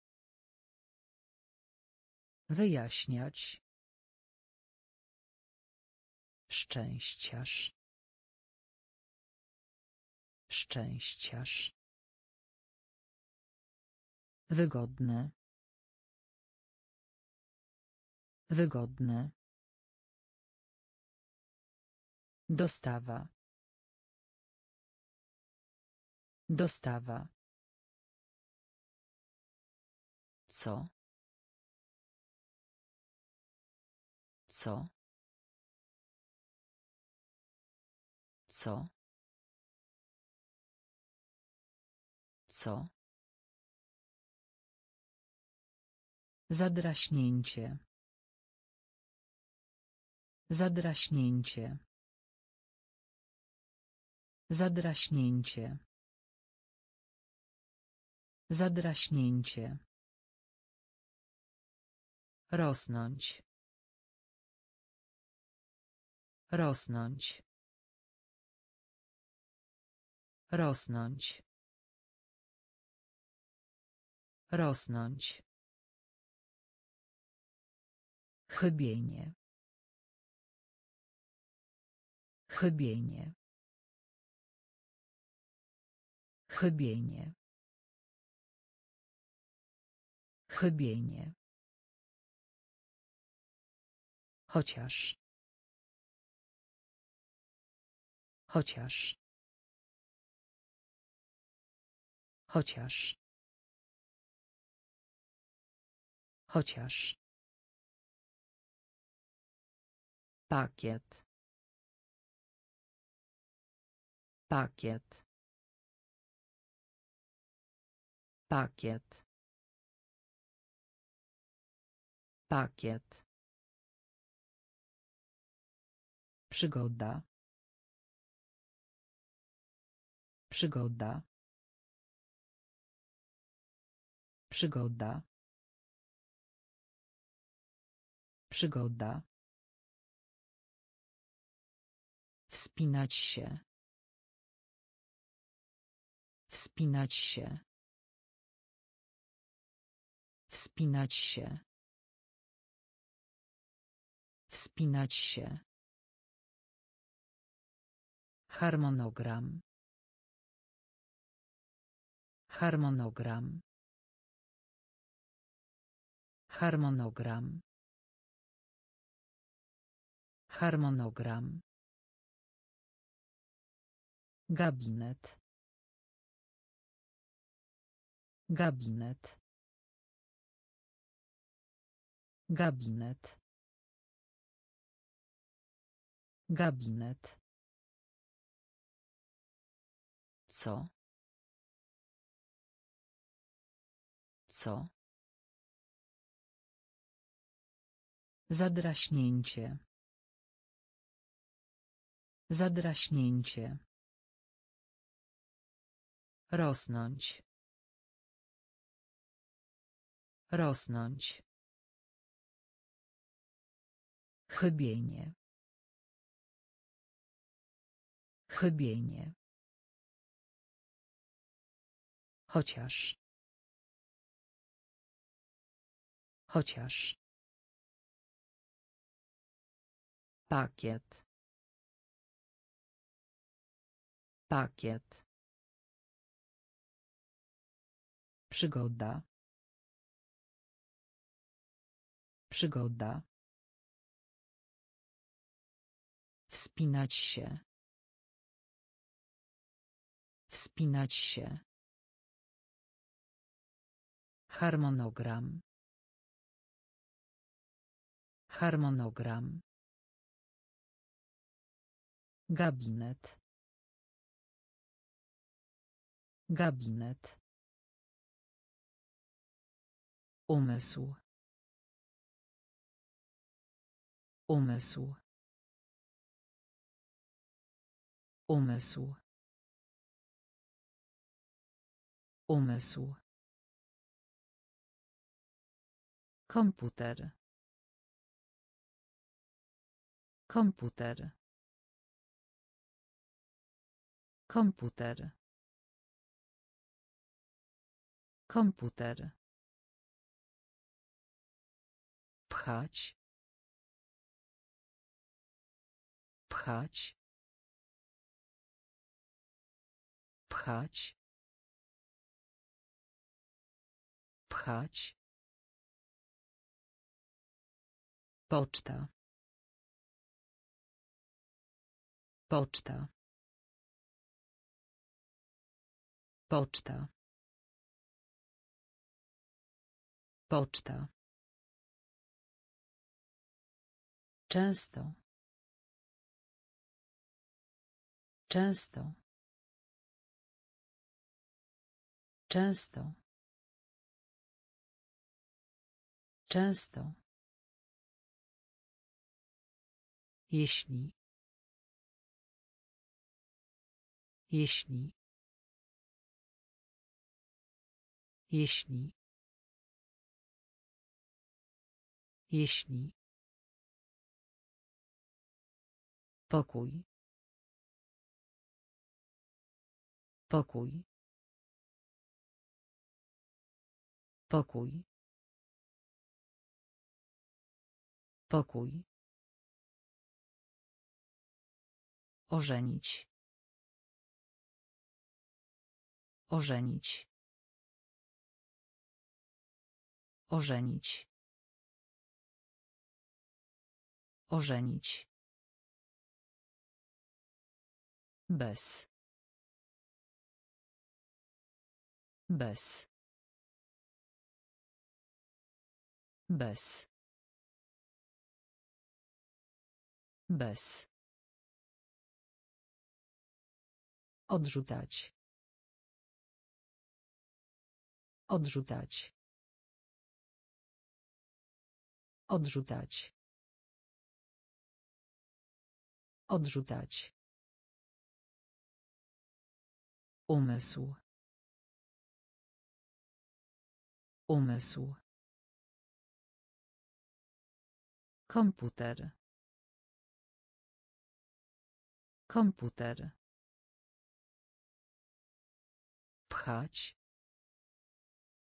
Wyjaśniać. Szczęściarz. Szczęściarz. Wygodne. Wygodne. Dostawa. Dostawa. Co? Co? Co? Co? Zadraśnięcie. Zadraśnięcie. Zadraśnięcie. Zadraśnięcie. Rosnąć. Rosnąć. Rosnąć. Rosnąć. Chybienie. Chybienie. Chybienie. Chybienie. Chociaż. Chociaż. Chociaż. Chociaż. Pakiet. Pakiet. Pakiet. Pakiet. Przygoda. Przygoda. Przygoda. Przygoda. Wspinać się. Wspinać się. Wspinać się. Wspinać się. Harmonogram. Harmonogram. Harmonogram. Harmonogram. Gabinet. Gabinet. Gabinet. Gabinet. Co? Co? Zadraśnięcie. Zadraśnięcie. Rosnąć. Rosnąć. Chybienie. Chybienie. Chociaż. Chociaż. Pakiet. Pakiet. Przygoda. Przygoda. Wspinać się. Wspinać się. Harmonogram. Harmonogram. Gabinet. Gabinet. Umysł. Umysł. Umysł. Umysł. Komputer. Komputer. Komputer. Komputer. Pchać. Pchać. Pchać. Pchać. Poczta. Poczta. Poczta. Poczta. Często. Często. Często. Często. Jeśli. Jeśli. Jeśli. Jeśli. Pokój. Pokój. Pokój. Pokój. Ożenić. Ożenić. Ożenić. Ożenić. Bez. Bez. Bez. Bez. Odrzucać. Odrzucać. Odrzucać. Odrzucać. Umysł. Umysł. Komputer. Komputer. Pchać.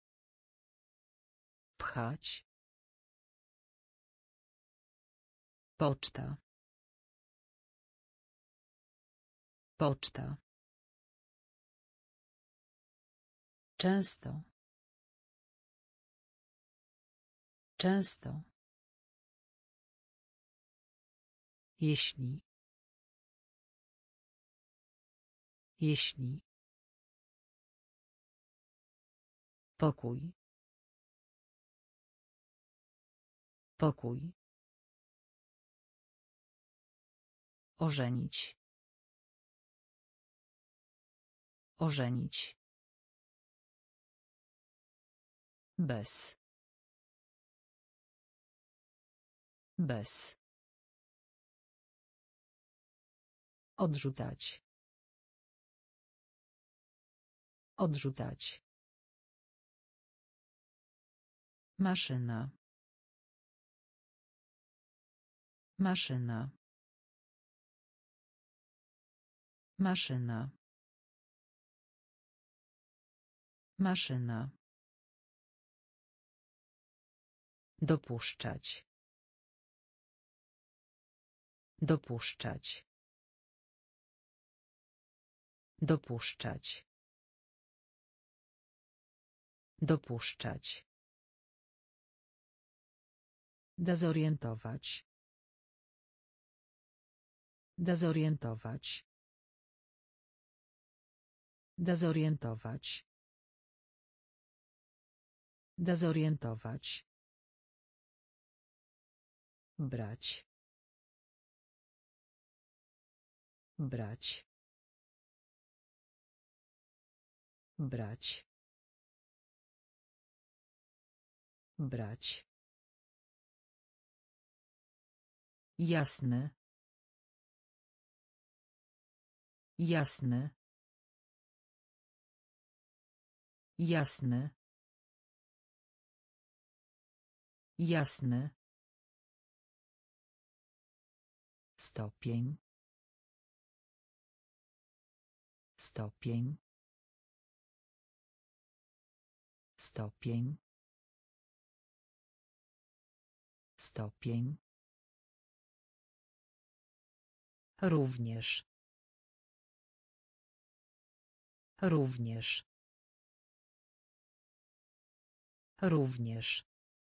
Pchać. Poczta. Poczta. Często. Często. Jeśli. Jeśli. Pokój. Pokój. Ożenić. Ożenić. Bez. Bez. Odrzucać. Odrzucać. Maszyna. Maszyna. Maszyna. Maszyna. Dopuszczać. Dopuszczać. Dopuszczać. Dopuszczać. Dezorientować. Dezorientować. Dezorientować. Dezorientować. Brać. Brać. Brać. Brać. Jasne. Jasne. Jasne. Jasne. Stopień. Stopień. Stopień. Stopień. Również. Również. Również.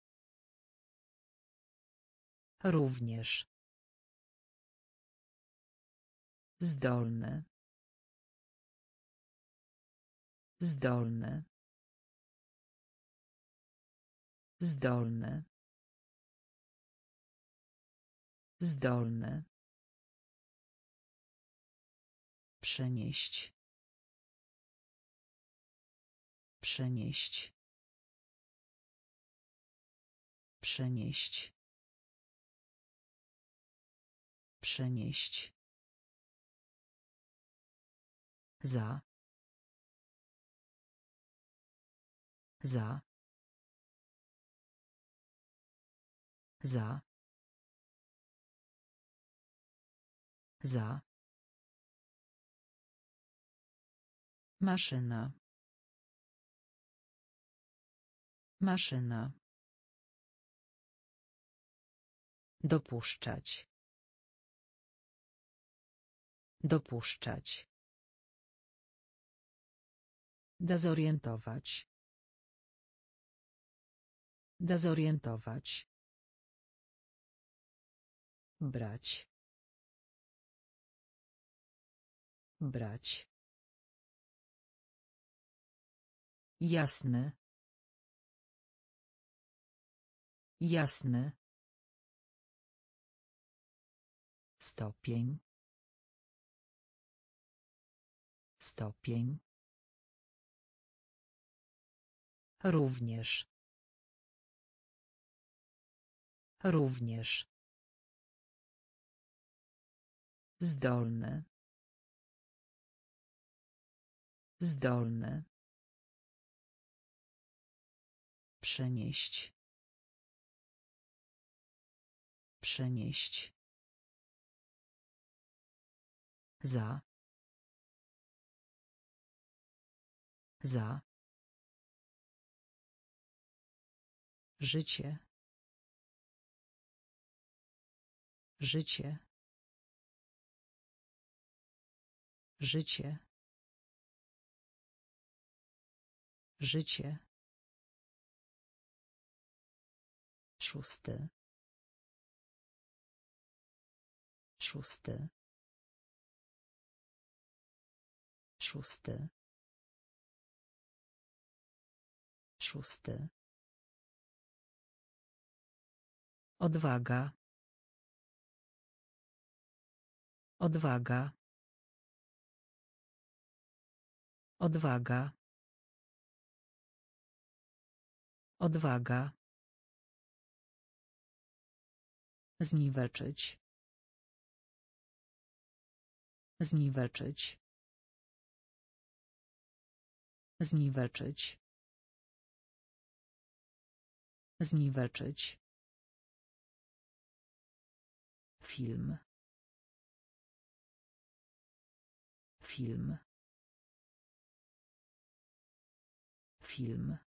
Również. Zdolny. Zdolny. Zdolny. Zdolny. Przenieść. Przenieść. Przenieść. Przenieść. Za. Za. Za. Za. Maszyna. Maszyna. Dopuszczać. Dopuszczać. Dezorientować. Dezorientować. Brać. Brać. Jasne. Jasne. Stopień. Stopień. Również. Również. Zdolny. Zdolny. Przenieść. Przenieść. Za. Za. Życie. Życie. Życie. Życie. Szósty. Szósty. Szósty. Szósty. Odwaga. Odwaga. Odwaga. Odwaga. Zniweczyć. Zniweczyć. Zniweczyć. Zniweczyć. Film. Film. Film.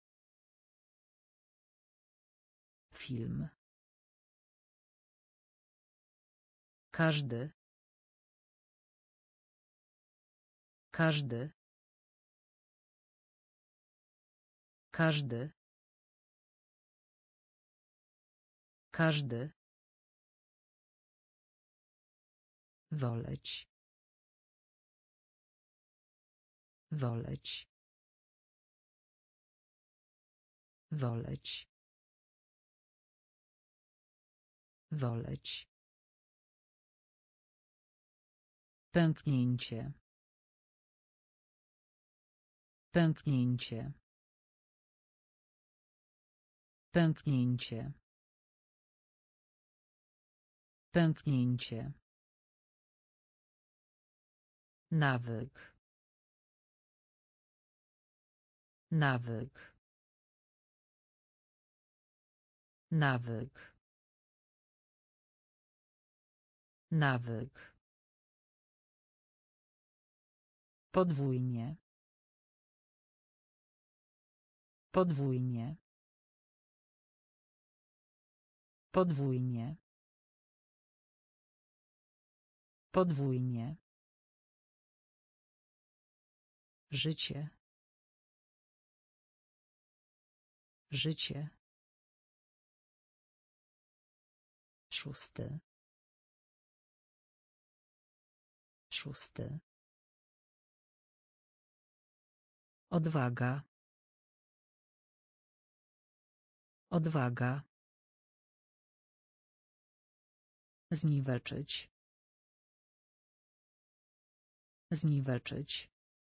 Film. Każdy. Każdy. Każdy. Każdy. Woleć. Woleć. Woleć. Woleć. Pęknięcie. Pęknięcie. Pęknięcie. Pęknięcie. Nawyk. Nawyk. Nawyk. Nawyk. Podwójnie. Podwójnie. Podwójnie. Podwójnie. Życie. Życie. Szósty. Szósty. Odwaga. Odwaga. Zniweczyć. Zniweczyć.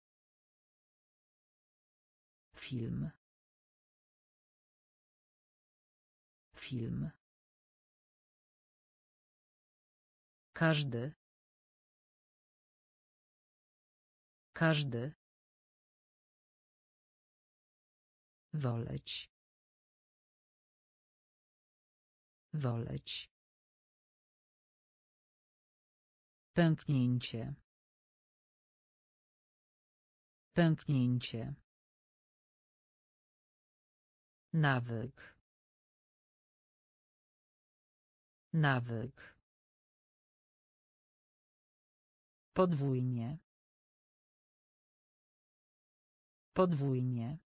Film. Film. Każdy. Każdy. Woleć. Woleć. Pęknięcie. Pęknięcie. Nawyk. Nawyk. Podwójnie. Podwójnie.